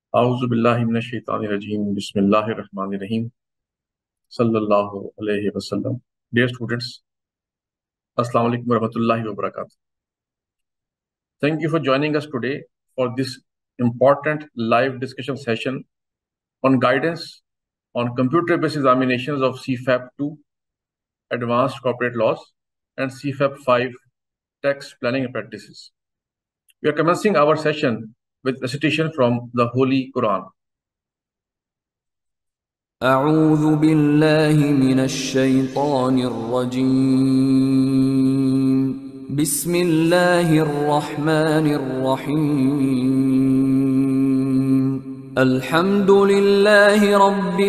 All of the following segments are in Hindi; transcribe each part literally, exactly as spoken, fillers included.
आउज़ुबिल्लाहि मिनश्शैतानिर्रजीम बिस्मिल्लाहिर्रहमानिर्रहीम सल्लल्लाहु अलैहि वसल्लम। Dear students, Assalamu alaikum warahmatullahi wabarakatuh. Thank you for joining us today for this important live discussion session on guidance on computer-based examinations of C FAP two, Advanced Corporate Laws, and C FAP five, Tax Planning Apprentices. We are commencing our session with recitation from the Holy Quran. أعوذ بالله من الشيطان الرجيم بسم الله الرحمن الرحيم الحمد لله رب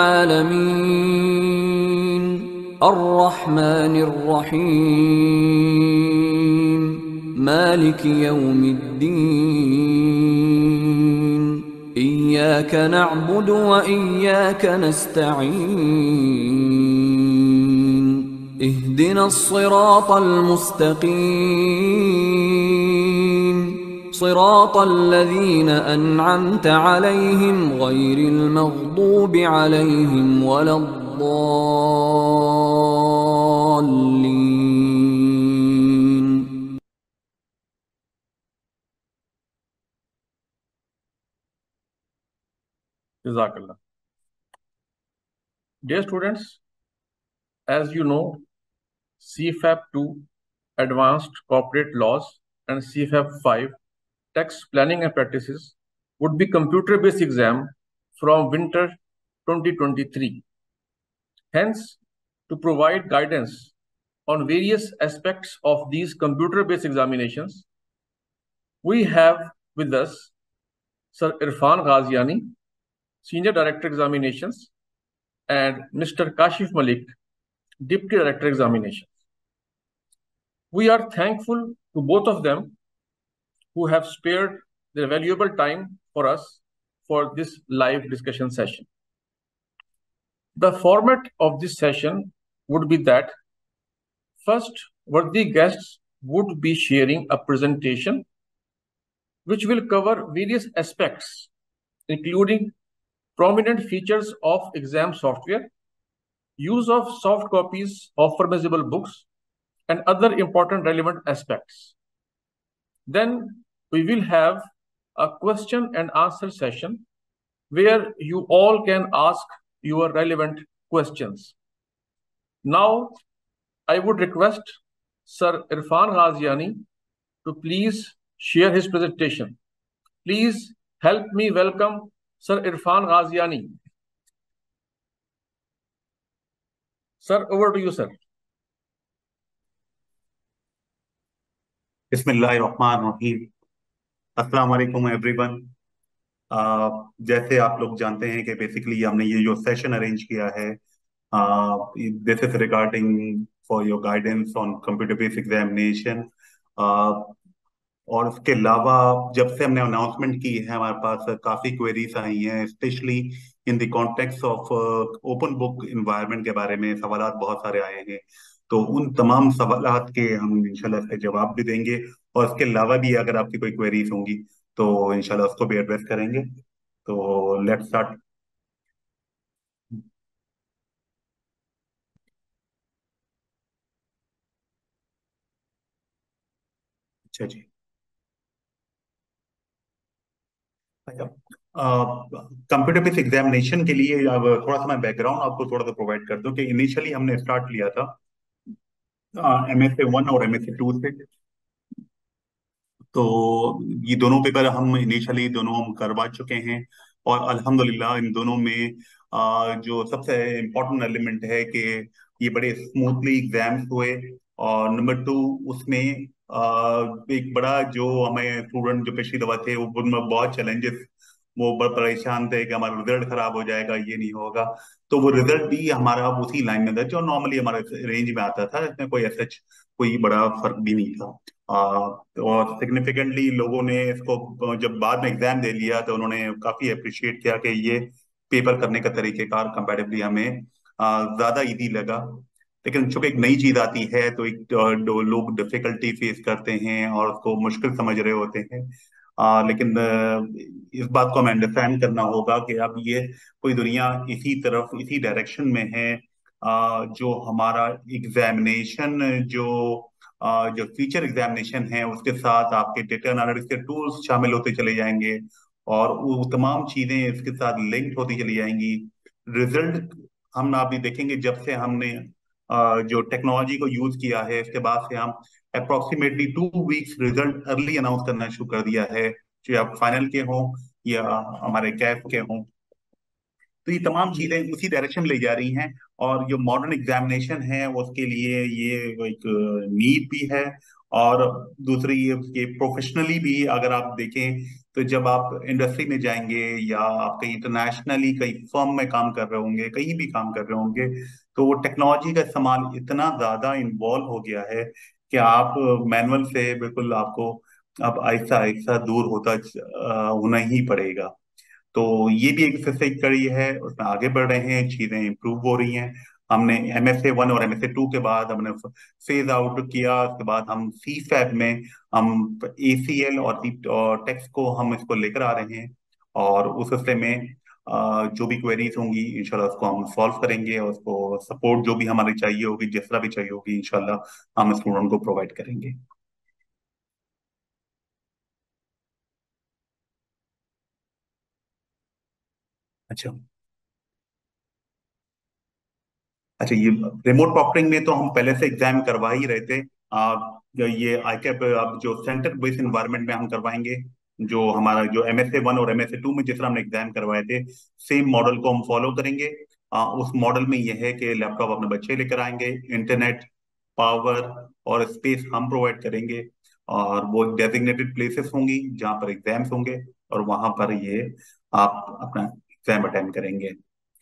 العالمين الرحمن الرحيم مالك يوم الدين إياك نعبد وإياك نستعين اهدنا الصراط المستقيم صراط الذين أنعمت عليهم غير المغضوب عليهم ولا الضالين. Jazakallah. Dear students, as you know, C FAP two, Advanced Corporate Laws, and C FAP five, Tax Planning and Practices, would be computer-based exam from winter twenty twenty-three. Hence, to provide guidance on various aspects of these computer-based examinations, we have with us Sir Irfan Ghaziani, Senior Director Examinations, and Mister Kashif Malik, Deputy Director Examinations. We are thankful to both of them who have spared their valuable time for us for this live discussion session. The format of this session would be that first, worthy guests would be sharing a presentation which will cover various aspects, including prominent features of exam software, use of soft copies of permissible books, and other important relevant aspects. Then we will have a question and answer session where you all can ask your relevant questions. Now, I would request Sir Irfan Ghaziani to please share his presentation. Please help me welcome Sir Irfan Ghaziani. Sir, over to you, sir. बिस्मिल्लाहिर्रहमानिर्रहीम। अस्सलाम वालेकुम एवरीवन। जैसे आप लोग जानते हैं कि बेसिकली हमने ये जो सेशन अरेंज किया है, this is regarding for your guidance on computer based examination. और उसके अलावा जब से हमने अनाउंसमेंट की है, हमारे पास काफी क्वेरीज आई हैं, specially in the context of open book environment के बारे में सवालात बहुत सारे आए हैं। तो उन तमाम सवालात के हम इंशाल्लाह इसके जवाब भी देंगे, और इसके अलावा भी अगर आपकी कोई क्वेरीज होंगी तो इंशाल्लाह उसको भी एड्रेस करेंगे। तो लेट्स स्टार्ट। अच्छा जी, कंप्यूटर बेस्ड एग्जामिनेशन के लिए अब थोड़ा सा मैं बैकग्राउंड आपको थोड़ा सा प्रोवाइड कर दूं कि इनिशियली हमने स्टार्ट लिया था एम एस ए वन और एम एस ए टू से। तो ये दोनों पेपर हम इनिशियली दोनों हम करवा चुके हैं, और अल्हम्दुलिल्लाह इन दोनों में आ, जो सबसे इम्पोर्टेंट एलिमेंट है कि ये बड़े स्मूथली एग्जाम्स हुए। और नंबर टू, उसमें आ, एक बड़ा जो हमें स्टूडेंट जो पिछली दफा थे वो उनमें बहुत चैलेंजेस, वो बड़ा परेशान थे कि हमारा रिजल्ट खराब हो जाएगा, ये नहीं होगा। तो वो रिजल्ट भी हमारा उसी लाइन में था जो नॉर्मली हमारे रेंज में आता था, इसमें कोई ऐसा कोई बड़ा फर्क भी नहीं था। आ, और सिग्निफिकेंटली लोगों ने इसको जब बाद में एग्जाम दे लिया तो उन्होंने काफी अप्रिशिएट किया कि ये पेपर करने का तरीकेकार कंपैरेटिवली हमें आ, ज्यादा इजी लगा। लेकिन चूंकि एक नई चीज आती है तो एक दो लोग डिफिकल्टी फेस करते हैं और उसको मुश्किल समझ रहे होते हैं। आ, लेकिन आ, इस बात को हमें अंडरस्टैंड करना होगा कि अब ये पूरी दुनिया इसी तरफ इसी डायरेक्शन में है। आ, जो हमारा एग्जामिनेशन जो आ, जो फीचर एग्जामिनेशन है उसके साथ आपके डेटा एनालिटिक्स के टूल्स शामिल होते चले जाएंगे, और वो तमाम चीजें इसके साथ लिंक्ड होती चली जाएंगी। रिजल्ट हम अभी देखेंगे, जब से हमने अ, जो टेक्नोलॉजी को यूज किया है इसके बाद से हम approximately two weeks result early announce करना शुरू कर दिया है, चाहे आप फाइनल के हों या हमारे कैफ के हों। तो ये तमाम चीजें उसी डायरेक्शन में ले जा रही हैं। और जो मॉडर्न एग्जामिनेशन है उसके लिए ये एक नीड भी है। और दूसरी ये ये प्रोफेशनली भी अगर आप देखें, तो जब आप इंडस्ट्री में जाएंगे या आप कहीं इंटरनेशनली कहीं फर्म में काम कर रहे होंगे, कहीं भी काम कर रहे होंगे, तो वो टेक्नोलॉजी का इस्तेमाल इतना ज्यादा इन्वॉल्व हो गया है कि आप मैनुअल से बिल्कुल आपको अब आहिस्ता आहिस्ता दूर होता अ, होना ही पड़ेगा। तो ये भी एक फिर से एक कड़ी है, उसमें आगे बढ़ रहे हैं, चीजें इंप्रूव हो रही हैं। हमने एम एस ए वन और एम एस ए टू के बाद हमने फेज आउट किया, उसके बाद हम सी फैब में हम ए सी एल और टेक्स को हम इसको लेकर आ रहे हैं। और उस सिलसिले में अ, जो भी क्वेरीज होंगी इंशाल्लाह उसको हम सॉल्व करेंगे, और उसको सपोर्ट जो भी हमारी चाहिए होगी, जिस तरह भी चाहिए होगी, इंशाल्लाह हम स्टूडेंट को प्रोवाइड करेंगे। अच्छा। अच्छा, ये रिमोट प्रॉक्टरिंग में तो हम पहले से एग्जाम करवा ही रहे थे। आ, जो ये आई कैप अब जो सेंटर बेस्ड एनवायरनमेंट में हम करवाएंगे, जो हमारा जो एम एस ए वन और एम एस ए टू में जिस तरह हमने एग्जाम करवाए थे, सेम मॉडल को हम फॉलो करेंगे। आ, उस मॉडल में यह है कि लैपटॉप अपने बच्चे लेकर आएंगे, इंटरनेट, पावर और स्पेस हम प्रोवाइड करेंगे, और वो डेजिग्नेटेड प्लेसेस होंगी जहाँ पर एग्जाम्स होंगे, और वहां पर ये आप अपना एग्जाम अटेंड करेंगे।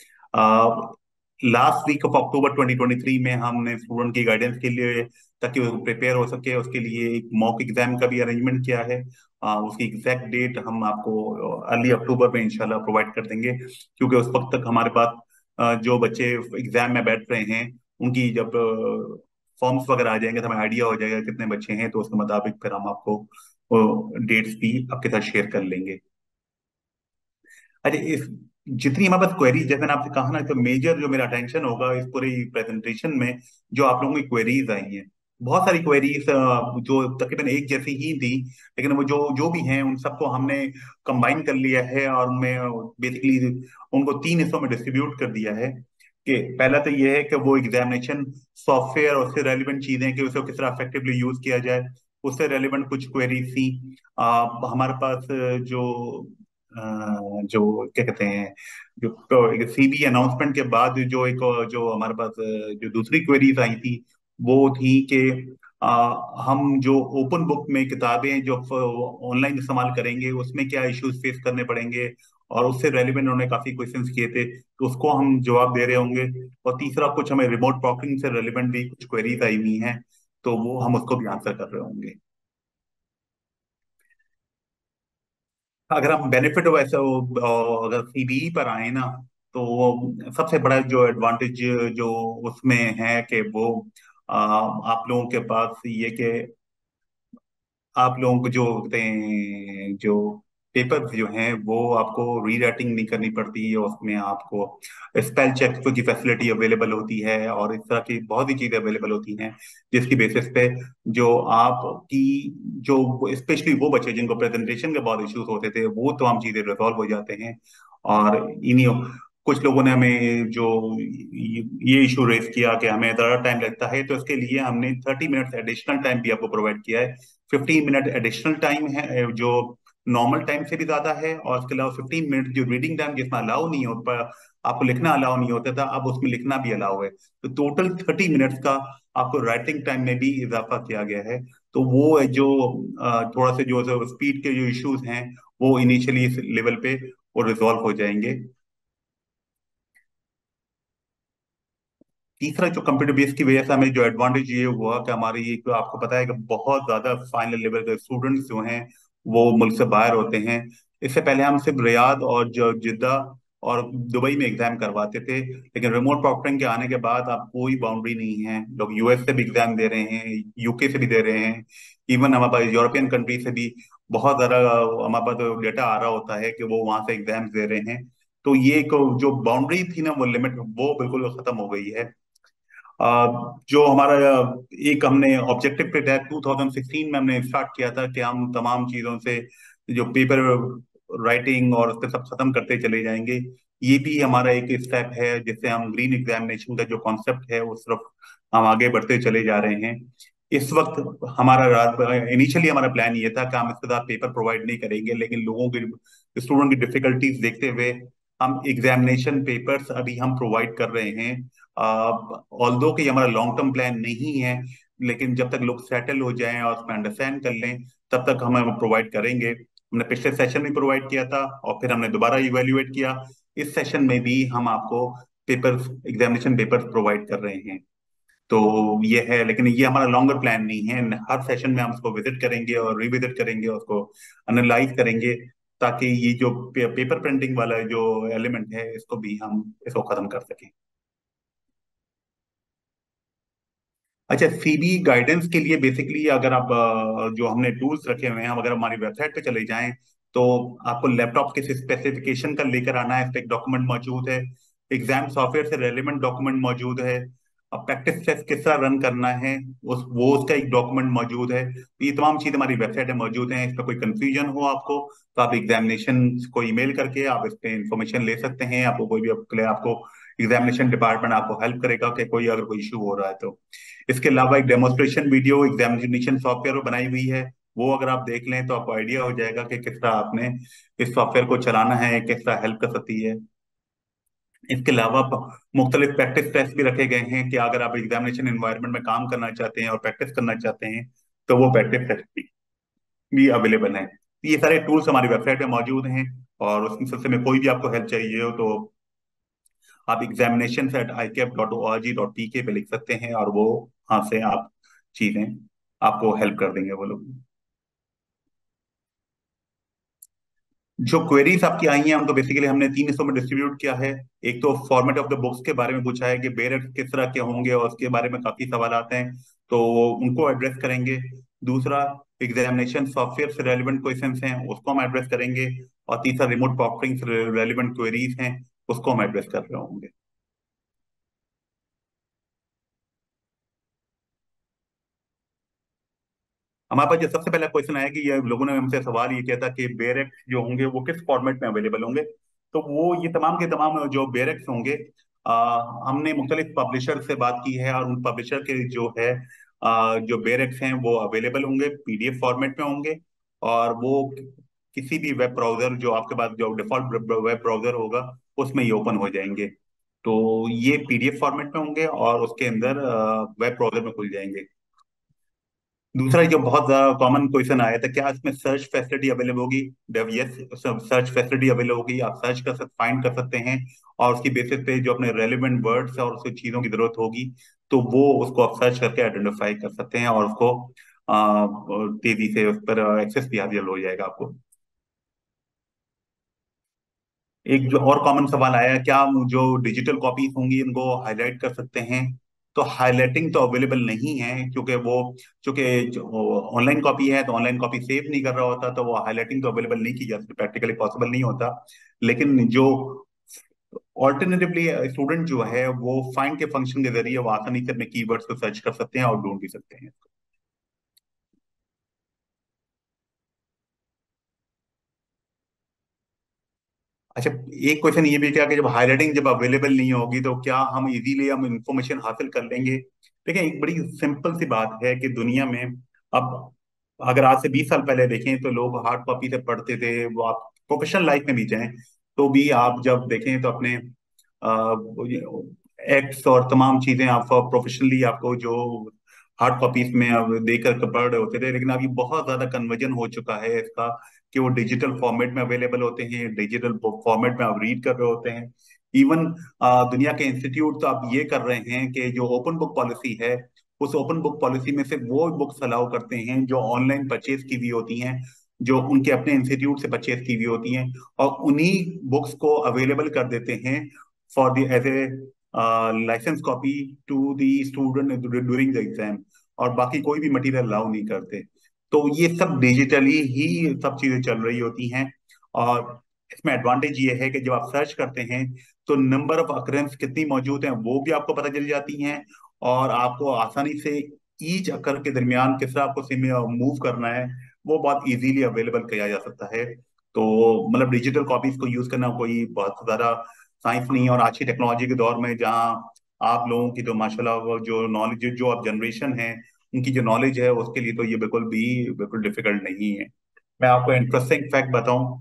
Last week of October twenty twenty three में हमने स्टूडेंट की गाइडेंस के लिए, ताकि वो प्रिपेयर हो सके, उसके लिए एक मॉक एग्जाम का भी अरेंजमेंट किया है। अ, उसकी एग्जैक्ट डेट हम आपको अर्ली अक्टूबर में इंशाल्लाह प्रोवाइड कर देंगे, क्योंकि उस वक्त तक हमारे पास अ, जो बच्चे एग्जाम में बैठ रहे हैं उनकी जब फॉर्म्स वगैरह आ जाएंगे तो हमें आइडिया हो जाएगा कितने बच्चे हैं, तो उसके मुताबिक फिर हम आपको डेट्स भी आपके साथ शेयर कर लेंगे। अच्छा, इस जितनी हमारे पास क्वेरीज, जैसे मैंने आपसे कहा ना, तो मेजर जो मेरा अटेंशन होगा इस पूरी प्रेजेंटेशन में, जो आप लोगों की क्वेरीज आई हैं, बहुत सारी क्वेरीज जो तकरीबन एक जैसी ही थी, लेकिन वो जो जो भी हैं उन सबको हमने कंबाइन कर लिया है, और उनमें बेसिकली उनको तीन हिस्सों में डिस्ट्रीब्यूट कर दिया है। कि पहला तो ये है कि वो एग्जामिनेशन सॉफ्टवेयर और उससे रेलिवेंट चीजें कि उसे किस तरह इफेक्टिवली यूज किया जाए, उससे रेलिवेंट कुछ क्वेरीज थी। आ, हमारे पास जो अ, जो क्या कहते हैं, जो सी बी अनाउंसमेंट के बाद जो एक जो हमारे पास अ, जो दूसरी क्वेरीज आई थी, वो थी कि अ, हम जो ओपन बुक में किताबें जो ऑनलाइन इस्तेमाल करेंगे उसमें क्या इश्यूज फेस करने पड़ेंगे, और उससे रेलिवेंट उन्होंने काफी क्वेश्चंस किए थे, तो उसको हम जवाब दे रहे होंगे। और तीसरा, कुछ हमें रिमोट प्रॉक्टिंग से रेलिवेंट भी कुछ क्वेरीज आई हुई हैं, तो वो हम उसको भी आंसर कर रहे होंगे। अगर हम बेनिफिट वैसे वो- अ, अगर सी बी ई पर आए ना, तो वो सबसे बड़ा जो एडवांटेज जो उसमें है कि वो अ, आप लोगों के पास ये कि आप लोगों को जो होते हैं जो पेपर्स जो हैं वो आपको रीराइटिंग नहीं करनी पड़ती है, उसमें आपको स्पेल चेक की फैसिलिटी अवेलेबल होती है, और इस तरह की बहुत सी चीजें अवेलेबल होती हैं, जिसकी बेसिस पे जो आपकी जो स्पेशली वो बच्चे जिनको प्रेजेंटेशन के बहुत इश्यूज होते थे, वो तमाम चीजें रिजॉल्व हो जाते हैं। और इन्हीं कुछ लोगों ने हमें जो ये ये इशू रेज किया कि हमें ज़्यादा टाइम लगता है, तो इसके लिए हमने थर्टी मिनट्स एडिशनल टाइम भी आपको प्रोवाइड किया है। फिफ्टीन मिनट एडिशनल टाइम है जो नॉर्मल टाइम से भी ज्यादा है, और इसके अलावा फिफ्टीन मिनट जो रीडिंग टाइम जिसमें अलाउ नहीं होता, आपको लिखना अलाउ नहीं होता था, अब उसमें लिखना भी अलाउ है। तो टोटल थर्टी मिनट्स का आपको राइटिंग टाइम में भी इजाफा किया गया है। तो वो है जो अ, थोड़ा सा जो स्पीड के जो इश्यूज हैं वो इनिशियली इस लेवल पे वो रिजॉल्व हो जाएंगे। तीसरा, जो कंप्यूटर बेस की वजह से हमें जो एडवांटेज ये हुआ कि हमारी एक तो आपको पता है कि बहुत ज्यादा फाइनल लेवल के स्टूडेंट्स जो हैं वो मुल्क से बाहर होते हैं। इससे पहले हम सिर्फ रियाद और जो जिद्दा और दुबई में एग्जाम करवाते थे। लेकिन रिमोट प्रॉक्टरिंग के आने के बाद अब कोई बाउंड्री नहीं है, लोग यूएस से भी एग्जाम दे रहे हैं, यूके से भी दे रहे हैं, इवन हमारे पास यूरोपियन कंट्री से भी बहुत ज्यादा हमारे पास डेटा आ रहा होता है कि वो वहां से एग्जाम दे रहे हैं। तो ये एक जो बाउंड्री थी ना, वो लिमिट वो बिल्कुल खत्म हो गई है। अ, जो हमारा एक हमने ऑब्जेक्टिव के तहत टू थाउजेंड सिक्सटीन में हमने स्टार्ट किया था कि हम तमाम चीजों से जो पेपर राइटिंग और उससे सब खत्म करते चले जाएंगे। ये भी हमारा एक स्टेप है जिससे हम ग्रीन एग्जामिनेशन का जो कॉन्सेप्ट है उस तरफ हम आगे बढ़ते चले जा रहे हैं। इस वक्त हमारा इनिशियली हमारा प्लान ये था कि हम इसके साथ पेपर प्रोवाइड नहीं करेंगे, लेकिन लोगों की स्टूडेंट की डिफिकल्टीज देखते हुए हम एग्जामिनेशन पेपर्स अभी हम प्रोवाइड कर रहे हैं। ऑल्दो कि हमारा लॉन्ग टर्म प्लान नहीं है, लेकिन जब तक लोग सेटल हो जाएं और उसमें अंडरस्टैंड कर लें तब तक हम प्रोवाइड करेंगे। हमने पिछले सेशन में प्रोवाइड किया था और फिर हमने दोबारा इवेल्युएट किया। इस सेशन में भी हम आपको पेपर्स एग्जामिनेशन पेपर्स प्रोवाइड कर रहे हैं। तो ये है, लेकिन ये हमारा लॉन्गर प्लान नहीं है। हर सेशन में हम उसको विजिट करेंगे और रिविजिट करेंगे, उसको एनालाइज करेंगे, ताकि ये जो पे, पेपर प्रिंटिंग वाला जो एलिमेंट है इसको भी हम इसको खत्म कर सकें। अच्छा, सीबी गाइडेंस के लिए बेसिकली अगर आप अ, जो हमने टूल्स रखे हुए हैं, हम अगर हमारी वेबसाइट पे चले जाएं तो आपको लैपटॉप के स्पेसिफिकेशन का लेकर आना है, इस पे एक डॉक्यूमेंट मौजूद है। एग्जाम सॉफ्टवेयर से रेलिवेंट डॉक्यूमेंट मौजूद है। अब प्रैक्टिस टेस्ट किस तरह रन करना है उस वो उसका एक डॉक्यूमेंट मौजूद है। तो ये तमाम चीजें हमारी वेबसाइट में मौजूद हैं। इस पर कोई कंफ्यूजन हो आपको तो आप एग्जामिनेशन को ईमेल करके आप इस पे इंफॉर्मेशन ले सकते हैं। आपको कोई भी आपको आपको एग्जामिनेशन डिपार्टमेंट आपको हेल्प करेगा कि कोई अगर कोई इशू हो रहा है तो। इसके अलावा एक डेमोन्स्ट्रेशन वीडियो एग्जामिनेशन सॉफ्टवेयर में बनाई हुई है, वो अगर आप देख लें तो आपको आइडिया हो जाएगा कि किस तरह आपने इस सॉफ्टवेयर को चलाना है, किस तरह हेल्प कर सकती है। इसके अलावा मुख्तलिफ प्रैक्टिस टेस्ट भी रखे गए हैं कि अगर आप एग्जामिनेशन एनवायरनमेंट में काम करना चाहते हैं और प्रैक्टिस करना चाहते हैं तो वो प्रैक्टिस टेस्ट भी, भी अवेलेबल है। ये सारे टूल्स हमारी वेबसाइट में मौजूद हैं, और उस सिलसिले में कोई भी आपको हेल्प चाहिए हो तो आप examination at I cap dot O R G dot P K पे लिख सकते हैं, और वो वहां से आप चीजें आपको हेल्प कर देंगे वो लोग। जो क्वेरीज आपकी आई हैं उनको बेसिकली हमने तीन हिस्सों में डिस्ट्रीब्यूट किया है। एक तो फॉर्मेट ऑफ द बुक्स के बारे में पूछा है कि बेरेट किस तरह के होंगे, और उसके बारे में काफी सवाल आते हैं, तो उनको एड्रेस करेंगे। दूसरा, एग्जामिनेशन सॉफ्टवेयर से रेलिवेंट क्वेश्चंस हैं उसको हम एड्रेस करेंगे। और तीसरा, रिमोट प्रॉक्टरिंग से रेलिवेंट क्वेरीज हैं उसको हम एड्रेस कर रहे होंगे। हमारे पास जो सबसे पहला क्वेश्चन आया कि ये लोगों ने हमसे सवाल ये किया था कि बेरेक्स जो होंगे वो किस फॉर्मेट में अवेलेबल होंगे। तो वो ये तमाम के तमाम जो बेरेक्स होंगे, आ, हमने मुख्तलिफ पब्लिशर से बात की है, और उन पब्लिशर के जो है आ, जो बेरेक्स हैं वो अवेलेबल होंगे, पीडीएफ फॉर्मेट में होंगे। और वो किसी भी वेब ब्राउजर, जो आपके पास जो डिफॉल्ट वेब ब्राउजर होगा उसमें ये ओपन हो जाएंगे। तो ये पीडीएफ फॉर्मेट में होंगे और उसके अंदर वेब ब्राउजर में खुल जाएंगे। दूसरा जो बहुत ज्यादा कॉमन क्वेश्चन आया था, क्या इसमें सर्च फैसिलिटी अवेलेबल होगी। यस, सर्च फैसिलिटी अवेलेबल होगी, आप सर्च कर सकते, फाइंड कर सकते हैं, और उसकी बेसिस पे जो अपने रेलिवेंट वर्ड्स और उसकी चीजों की जरूरत होगी तो वो उसको आप सर्च करके आइडेंटिफाई कर सकते हैं, और उसको आ, तेजी से उस पर एक्सेस भी हासिल हो जाएगा आपको। एक जो और कॉमन सवाल आया, क्या हम जो डिजिटल कॉपीज होंगी उनको हाईलाइट कर सकते हैं। तो हाईलाइटिंग तो अवेलेबल नहीं है, क्योंकि वो चूंकि ऑनलाइन कॉपी है तो ऑनलाइन कॉपी सेव नहीं कर रहा होता, तो वो हाईलाइटिंग तो अवेलेबल नहीं की जा सकती, प्रैक्टिकली पॉसिबल नहीं होता। लेकिन जो ऑल्टरनेटिवली स्टूडेंट जो है वो फाइंड के फंक्शन के जरिए वो आसानी से अपने कीवर्ड्स को सर्च कर सकते हैं और ढूंढ भी सकते हैं। अच्छा, एक क्वेश्चन ये भी क्या कि जब हाईलाइटिंग जब अवेलेबल नहीं होगी तो क्या हम इजीली हम इंफॉर्मेशन हासिल कर लेंगे। देखिए, एक बड़ी सिंपल सी बात है कि दुनिया में अब अगर आज से बीस साल पहले देखें तो लोग हार्ड कॉपी से पढ़ते थे। वो आप प्रोफेशनल लाइफ में भी जाएं तो भी आप जब देखें तो अपने एक्ट्स और तमाम चीजें आप प्रोफेशनली आपको जो हार्ड कॉपीज में अब देकर के पढ़ रहे होते थे, लेकिन अभी बहुत ज्यादा कन्वर्जन हो चुका है इसका कि वो डिजिटल फॉर्मेट में अवेलेबल होते हैं, डिजिटल फॉर्मेट में आप रीड कर रहे होते हैं। इवन दुनिया के इंस्टीट्यूट तो अब ये कर रहे हैं कि जो ओपन बुक पॉलिसी है उस ओपन बुक पॉलिसी में से वो बुक्स अलाउ करते हैं जो ऑनलाइन परचेज की भी होती हैं, जो उनके अपने इंस्टीट्यूट से परचेज की हुई होती हैं, और उन्हीं बुक्स को अवेलेबल कर देते हैं for the as a license copy to the student during the exam, और बाकी कोई भी मटेरियल अलाउ नहीं करते। तो ये सब डिजिटली ही सब चीजें चल रही होती हैं। और इसमें एडवांटेज ये है कि जब आप सर्च करते हैं तो नंबर ऑफ अकरेंस कितनी मौजूद हैं वो भी आपको पता चल जाती हैं, और आपको आसानी से ईच अकर के दरमियान किस तरह आपको मूव करना है वो बहुत इजीली अवेलेबल किया जा सकता है। तो मतलब डिजिटल कॉपीज को यूज करना कोई बहुत ज्यादा साइंस नहीं है। और आज की टेक्नोलॉजी के दौर में जहाँ आप लोगों की तो माशाल्लाह वो जो नॉलेज जो अब जनरेशन है उनकी जो नॉलेज है उसके लिए तो ये बिल्कुल भी बिल्कुल डिफिकल्ट नहीं है। मैं आपको इंटरेस्टिंग फैक्ट बताऊं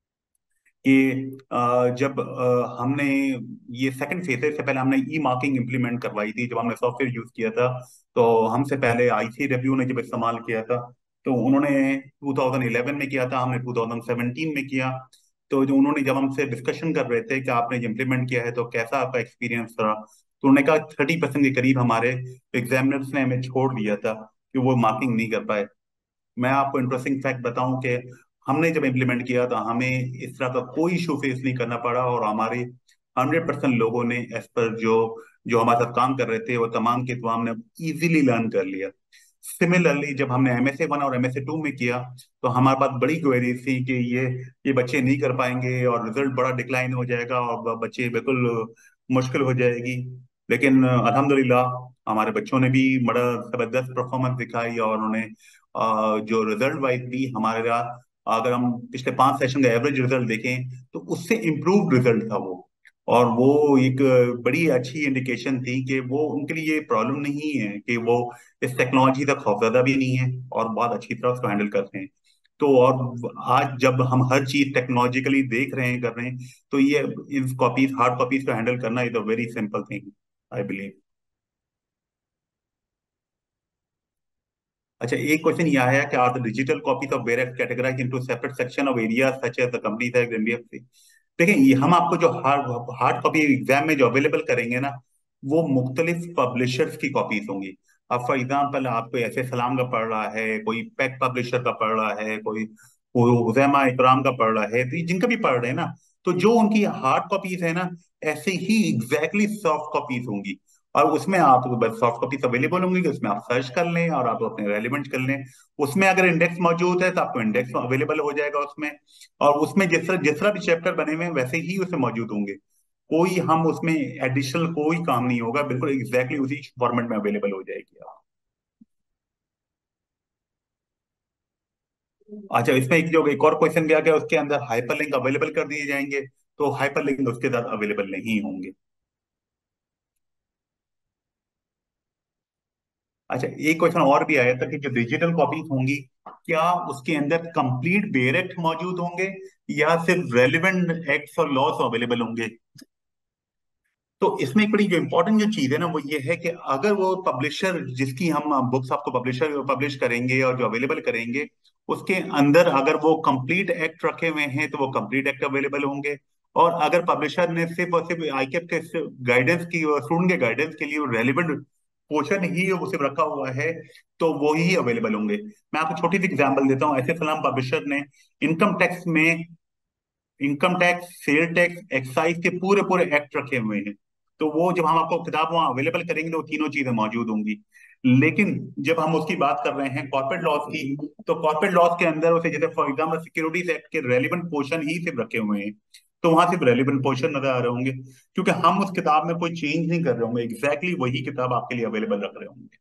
कि अ, जब अ, हमने ये सेकंड फेज है, इससे पहले हमने ई मार्किंग इंप्लीमेंट करवाई थी जब हमने सॉफ्टवेयर यूज किया था। तो हमसे पहले आईसी रिव्यू ने जब इस्तेमाल किया था तो उन्होंने ट्वेंटी इलेवन में किया था, हमने ट्वेंटी सेवनटीन में किया। तो जो उन्होंने जब हमसे डिस्कशन कर रहे थे कि आपने इम्प्लीमेंट किया है तो कैसा आपका एक्सपीरियंस रहा, तो उन्होंने कहा थर्टी परसेंट के करीब हमारे एग्जामिनर्स ने हमें छोड़ दिया था कि वो मार्किंग नहीं कर पाए। मैं आपको इंटरेस्टिंग फैक्ट बताऊं कि हमने जब इम्प्लीमेंट किया तो हमें इस तरह का कोई इशू फेस नहीं करना पड़ा, और हमारे हंड्रेड परसेंट लोगों ने एज पर जो जो हमारे साथ काम कर रहे थे वो तमाम के तमाम ने इजीली लर्न कर लिया। सिमिलरली जब हमने एमएसए वन और एमएसए टू में किया तो हमारे पास बड़ी क्वेरीज थी कि ये ये बच्चे नहीं कर पाएंगे और रिजल्ट बड़ा डिक्लाइन हो जाएगा और ब- बच्चे बिल्कुल मुश्किल हो जाएगी। लेकिन अल्हम्दुलिल्लाह हमारे बच्चों ने भी बड़ा जबरदस्त परफॉर्मेंस दिखाई, और उन्होंने अ, जो रिजल्ट वाइज भी हमारे यहाँ, अगर हम पिछले पांच सेशन का एवरेज रिजल्ट देखें तो उससे इम्प्रूव्ड रिजल्ट था वो। और वो एक बड़ी अच्छी इंडिकेशन थी कि वो उनके लिए ये प्रॉब्लम नहीं है कि वो इस टेक्नोलॉजी का खौफजदा भी नहीं है और बहुत अच्छी तरह उसको हैंडल करते हैं। तो और आज जब हम हर चीज टेक्नोलॉजिकली देख रहे हैं कर रहे हैं तो ये इन कॉपीज हार्ड कॉपीज को हैंडल करना is a very simple thing, I believe. अच्छा, एक क्वेश्चन ये आया कि are the digital copies of various categorize into separate section of area such as the companies act NBFC. देखिए ये हम आपको जो हार्ड हार्ड कॉपी एग्जाम में जो अवेलेबल करेंगे ना वो मुख्तलिफ पब्लिशर्स की कॉपीज होंगी। अब फॉर एग्जाम्पल आपको ऐसे सलाम का पढ़ रहा है, कोई पैक पब्लिशर का पढ़ रहा है, कोई हुजैमा इकराम का पढ़ रहा है, तो ये जिनका भी पढ़ रहे हैं ना तो जो उनकी हार्ड कॉपीज है ना ऐसे ही एग्जैक्टली सॉफ्ट कॉपीज होंगी। और उसमें आप बस सॉफ्ट कॉपीज अवेलेबल होंगी कि उसमें आप सर्च कर लें और आप अपने रेलिवेंट कर लें। उसमें अगर इंडेक्स मौजूद है तो आपको इंडेक्स अवेलेबल हो जाएगा उसमें। और उसमें जिस तरह जिस तरह भी चैप्टर बने हुए हैं वैसे ही उसमें मौजूद होंगे। कोई हम उसमें एडिशनल कोई काम नहीं होगा, बिल्कुल एग्जैक्टली उसी फॉर्मेट में अवेलेबल हो जाएगी आप। अच्छा, इसमें एक जो एक और क्वेश्चन गया कि उसके अंदर हाइपरलिंक अवेलेबल कर दिए जाएंगे, तो हाइपरलिंक उसके साथ अवेलेबल नहीं होंगे। अच्छा, एक क्वेश्चन और भी आया था कि जो डिजिटल कॉपीज होंगी क्या उसके अंदर कंप्लीट बेयर एक्ट मौजूद होंगे या सिर्फ रेलिवेंट एक्ट्स और लॉस अवेलेबल होंगे। तो इसमें एक बड़ी जो इंपॉर्टेंट जो चीज है ना वो ये है कि अगर वो पब्लिशर जिसकी हम बुक्स आपको पब्लिशर पब्लिश करेंगे और जो अवेलेबल करेंगे उसके अंदर अगर वो कंप्लीट एक्ट रखे हुए हैं तो वो कंप्लीट एक्ट अवेलेबल होंगे। और अगर पब्लिशर ने सिर्फ और सिर्फ आईकेप के गाइडेंस की स्टूडेंट के गाइडेंस के लिए रेलिवेंट पोर्शन ही वो सिर्फ रखा हुआ है तो वो ही अवेलेबल होंगे। मैं आपको छोटी सी एग्जांपल देता हूँ। ऐसे सलाम पब्लिशर ने इनकम टैक्स में income tax, sale tax, excise के पूरे पूरे एक्ट रखे हुए हैं। तो वो जब हम आपको किताब वहां अवेलेबल करेंगे तो वो तीनों चीजें मौजूद होंगी। लेकिन जब हम उसकी बात कर रहे हैं कॉर्पोरेट लॉस की तो कॉर्पोरेट लॉस के अंदर उसे जैसे फॉर एग्जाम्पल सिक्योरिटीज एक्ट के रेलिवेंट पोर्शन ही सिर्फ रखे हुए हैं। तो वहां सिर्फ रेलिवेंट पोर्शन नजर आ रहे होंगे क्योंकि हम उस किताब में कोई चेंज नहीं कर रहे होंगे, एग्जैक्टली exactly वही किताब आपके लिए अवेलेबल रख रहे होंगे।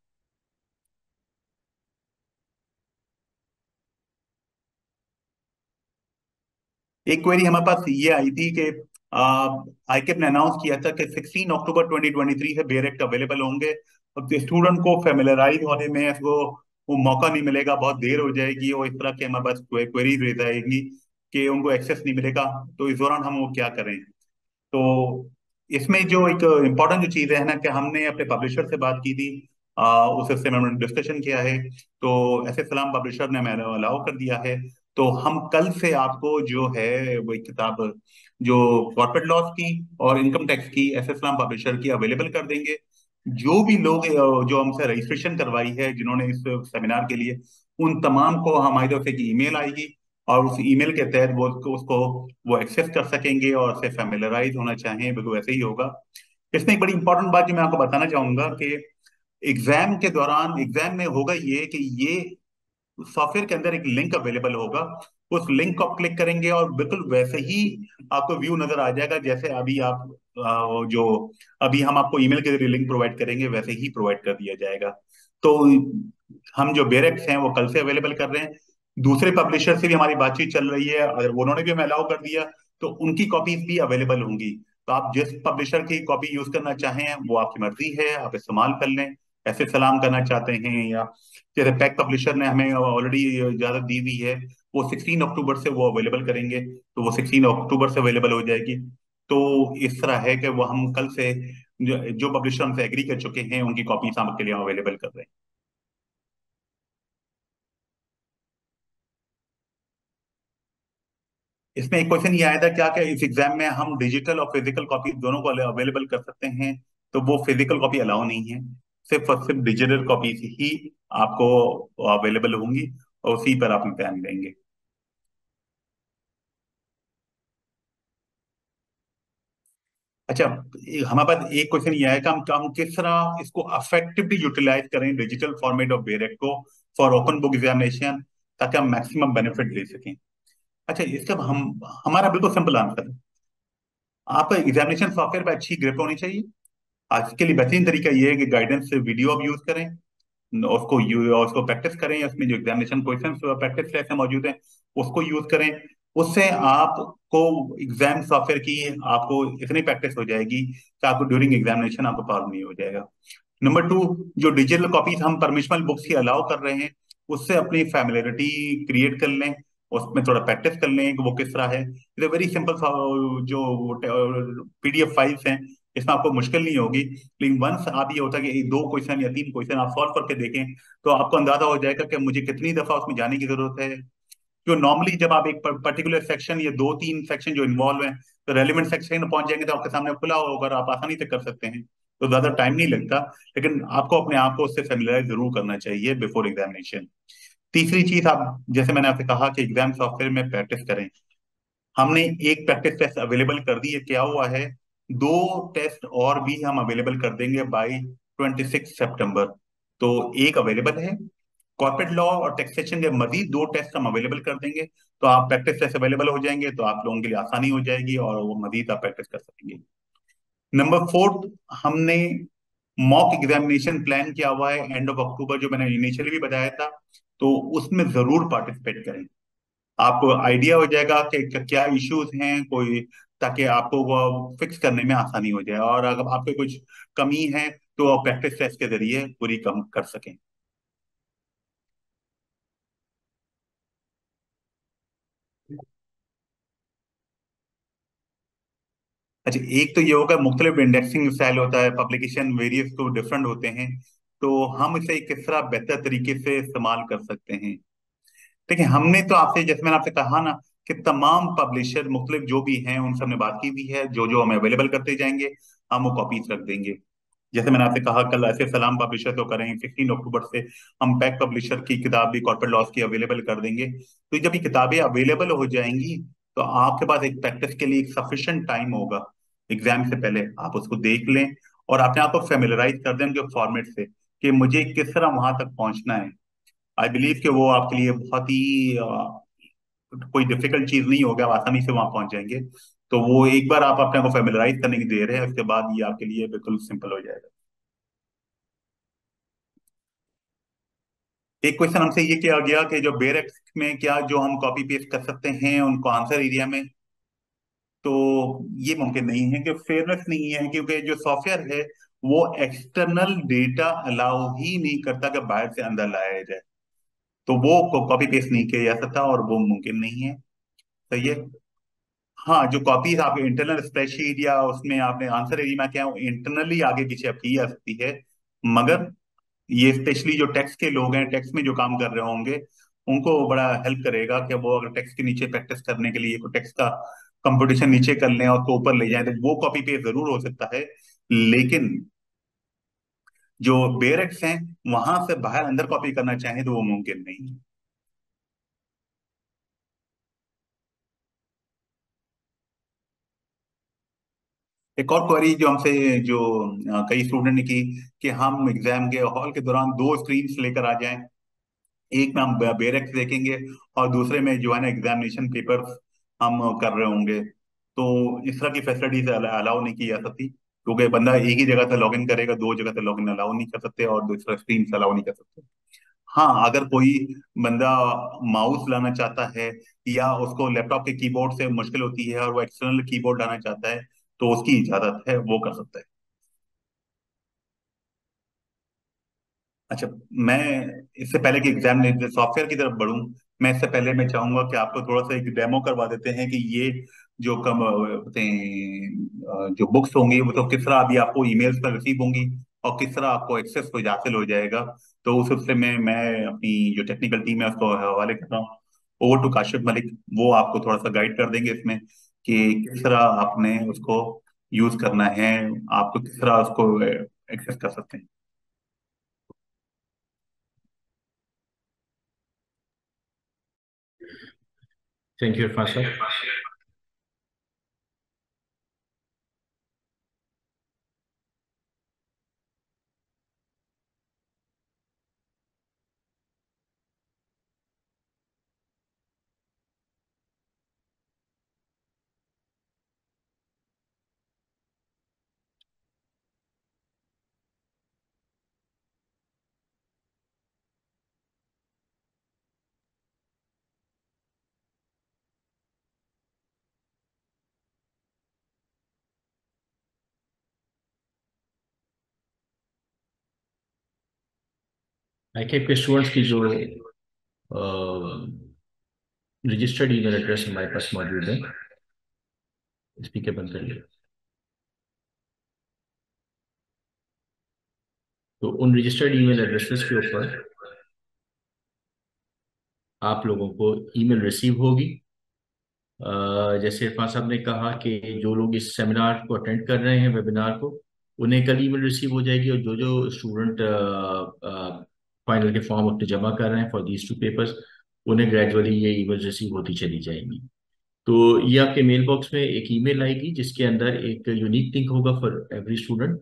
एक क्वेरी हमारे पास ये आई थी कि आईकेप ने अनाउंस किया था कि sixteen October twenty twenty three से बेयर एक्ट अवेलेबल होंगे। अब स्टूडेंट को फेमिलराइज होने में इसको वो मौका नहीं मिलेगा, बहुत देर हो जाएगी और इस तरह के हमारे पास क्वेरीज रह जाएंगी कि उनको एक्सेस नहीं मिलेगा। तो इस दौरान हम वो क्या करें। तो इसमें जो एक इम्पोर्टेंट जो चीज है ना कि हमने अपने पब्लिशर से बात की थी, आ, उस हिस्से में हमने डिस्कशन किया है। तो ऐसे सलाम पब्लिशर ने मैंने अलाउ कर दिया है। तो हम कल से आपको जो है वो एक किताब जो कॉर्पोरेट लॉस की और इनकम टैक्स की एस इस्लाम पब्लिशर की अवेलेबल कर देंगे। जो भी लोग अ, जो हमसे रजिस्ट्रेशन करवाई है जिन्होंने इस सेमिनार के लिए, उन तमाम को हमारी तरफ से एक ईमेल आएगी और उस ईमेल के तहत वो उसको उसको वो एक्सेस कर सकेंगे और उससे फैमिलराइज होना चाहें, बिल्कुल वैसे ही होगा। इसमें एक बड़ी इंपॉर्टेंट बात जो मैं आपको बताना चाहूंगा कि एग्जाम के दौरान एग्जाम में होगा ये कि ये सॉफ्टवेयर के अंदर एक लिंक अवेलेबल होगा। उस लिंक को आप क्लिक करेंगे और बिल्कुल वैसे ही आपको व्यू नजर आ जाएगा जैसे अभी आप अ, जो अभी हम आपको ईमेल के जरिए लिंक प्रोवाइड करेंगे वैसे ही प्रोवाइड कर दिया जाएगा। तो हम जो बेरेक्स हैं वो कल से अवेलेबल कर रहे हैं। दूसरे पब्लिशर से भी हमारी बातचीत चल रही है, अगर वो उन्होंने भी हमें अलाउ कर दिया तो उनकी कॉपीज भी अवेलेबल होंगी। तो आप जिस पब्लिशर की कॉपी यूज करना चाहें वो आपकी मर्जी है, आप इस्तेमाल कर लें। ऐसे सलाम करना चाहते हैं या जैसे पैक पब्लिशर ने हमें ऑलरेडी इजाजत दी हुई है, वो सिक्सटीन अक्टूबर से वो अवेलेबल करेंगे, तो वो सिक्सटीन अक्टूबर से अवेलेबल हो जाएगी। तो इस तरह है कि वो हम कल से जो, जो पब्लिशर हमसे एग्री कर चुके हैं उनकी कॉपीज हम आपके लिए अवेलेबल कर रहे हैं। इसमें एक क्वेश्चन ये आया था क्या क्या इस एग्जाम में हम डिजिटल और फिजिकल कॉपी दोनों को अवेलेबल कर सकते हैं? तो वो फिजिकल कॉपी अलाउ नहीं है, सिर्फ और सिर्फ डिजिटल कॉपी ही आपको अवेलेबल होंगी और उसी पर आप इम्तहान देंगे। अच्छा, ए- हमारे पास एक क्वेश्चन ये है कि हम हम किस तरह इसको अफेक्टिवली यूटिलाइज करें डिजिटल फॉर्मेट ऑफ बेरेक को फॉर ओपन बुक एग्जामिनेशन, ताकि हम मैक्सिमम बेनिफिट ले सकें। अच्छा, इसका हम हमारा बिल्कुल सिंपल आंसर है, आपको एग्जामिनेशन सॉफ्टवेयर पे अच्छी ग्रिप होनी चाहिए। आज के लिए बेहतरीन तरीका ये है कि गाइडेंस से वीडियो आप यूज करें, उसको यू और उसको प्रैक्टिस करें, उसमें जो एग्जामिनेशन क्वेश्चन प्रैक्टिस ऐसे मौजूद हैं उसको यूज करें। उससे आपको एग्जाम सॉफ्टवेयर की आपको इतनी प्रैक्टिस हो जाएगी कि आपको ड्यूरिंग एग्जामिनेशन आपको प्रॉब्लम नहीं हो जाएगा। नंबर टू, जो डिजिटल कॉपीज हम परमिशनल बुक्स की अलाउ कर रहे हैं उससे अपनी फैमिलियरिटी क्रिएट कर लें, उसमें थोड़ा प्रैक्टिस कर लें कि वो किस तरह है। ये वेरी सिंपल जो पीडीएफ फाइल्स हैं, इसमें आपको मुश्किल नहीं होगी। लेकिन वंस आप ये होता है कि दो क्वेश्चन या तीन क्वेश्चन आप सॉल्व करके देखें तो आपको अंदाजा हो जाएगा कि मुझे कितनी दफा उसमें जाने की जरूरत है। जो नॉर्मली जब आप एक पर्टिकुलर सेक्शन या दो तीन सेक्शन जो इन्वॉल्व हैं, तो रेलिवेंट सेक्शन में पहुंच जाएंगे तो आपके सामने खुला होगा और आप आसानी से कर सकते हैं, तो ज्यादा टाइम नहीं लगता। लेकिन आपको अपने आप को उससे फेमिलराइज जरूर करना चाहिए बिफोर एग्जामिनेशन। तीसरी चीज, आप जैसे मैंने आपसे कहा कि एग्जाम सॉफ्टवेयर में प्रैक्टिस करें, हमने एक प्रैक्टिस टेस्ट अवेलेबल कर दी है। क्या हुआ है, दो टेस्ट और भी हम अवेलेबल कर देंगे बाई ट्वेंटी सिक्स सितंबर। तो एक अवेलेबल है, कॉर्पोरेट लॉ और टैक्सेशन के मजीद दो टेस्ट हम अवेलेबल कर देंगे। तो आप प्रैक्टिस टेस्ट अवेलेबल हो जाएंगे तो आप लोगों के लिए आसानी हो जाएगी और वो मजीद आप प्रैक्टिस कर सकेंगे। नंबर फोर्थ, हमने मॉक एग्जामिनेशन प्लान किया हुआ है एंड ऑफ अक्टूबर, जो मैंने इनिशियली भी बताया था। तो उसमें जरूर पार्टिसिपेट करें, आपको आइडिया हो जाएगा कि क- क्या इश्यूज हैं कोई, ताकि आपको वो फिक्स करने में आसानी हो जाए और अगर आपको कुछ कमी है तो आप प्रैक्टिस टेस्ट के जरिए पूरी कम कर सकें। अच्छा, एक तो ये होगा मुख्तलिफ इंडेक्सिंग स्टाइल होता है, पब्लिकेशन वेरियस तो डिफरेंट होते हैं, तो हम इसे किस तरह बेहतर तरीके से इस्तेमाल कर सकते हैं। देखिए, हमने तो आपसे, जैसे मैंने आपसे कहा ना, कि तमाम पब्लिशर मुख्तलिफ जो भी हैं उन सब ने बात की हुई है, जो जो हमें अवेलेबल करते जाएंगे हम वो कॉपीज रख देंगे। जैसे मैंने आपसे कहा, कल ऐसे सलाम पब्लिशर तो करेंगे, सिक्सटीन अक्टूबर से हम पैक पब्लिशर की किताब भी कॉर्पोरेट लॉस की अवेलेबल कर देंगे। तो जब ये किताबें अवेलेबल हो जाएंगी तो आपके पास एक प्रैक्टिस के लिए एक सफिशिएंट टाइम होगा। एग्जाम से पहले आप उसको देख लें और अपने आप को फेमिलराइज कर दें उनके फॉर्मेट से कि मुझे किस तरह वहां तक पहुंचना है। आई बिलीव कि वो आपके लिए बहुत ही अ, कोई डिफिकल्ट चीज नहीं होगा, आप आसानी से वहां पहुंच जाएंगे। तो वो एक बार आप अपने को फेमिलराइज करने की देर है, उसके बाद ये आपके लिए बिल्कुल सिंपल हो जाएगा। एक क्वेश्चन हमसे ये किया गया कि जो बेरेक्स में क्या जो हम कॉपी पेस्ट कर सकते हैं उनको आंसर एरिया में, तो ये मुमकिन नहीं है कि फेयरनेस नहीं है, क्योंकि जो सॉफ्टवेयर है वो एक्सटर्नल डेटा अलाउ ही नहीं करता कि बाहर से अंदर लाया जाए। तो वो कॉपी पेस्ट नहीं किया जा सकता और वो मुमकिन नहीं है। सही है। हाँ, जो कॉपीज आप इंटरनल स्प्रेडशीट या उसमें आपने आंसर एरिया में क्या इंटरनली आगे पीछे आप की जा सकती है, मगर ये स्पेशली जो टैक्स के लोग हैं, टैक्स में जो काम कर रहे होंगे, उनको बड़ा हेल्प करेगा कि वो अगर टैक्स के नीचे प्रैक्टिस करने के लिए टैक्स का कंपटीशन नीचे कर लें और उसको ऊपर ले जाएं तो वो कॉपी पेस्ट जरूर हो सकता है। लेकिन जो बेरेक्स हैं वहां से बाहर अंदर कॉपी करना चाहें तो वो मुमकिन नहीं है। एक और क्वेरी जो हमसे जो अ, कई स्टूडेंट ने की कि हम एग्जाम के हॉल के दौरान दो स्क्रीन्स लेकर आ जाएं, एक में हम बेरेक्स देखेंगे और दूसरे में जो है ना एग्जामिनेशन पेपर हम कर रहे होंगे। तो इस तरह की फैसिलिटीज अलाउ नहीं की जा सकती, क्योंकि बंदा एक ही जगह से लॉग इन करेगा, दो जगह से लॉग इन अलाउ नहीं कर सकते और दूसरा स्क्रीन अलाउ नहीं कर सकते। हाँ, अगर कोई बंदा माउस लाना चाहता है या उसको लैपटॉप के कीबोर्ड से मुश्किल होती है और वो एक्सटर्नल कीबोर्ड लाना चाहता है, तो उसकी इजाजत है, वो कर सकता है। अच्छा, मैं इससे पहले कि एग्जाम सॉफ्टवेयर की तरफ बढ़ूं, मैं इससे पहले मैं चाहूंगा कि आपको थोड़ा सा एक डेमो करवा देते हैं कि ये जो कम होते हैं, जो बुक्स होंगी वो तो किस तरह अभी आपको ईमेल्स पर रिसीव होंगी और किस तरह आपको एक्सेस हो हासिल हो जाएगा। तो उस सिलसिले में मैं अपनी जो टेक्निकल टीम है उसको हवाले कर रहा हूँ, ओवर टू काशिफ मलिक। वो आपको थोड़ा सा गाइड कर देंगे इसमें कि किस तरह आपने उसको यूज करना है, आपको किस तरह उसको एक्सेस कर सकते हैं। Thank you Irfan sir. आई के आपके स्टूडेंट्स की जो रजिस्टर्ड ईमेल एड्रेस हमारे पास मौजूद है, स्पीकर बंद करिए। तो उन रजिस्टर्ड ईमेल एड्रेसेस के ऊपर आप लोगों को ईमेल रिसीव होगी। अ, जैसे इरफान साहब ने कहा कि जो लोग इस सेमिनार को अटेंड कर रहे हैं, वेबिनार को, उन्हें कल ईमेल रिसीव हो जाएगी, और जो जो स्टूडेंट फाइनल के फॉर्म अपने जमा कर रहे हैं फॉर दीज टू पेपर्स, उन्हें ग्रेजुअली ये ईमेल रिसीव होती चली जाएंगी। तो ये आपके मेल बॉक्स में एक ईमेल आएगी जिसके अंदर एक यूनिक लिंक होगा फॉर एवरी स्टूडेंट।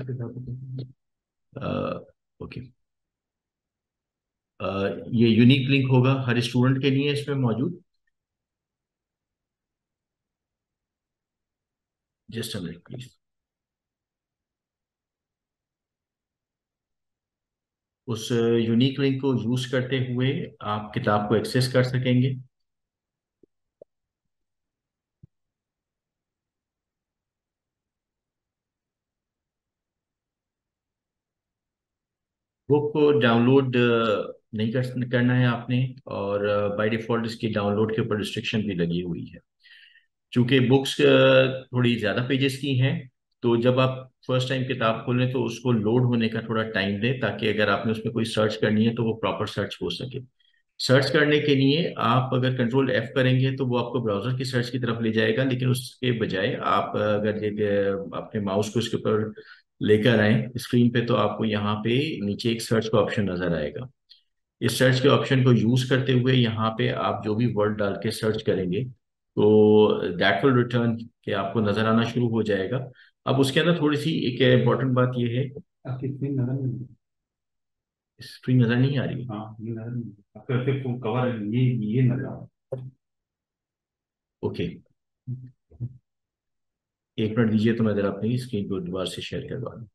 ओके, ये यूनिक लिंक होगा हर स्टूडेंट के लिए इसमें मौजूद। Just a minute please. उस यूनिक लिंक को यूज करते हुए आप किताब को एक्सेस कर सकेंगे। बुक को डाउनलोड नहीं कर, करना है आपने, और बाय डिफॉल्ट इसकी डाउनलोड के ऊपर रिस्ट्रिक्शन भी लगी हुई है। चूंकि बुक्स थोड़ी ज़्यादा पेजेस की हैं, तो जब आप फर्स्ट टाइम किताब खोलें तो उसको लोड होने का थोड़ा टाइम दें, ताकि अगर आपने उसमें कोई सर्च करनी है तो वो प्रॉपर सर्च हो सके। सर्च करने के लिए आप अगर कंट्रोल एफ करेंगे तो वो आपको ब्राउजर की सर्च की तरफ ले जाएगा, लेकिन उसके बजाय आप अगर ये अपने माउस को इसके ऊपर लेकर आए स्क्रीन पे, तो आपको यहाँ पे नीचे एक सर्च का ऑप्शन नजर आएगा। इस सर्च के ऑप्शन को यूज करते हुए यहाँ पे आप जो भी वर्ड डाल के सर्च करेंगे तो दैट विल रिटर्न के आपको नजर आना शुरू हो जाएगा। अब उसके अंदर थोड़ी सी एक इम्पोर्टेंट बात यह है, आपकी स्क्रीन नजर नहीं, स्क्रीन नजर नहीं आ रही है। हाँ, ये नजर नहीं, आपका सिर्फ कवर है, ये ये नजर आ रहा है। ओके, एक मिनट दीजिए तो मैं जरा अपनी स्क्रीन को दोबारा से शेयर करवा दूं।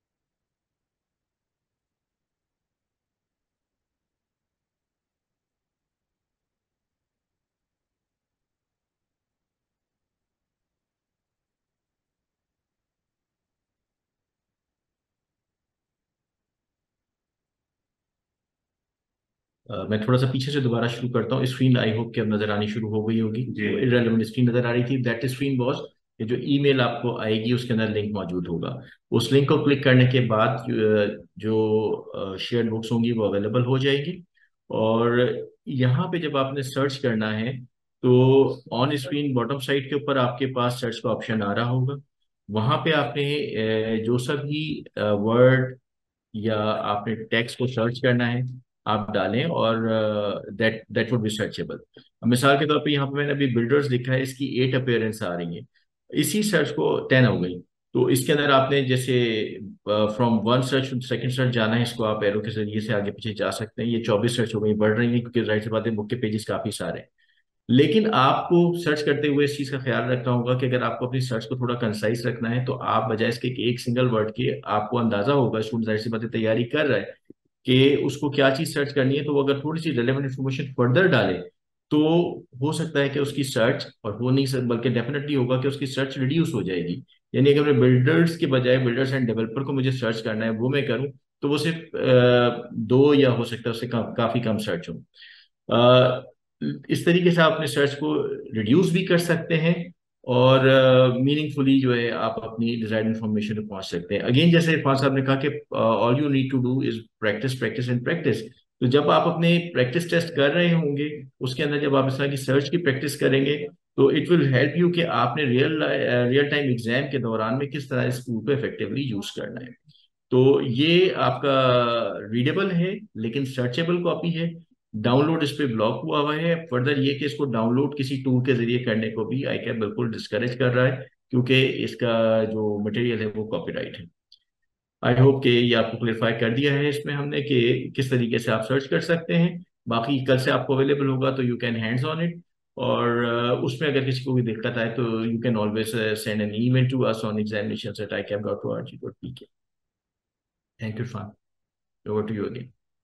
अ, मैं थोड़ा सा पीछे से दोबारा शुरू करता हूँ। स्क्रीन आई होप कि अब नजर आनी शुरू हो गई होगी। जो इररेलेवेंट स्क्रीन नजर आ रही थी, दैट स्क्रीन वॉज ये जो ईमेल आपको आएगी उसके अंदर लिंक मौजूद होगा। उस लिंक को क्लिक करने के बाद अ, जो शेयर बुक्स होंगी वो अवेलेबल हो जाएगी। और यहाँ पे जब आपने सर्च करना है तो ऑन स्क्रीन बॉटम साइड के ऊपर आपके पास सर्च का ऑप्शन आ रहा होगा। वहां पे आपने अ, जो सभी वर्ड या आपने टेक्स्ट को सर्च करना है आप डालें, और that that would be searchable. मिसाल के तौर पे यहाँ पे मैंने अभी बिल्डर्स लिखा है, इसकी एट अपेयरेंस आ रही है। इसी सर्च को टेन हो गई। तो इसके अंदर आपने जैसे from one search to second search जाना है, इसको आप एरो के जरिए से आगे पीछे जा सकते हैं। ये चौबीस सर्च हो गई, बढ़ रही है क्योंकि जाहिर सी बात है बुक के पेजेस काफी सारे हैं। लेकिन आपको सर्च करते हुए इस चीज का ख्याल रखना होगा कि अगर आपको अपनी सर्च को थोड़ा कंसाइज रखना है तो आप बजाय इसके कि एक सिंगल वर्ड के, आपको अंदाजा होगा स्टूडेंट जाहिर सी बात है तैयारी कर रहा है कि उसको क्या चीज सर्च करनी है, तो वो अगर थोड़ी सी रेलेवेंट इन्फॉर्मेशन फर्दर डाले तो हो सकता है कि उसकी सर्च, और हो नहीं सकता बल्कि डेफिनेटली होगा कि उसकी सर्च रिड्यूस हो जाएगी। यानी अगर मैं बिल्डर्स के बजाय बिल्डर्स एंड डेवलपर को मुझे सर्च करना है वो मैं करूं, तो वो सिर्फ अ, दो या हो सकता है उससे कम, काफी कम सर्च हो। अ, इस तरीके से आप अपने सर्च को रिड्यूस भी कर सकते हैं और मीनिंगफुली जो है आप अपनी डिजायर्ड इंफॉर्मेशन पे पहुंच सकते हैं। अगेन जैसे इरफान साहब ने कहा कि all you need to do is practice practice and practice. तो जब आप अपने प्रैक्टिस टेस्ट कर रहे होंगे उसके अंदर जब आप इस तरह की सर्च की प्रैक्टिस करेंगे तो इट विल हेल्प यू कि आपने रियल रियल टाइम एग्जाम के दौरान में किस तरह इस टूल को इफेक्टिवली यूज करना है। तो ये आपका रीडेबल है लेकिन सर्चेबल कॉपी है। डाउनलोड इस पे ब्लॉक हुआ हुआ है। फर्दर ये कि इसको डाउनलोड किसी टूल के जरिए करने को भी आई कैप बिल्कुल डिस्करेज कर रहा है क्योंकि इसका जो मटेरियल है वो कॉपीराइट है। आई होप कि ये आपको क्लेरिफाई कर दिया है इसमें हमने कि किस तरीके से आप सर्च कर सकते हैं। बाकी कल से आपको अवेलेबल होगा तो you can hands on it. और अ, उसमें अगर किसी को भी दिक्कत आए तो you can always send an email to us on examination at I cap dot O R G dot P K. Thank you for. Over to you again.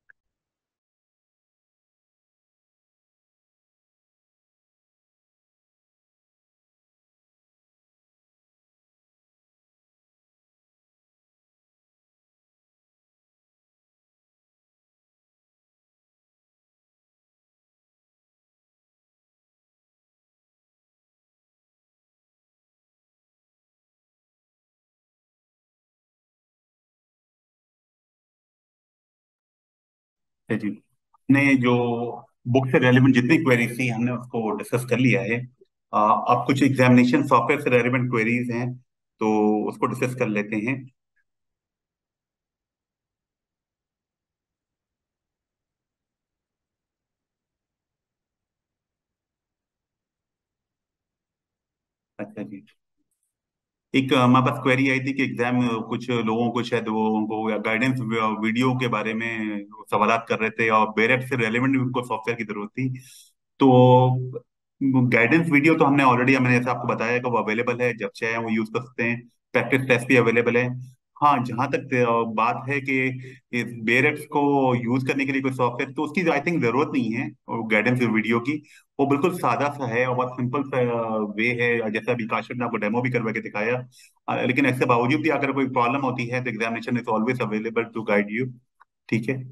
है जी। हमने जो बुक से रेलिवेंट जितनी क्वेरीज थी हमने उसको डिस्कस कर लिया है। आ, अब कुछ एग्जामिनेशन सॉफ्टवेयर से रेलिवेंट क्वेरीज हैं तो उसको डिस्कस कर लेते हैं। अच्छा जी। एक अ, हमारे पास क्वेरी आई थी कि एग्जाम कुछ लोगों को शायद वो उनको गाइडेंस वीडियो के बारे में सवालात कर रहे थे और बेरेट से रेलिवेंट उनको सॉफ्टवेयर की जरूरत थी। तो गाइडेंस वीडियो तो हमने ऑलरेडी मैंने जैसे आपको बताया कि वो अवेलेबल है, जब चाहे वो यूज कर सकते हैं। प्रैक्टिस टेस्ट भी अवेलेबल है। हाँ, जहाँ तक अ, बात है कि इस बेरेट्स को यूज करने के लिए कोई सॉफ्टवेयर तो उसकी आई थिंक जरूरत नहीं है गाइडेंस वीडियो की। वो बिल्कुल सादा सा है और बहुत सिंपल सा वे है, जैसा अभी काशिफ ने आपको डेमो भी करवा के दिखाया। अ, लेकिन इसके बावजूद भी अगर कोई प्रॉब्लम होती है तो examination is always available to guide you. ठीक है।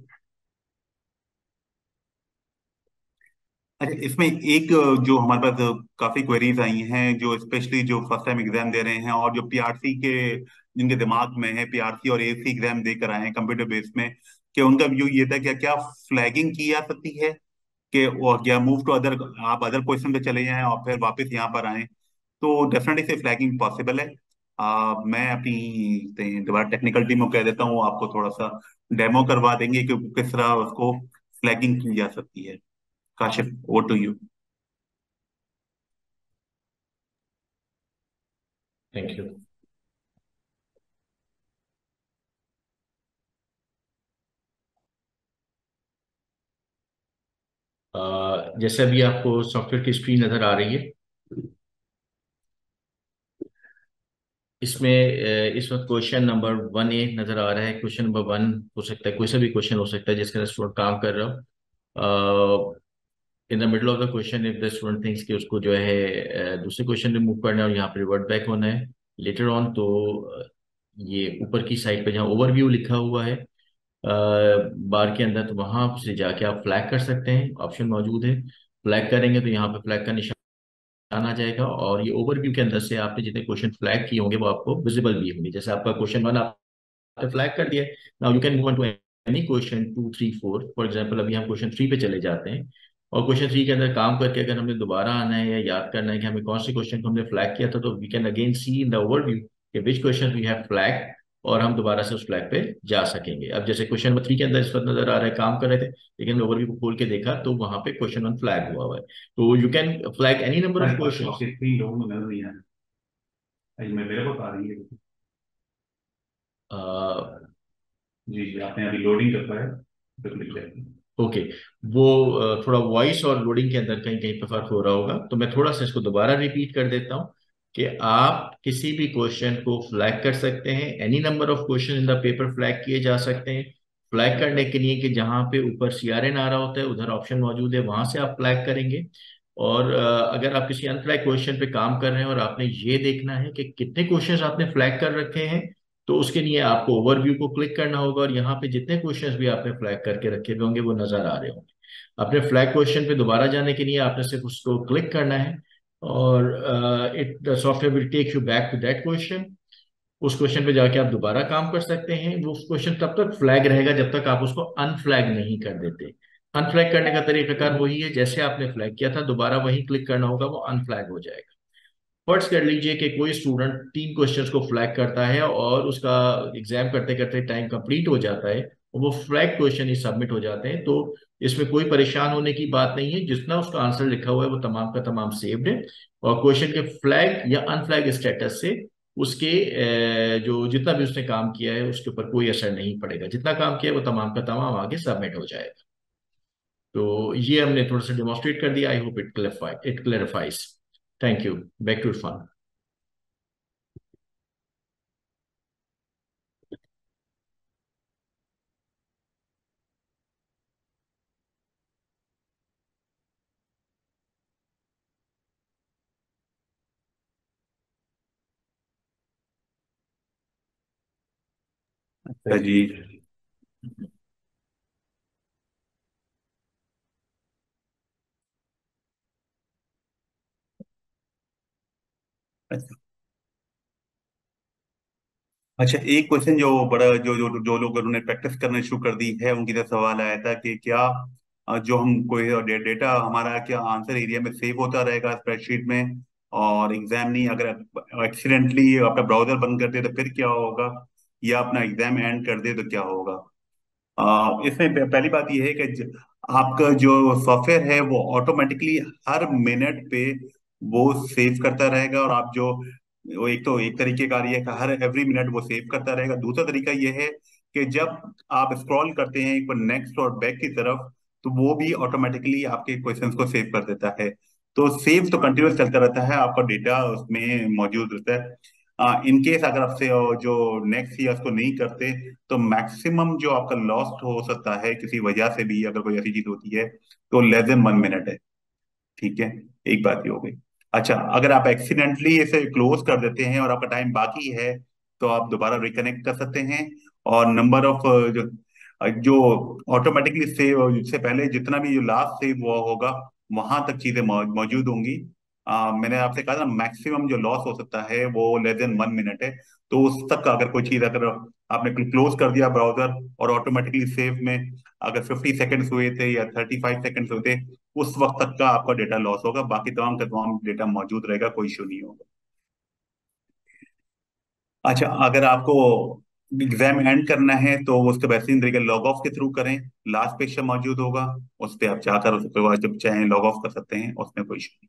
अच्छा, इसमें एक अ, जो हमारे पास अ, काफी क्वेरीज आई हैं जो स्पेशली जो फर्स्ट टाइम एग्जाम दे रहे हैं और जो पीआरसी के जिनके दिमाग में है पीआरसी और एसी एग्जाम देकर आए हैं कंप्यूटर बेस में, कि उनका व्यू ये था कि क्या फ्लैगिंग की जा सकती है कि और क्या मूव टू अदर, आप अदर क्वेश्चन पे चले जाएं और फिर वापस यहाँ पर आए। तो डेफिनेटली से फ्लैगिंग पॉसिबल है। आ, मैं अपनी ते- दोबारा टेक्निकल टीम को कह देता हूँ, आपको थोड़ा सा डेमो करवा देंगे कि किस तरह उसको फ्लैगिंग की जा सकती है। Kashif, over to you. Thank you. जैसे अभी आपको सॉफ्टवेयर की स्क्रीन नजर आ रही है, इसमें अ, इस वक्त क्वेश्चन नंबर वन ए नजर आ रहा है। क्वेश्चन नंबर वन हो सकता है, कोई सा भी क्वेश्चन हो सकता है जिसके अंदर स्टूडेंट काम कर रहा हो। In the middle of the question if the student thinks कि उसको जो है अ, दूसरे क्वेश्चन में मूव करना है और यहाँ पे रिवर्ट बैक होना है लेटर ऑन, तो अ, ये ऊपर की साइड पे जहाँ ओवरव्यू लिखा हुआ है बार के अंदर, तो वहां से जाके आप फ्लैग कर सकते हैं, ऑप्शन मौजूद है। फ्लैग करेंगे तो यहाँ पे फ्लैग का निशान आ जाएगा और ये ओवरव्यू के अंदर से आपने जितने क्वेश्चन फ्लैग किए होंगे वो आपको विजिबल भी होंगे। जैसे आपका क्वेश्चन वन आपने फ्लैग कर दिया, now you can move on to any question two three four. For example अभी हम क्वेश्चन थ्री पे चले जाते हैं और क्वेश्चन थ्री के अंदर काम करके अगर हमें दोबारा आना है या याद करना है कि हमें कौन से क्वेश्चन को हमने फ्लैग किया था, तो we can again see in the overview कि which question we have flag, और हम दोबारा से उस फ्लैग पे जा सकेंगे। अब जैसे क्वेश्चन नंबर थ्री के अंदर इस वक्त नजर आ रहा है काम कर रहे थे लेकिन हमने ओवरव्यू को खोल के देखा तो वहां पे क्वेश्चन वन फ्लैग हुआ हुआ है। तो you can flag any number of question. मैं मेरे को तो आ रही है। अ, जी जी, आपने अभी लोडिंग करता है तो क्लिक करें। ओके। वो अ, थोड़ा वॉइस और लोडिंग के अंदर कहीं कहीं पे फर्क हो रहा होगा, तो मैं थोड़ा सा इसको दोबारा रिपीट कर देता हूँ कि आप किसी भी क्वेश्चन को फ्लैग कर सकते हैं। Any number of question in the paper flag किए जा सकते हैं। फ्लैग करने के लिए कि जहां पे ऊपर सी आर एन आ रहा होता है उधर ऑप्शन मौजूद है, वहां से आप फ्लैग करेंगे। और अ, अगर आप किसी अनफ्लैग क्वेश्चन पे काम कर रहे हैं और आपने ये देखना है कि कितने क्वेश्चंस आपने फ्लैग कर रखे हैं, तो उसके लिए आपको ओवरव्यू को क्लिक करना होगा और यहाँ पे जितने क्वेश्चंस भी आपने फ्लैग करके रखे हुए होंगे वो नजर आ रहे होंगे। अपने फ्लैग क्वेश्चन पे दोबारा जाने के लिए आपने सिर्फ उसको क्लिक करना है और it the software will take you back to that question. उस क्वेश्चन पे जाके आप दोबारा काम कर सकते हैं। वो क्वेश्चन तब तक फ्लैग रहेगा जब तक आप उसको अनफ्लैग नहीं कर देते। अनफ्लैग करने का तरीकाकार वही है, जैसे आपने फ्लैग किया था दोबारा वही क्लिक करना होगा, वो अनफ्लैग हो जाएगा। फर्ज कर लीजिए कि कोई स्टूडेंट तीन क्वेश्चंस को फ्लैग करता है और उसका एग्जाम करते करते टाइम कंप्लीट हो जाता है और वो फ्लैग क्वेश्चन ही सबमिट हो जाते हैं, तो इसमें कोई परेशान होने की बात नहीं है। जितना उसका आंसर लिखा हुआ है वो तमाम का तमाम सेव्ड है और क्वेश्चन के फ्लैग या अनफ्लैग स्टेटस से उसके अ, जो जितना भी उसने काम किया है उसके ऊपर कोई असर नहीं पड़ेगा। जितना काम किया है वो तमाम का तमाम आगे सबमिट हो जाएगा। तो ये हमने थोड़ा सा डेमोन्स्ट्रेट कर दिया। I hope it clarify it clarifies. Thank you. Back to fun. अच्छा जी। अच्छा, एक क्वेश्चन जो बड़ा जो जो जो लोग उन्होंने प्रैक्टिस करना शुरू कर दी है उनकी तरफ सवाल आया था कि क्या अ, जो हम कोई डे, डेटा हमारा क्या आंसर एरिया में सेव होता रहेगा स्प्रेडशीट में, और एग्जाम नहीं अगर एक्सीडेंटली अपना ब्राउजर बंद कर दे तो फिर क्या होगा, या अपना एग्जाम एंड कर दे तो क्या होगा। अ, इसमें प- पहली बात यह है कि ज- आपका जो सॉफ्टवेयर है वो ऑटोमेटिकली हर मिनट पे वो सेव करता रहेगा, और आप जो वो एक तो एक तरीके का ये है कि हर एवरी मिनट वो सेव करता रहेगा। दूसरा तरीका ये है कि जब आप स्क्रॉल करते हैं एक बार नेक्स्ट और बैक की तरफ, तो वो भी ऑटोमेटिकली आपके क्वेश्चंस को सेव कर देता है। तो सेव तो कंटिन्यूस चलता रहता है, आपका डेटा उसमें मौजूद रहता है। इन केस अगर आपसे अ, जो नेक्स्ट ईयर को नहीं करते, तो मैक्सिमम जो आपका लॉस्ट हो सकता है किसी वजह से भी, अगर कोई ऐसी चीज होती है, तो लेस देन वन मिनट है। ठीक है, एक बात ये हो गई। अच्छा, अगर आप एक्सीडेंटली इसे क्लोज कर देते हैं और आपका टाइम बाकी है, तो आप दोबारा रिकनेक्ट कर सकते हैं। और नंबर ऑफ जो जो ऑटोमेटिकली सेव से पहले जितना भी जो लास्ट सेव हुआ होगा वहां तक चीजें मौ, मौजूद होंगी। आ, मैंने आपसे कहा था मैक्सिमम जो लॉस हो सकता है वो लेस देन वन मिनट है। तो उस तक का अगर कोई चीज अगर आपने क्लोज कर दिया ब्राउजर और ऑटोमेटिकली सेव में अगर फिफ्टी सेकंड्स हुए थे या थर्टी फाइव सेकंड्स हुए थे, उस वक्त तक का आपका डेटा लॉस होगा। बाकी तमाम का तमाम डेटा मौजूद रहेगा, कोई इशू नहीं होगा। अच्छा, अगर आपको एग्जाम एंड करना है तो उसके बेहतरीन तरीके लॉग ऑफ के थ्रू करें। लास्ट पेज मौजूद होगा, उस पर आप चाहकर उसके बाद जब चाहें लॉग ऑफ कर सकते हैं, उसमें कोई इशू नहीं।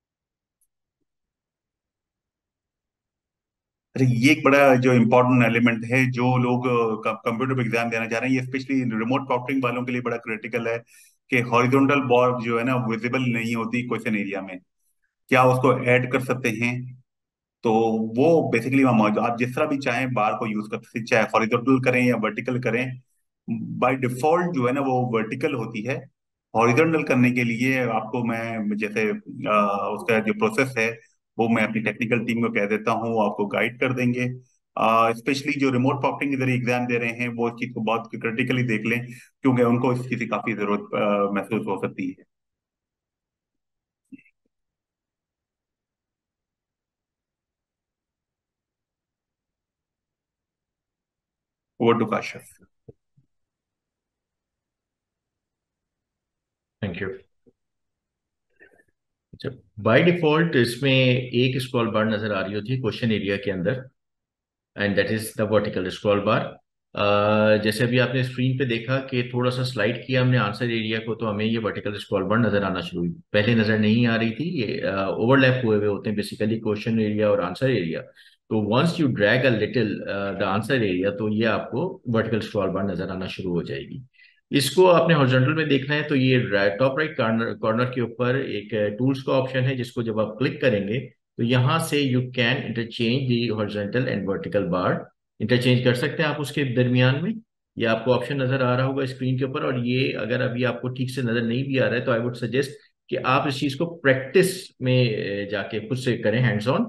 अच्छा, ये एक बड़ा जो इम्पोर्टेंट एलिमेंट है जो लोग कंप्यूटर पे एग्जाम देना चाह रहे हैं, ये स्पेशली रिमोट प्रॉक्टरिंग वालों के लिए बड़ा क्रिटिकल है कि हॉरिजॉन्टल बार जो है ना विजिबल नहीं होती क्वेश्चन एरिया में। क्या उसको ऐड कर सकते हैं? तो वो बेसिकली वहाँ मौजूद, आप जिस तरह भी चाहें बार को यूज कर सकते हैं, चाहे हॉरिजॉन्टल करें या वर्टिकल करें। बाय डिफॉल्ट जो है ना वो वर्टिकल होती है। हॉरिजॉन्टल करने के लिए आपको मैं जैसे अ, उसका जो प्रोसेस है वो मैं अपनी टेक्निकल टीम को कह देता हूँ, वो आपको गाइड कर देंगे। स्पेशली जो रिमोट प्रॉक्टिंग इधर एग्जाम दे रहे हैं वो इस चीज को बहुत क्रिटिकली देख लें, क्योंकि उनको इस चीज की काफी जरूरत अ, महसूस हो सकती है। Over to Kashif. Thank you. अच्छा, बाय डिफॉल्ट इसमें एक स्क्रॉल बार नजर आ रही होती है क्वेश्चन एरिया के अंदर, and that is the vertical scroll bar. जैसे अभी आपने स्क्रीन पे देखा कि थोड़ा सा स्लाइड किया हमने आंसर एरिया को, तो हमें ये वर्टिकल स्क्रॉल बार नजर आना शुरू हुई। पहले नजर नहीं आ रही थी। ये ओवरलैप हुए हुए होते हैं बेसिकली क्वेश्चन एरिया और आंसर एरिया। तो once you drag a little the answer area, तो ये आपको वर्टिकल स्क्रॉल बार नजर आना शुरू हो जाएगी। इसको आपने हॉरिजॉन्टल में देखना है तो ये टॉप राइट कॉर्नर कॉर्नर के ऊपर एक टूल्स का ऑप्शन है, जिसको जब आप क्लिक करेंगे तो यहाँ से you can interchange the horizontal and vertical bar, interchange कर सकते हैं आप उसके दरमियान में। ये आपको ऑप्शन नजर आ रहा होगा स्क्रीन के ऊपर, और ये अगर अभी आपको ठीक से नजर नहीं भी आ रहा है तो आई वुड सजेस्ट कि आप इस चीज को प्रैक्टिस में जाके खुद से करें, हैंड्स ऑन।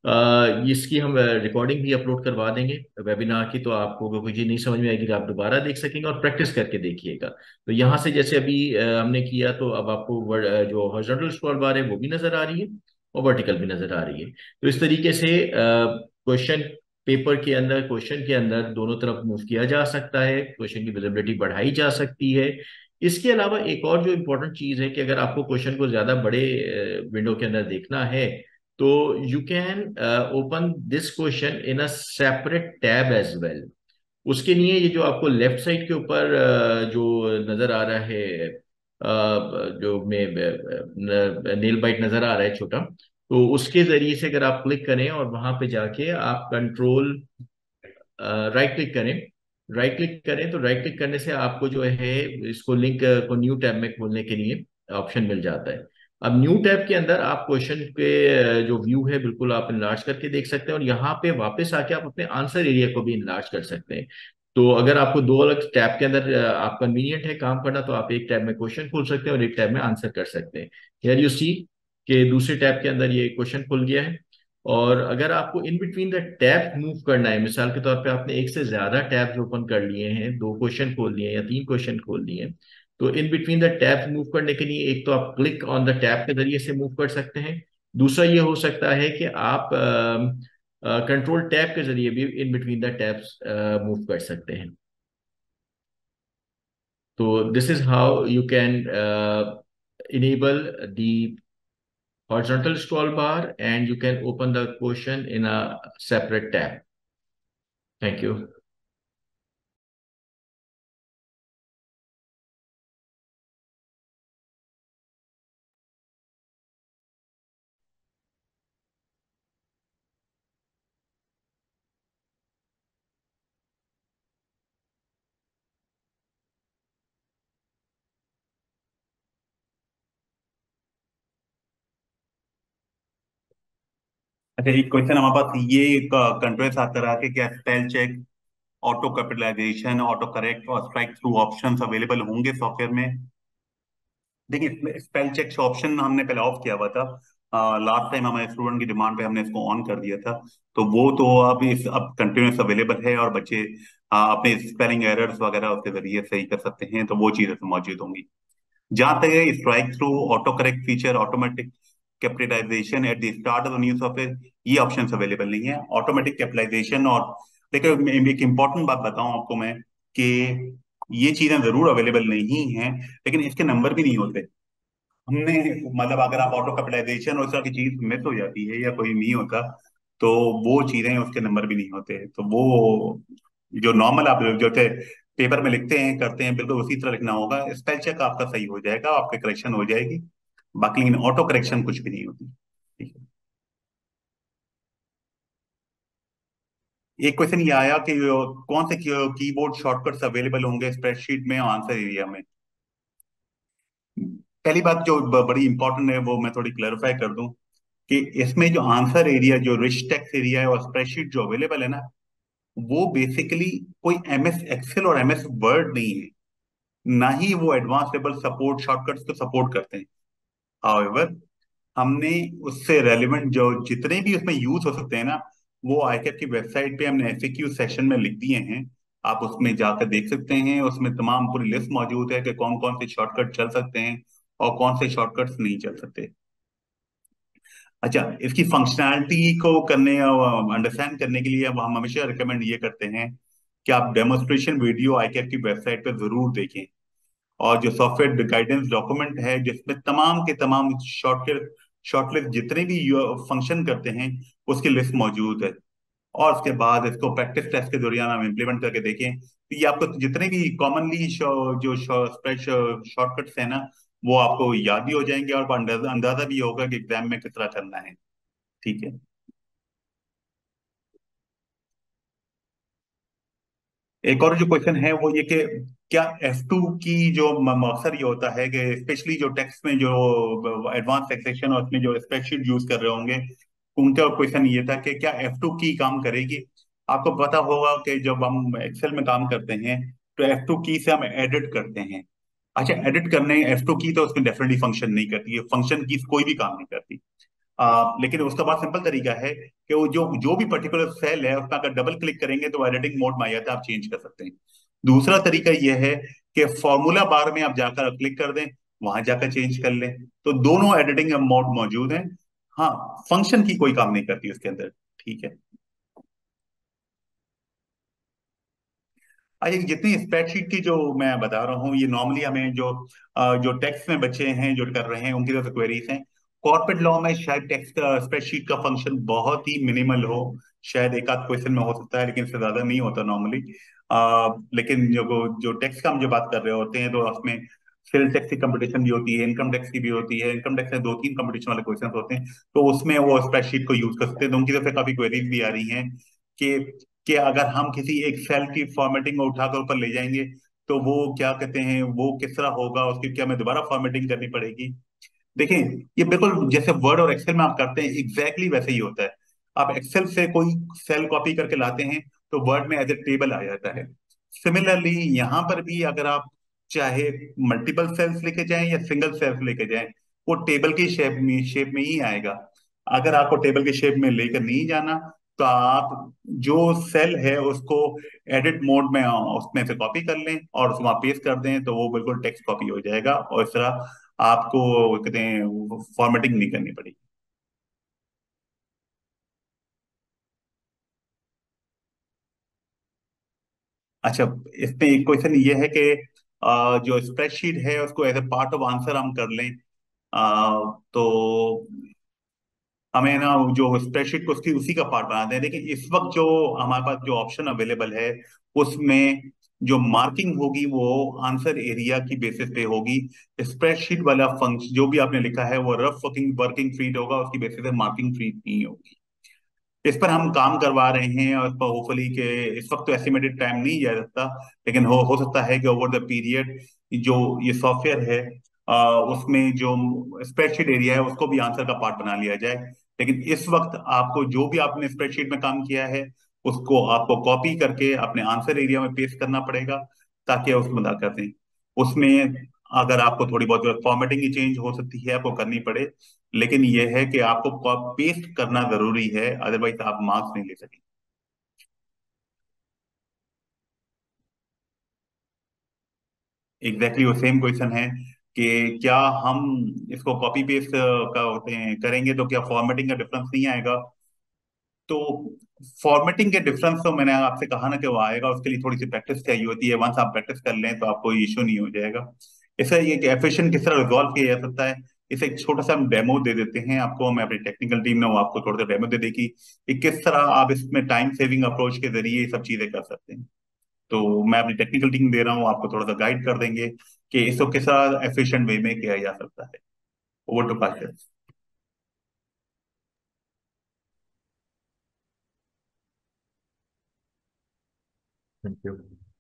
इसकी हम रिकॉर्डिंग भी अपलोड करवा देंगे वेबिनार की, तो आपको अगर कोई चीज नहीं समझ में आएगी तो आप दोबारा देख सकेंगे और प्रैक्टिस करके देखिएगा। तो यहाँ से जैसे अभी अ, हमने किया, तो अब आपको वर- अ, जो हॉरिजॉन्टल स्क्रॉल बार है वो भी नजर आ रही है और वर्टिकल भी नजर आ रही है। तो इस तरीके से क्वेश्चन पेपर के अंदर, क्वेश्चन के अंदर दोनों तरफ मूव किया जा सकता है, क्वेश्चन की विजिबिलिटी बढ़ाई जा सकती है। इसके अलावा एक और जो इम्पोर्टेंट चीज है कि अगर आपको क्वेश्चन को ज्यादा बड़े विंडो के अंदर देखना है तो you can open this question in a separate tab as well. उसके लिए ये जो आपको लेफ्ट साइड के ऊपर अ, जो नजर आ रहा है, अ, जो में नेल बाइट नजर आ रहा है छोटा, तो उसके जरिए से अगर आप क्लिक करें और वहां पे जाके आप कंट्रोल राइट क्लिक करें, राइट क्लिक करें तो राइट क्लिक करने से आपको जो है इसको लिंक को न्यू टैब में खोलने के लिए ऑप्शन मिल जाता है। अब न्यू टैब के अंदर आप क्वेश्चन के अ, जो व्यू है बिल्कुल आप इनलार्ज करके देख सकते हैं, और यहाँ पे वापस आके आप अपने आंसर एरिया को भी इनलार्ज कर सकते हैं। तो अगर आपको दो अलग टैब के अंदर अ, आप कन्वीनियंट है काम करना, तो आप एक टैब में क्वेश्चन खोल सकते हैं और एक टैब में आंसर कर सकते हैं। हियर यू सी कि दूसरे टैब के अंदर ये क्वेश्चन खुल गया है। और अगर आपको in between the tab move करना है, मिसाल के तौर पे आपने एक से ज्यादा टैब्स ओपन कर लिए हैं, दो क्वेश्चन खोल लिए हैं या तीन क्वेश्चन खोल लिए हैं, तो in between the tabs move करने के लिए एक तो आप क्लिक ऑन द टैब के जरिए से मूव कर सकते हैं। दूसरा ये हो सकता है कि आप कंट्रोल टैब के जरिए भी in between the tabs move कर सकते हैं। तो this is how you can enable the horizontal scroll bar and you can open the question in a separate tab. Thank you. अच्छा, एक क्वेश्चन हमारे पास ये कंट्रोल आता रहा कि क्या spell check, auto capitalisation, auto correct और स्ट्राइक थ्रू ऑप्शंस अवेलेबल होंगे सॉफ्टवेयर में? देखिए, स्पेल चेक ऑप्शन हमने पहले ऑफ किया हुआ था। लास्ट टाइम हमारे स्टूडेंट की डिमांड पे हमने इसको ऑन कर दिया था। तो वो तो अब इस अब कंटिन्यूस अवेलेबल है और बच्चे अ, अपने स्पेलिंग एरर्स वगैरह उसके जरिए सही कर सकते हैं, तो वो चीजें तो मौजूद होंगी। जहां तक है strike through, auto correct feature, automatic capitalisation at the start of new software, ये ऑप्शंस अवेलेबल नहीं है। ऑटोमेटिक कैपिटलाइजेशन और देखिए, मैं एक इंपॉर्टेंट बात बताऊं आपको मैं कि ये चीजें जरूर अवेलेबल नहीं हैं, लेकिन इसके नंबर भी नहीं होते। हमने मतलब अगर आप ऑटो कैपिटलाइजेशन और इस तरह की चीज मिस हो जाती है या कोई नहीं होता, तो वो चीजें उसके नंबर भी नहीं होते। तो वो जो नॉर्मल आप जो थे पेपर में लिखते हैं करते हैं, बिल्कुल उसी तरह लिखना होगा। स्पेल चेक आपका सही हो जाएगा, आपकी करेक्शन हो जाएगी, बाकी लेकिन ऑटो करेक्शन कुछ भी नहीं होती। ठीक है। एक क्वेश्चन ये आया कि कौन से कीबोर्ड शॉर्टकट्स अवेलेबल होंगे स्प्रेडशीट में और आंसर एरिया में? पहली बात जो ब- बड़ी इंपॉर्टेंट है वो मैं थोड़ी क्लैरिफाई कर दूं कि इसमें जो आंसर एरिया, जो रिच टेक्स्ट एरिया है और स्प्रेडशीट जो अवेलेबल है ना, वो बेसिकली कोई एमएस एक्सेल और एमएस वर्ड नहीं है। ना ही वो एडवांस लेवल सपोर्ट शॉर्टकट्स को सपोर्ट करते हैं। हाउएवर, हमने उससे रेलिवेंट जो जितने भी उसमें यूज हो सकते हैं ना, वो आईकैप की वेबसाइट पे हमने एफएक्यू सेक्शन में लिख दिए हैं। आप उसमें जाकर देख सकते हैं, उसमें तमाम पूरी लिस्ट मौजूद है कि कौन कौन से शॉर्टकट चल सकते हैं और कौन से शॉर्टकट्स नहीं चल सकते। अच्छा, इसकी फंक्शनैलिटी को करने और अंडरस्टैंड करने के लिए अब हम हमेशा रिकमेंड ये करते हैं कि आप डेमोन्स्ट्रेशन वीडियो आईकैप की वेबसाइट पर जरूर देखें। और जो सॉफ्टवेयर गाइडेंस डॉक्यूमेंट है जिसमें तमाम के तमाम शॉर्टकट शॉर्टलिस्ट जितने भी फंक्शन करते हैं उसकी लिस्ट मौजूद है। और उसके बाद इसको प्रैक्टिस टेस्ट के दौरान हम इम्प्लीमेंट करके देखें, तो ये आपको जितने भी कॉमनली जो शॉर्टकट्स है ना, वो आपको याद भी हो जाएंगे और अंदाजा अंदाजा भी होगा कि एग्जाम में किस तरह करना है। ठीक है। एक और जो क्वेश्चन है वो ये कि क्या एफ टू की जो म- म- अक्सर ये होता है कि स्पेशली जो टेक्स्ट में जो एडवांस टैक्सेशन और उसमें जो स्प्रेडशीट यूज कर रहे होंगे, उनका क्वेश्चन ये था कि क्या एफ टू की काम करेगी। आपको पता होगा कि जब हम एक्सेल में काम करते हैं तो एफ टू की से हम एडिट करते हैं। अच्छा, एडिट करने एफ टू की तो उसमें डेफिनेटली फंक्शन नहीं करती है, फंक्शन की कोई भी काम नहीं करती। आ, लेकिन उसका बहुत सिंपल तरीका है कि वो जो जो भी पर्टिकुलर सेल है उसका अगर डबल क्लिक करेंगे तो एडिटिंग मोड में आ जाता है, आप चेंज कर सकते हैं। दूसरा तरीका यह है कि फॉर्मूला बार में आप जाकर क्लिक कर दें, वहां जाकर चेंज कर लें। तो दोनों एडिटिंग मोड मौजूद हैं। हाँ, फंक्शन की कोई काम नहीं करती उसके अंदर। ठीक है। अच्छा, जितनी स्प्रेडशीट की जो मैं बता रहा हूँ, ये नॉर्मली हमें जो अ, जो टेक्स्ट में बच्चे हैं जो कर रहे हैं उनकी तरफ से क्वेरीज हैं। कॉर्पोरेट लॉ में शायद टेक्स्ट का स्प्रेडशीट का फंक्शन बहुत ही मिनिमल हो, शायद एक आध क्वेश्चन में हो सकता है, लेकिन इससे ज्यादा नहीं होता नॉर्मली। लेकिन जो जो टेक्स्ट का हम जो बात कर रहे होते हैं तो उसमें सेल टैक्स की कंपटीशन भी होती है, इनकम टैक्स की भी होती है। इनकम टैक्स में दो तीन कंपटीशन वाले क्वेश्चन होते हैं, तो उसमें वो स्प्रेडशीट को यूज कर सकते हैं। तो उनकी तरफ से काफी क्वेरीज भी आ रही हैं कि कि अगर हम किसी एक सेल की फॉर्मेटिंग को उठाकर ऊपर ले जाएंगे तो वो क्या कहते हैं, वो किस तरह होगा, उसकी क्या हमें दोबारा फॉर्मेटिंग करनी पड़ेगी। देखिए, ये बिल्कुल जैसे वर्ड और एक्सेल में आप करते हैं एग्जैक्टली वैसे ही होता है। आप एक्सेल से कोई सेल कॉपी करके लाते हैं तो वर्ड में एज ए टेबल आ जाता है। सिमिलरली यहाँ पर भी अगर आप चाहे मल्टीपल सेल्स लेके जाएं या सिंगल सेल्स लेके जाएं, वो टेबल की शेप में शेप में ही आएगा। अगर आपको टेबल की शेप में लेकर नहीं जाना तो आप जो सेल है उसको एडिट मोड में उसमें से कॉपी कर लें और उसको वहां पेस्ट कर दें, तो वो बिल्कुल टेक्स्ट कॉपी हो जाएगा और इस तरह आपको कहते हैं फॉर्मेटिंग नहीं करनी पड़ेगी। अच्छा, इसमें एक क्वेश्चन ये है कि अ, जो स्प्रेडशीट है उसको as a part of answer हम कर लें। अ, तो हमें ना जो स्प्रेडशीट को उसकी उसी का पार्ट बनाते हैं, लेकिन इस वक्त जो हमारे पास जो ऑप्शन अवेलेबल है उसमें जो मार्किंग होगी वो आंसर एरिया की बेसिस पे होगी। स्प्रेडशीट वाला फंक्शन जो भी आपने लिखा है वो रफ वर्किंग वर्किंग फीट होगा, उसकी बेसिस पे मार्किंग फीट नहीं होगी। इस पर हम काम करवा रहे हैं और इस पर होपफुली के इस वक्त तो एस्टिमेटेड टाइम नहीं जा सकता, लेकिन हो हो सकता है कि ओवर द पीरियड जो ये सॉफ्टवेयर है आ, उसमें जो स्प्रेडशीट एरिया है उसको भी आंसर का पार्ट बना लिया जाए। लेकिन इस वक्त आपको जो भी आपने स्प्रेडशीट में काम किया है उसको आपको कॉपी करके अपने आंसर एरिया में पेस्ट करना पड़ेगा, ताकि उसको मदद कर दें। उसमें अगर आपको थोड़ी बहुत फॉर्मेटिंग की चेंज हो सकती है आपको करनी पड़े, लेकिन यह है कि आपको पेस्ट करना जरूरी है, अदरवाइज आप मार्क्स नहीं ले सकेंगे। एग्जैक्टली वो सेम क्वेश्चन है कि क्या हम इसको कॉपी पेस्ट का होते हैं करेंगे तो क्या फॉर्मेटिंग का डिफरेंस नहीं आएगा। तो फॉर्मेटिंग के डिफरेंस तो मैंने आपसे कहा ना कि वो आएगा, उसके लिए थोड़ी सी प्रैक्टिस चाहिए होती है। वंस आप प्रैक्टिस कर लें तो आपको इशू नहीं हो जाएगा। इसका ये कि एफिशिएंट किस तरह रिजॉल्व किया जा सकता है, इसे एक छोटा सा हम डेमो दे देते हैं आपको। मैं अपनी टेक्निकल टीम ने वो आपको थोड़ा सा डेमो दे देगी कि किस तरह आप इसमें टाइम सेविंग अप्रोच के जरिए ये सब चीजें कर सकते हैं। तो मैं अपनी टेक्निकल टीम दे रहा हूँ, आपको थोड़ा सा गाइड कर देंगे कि इसको किस तरह एफिशिएंट वे में किया जा सकता है। Over to question. Thank you.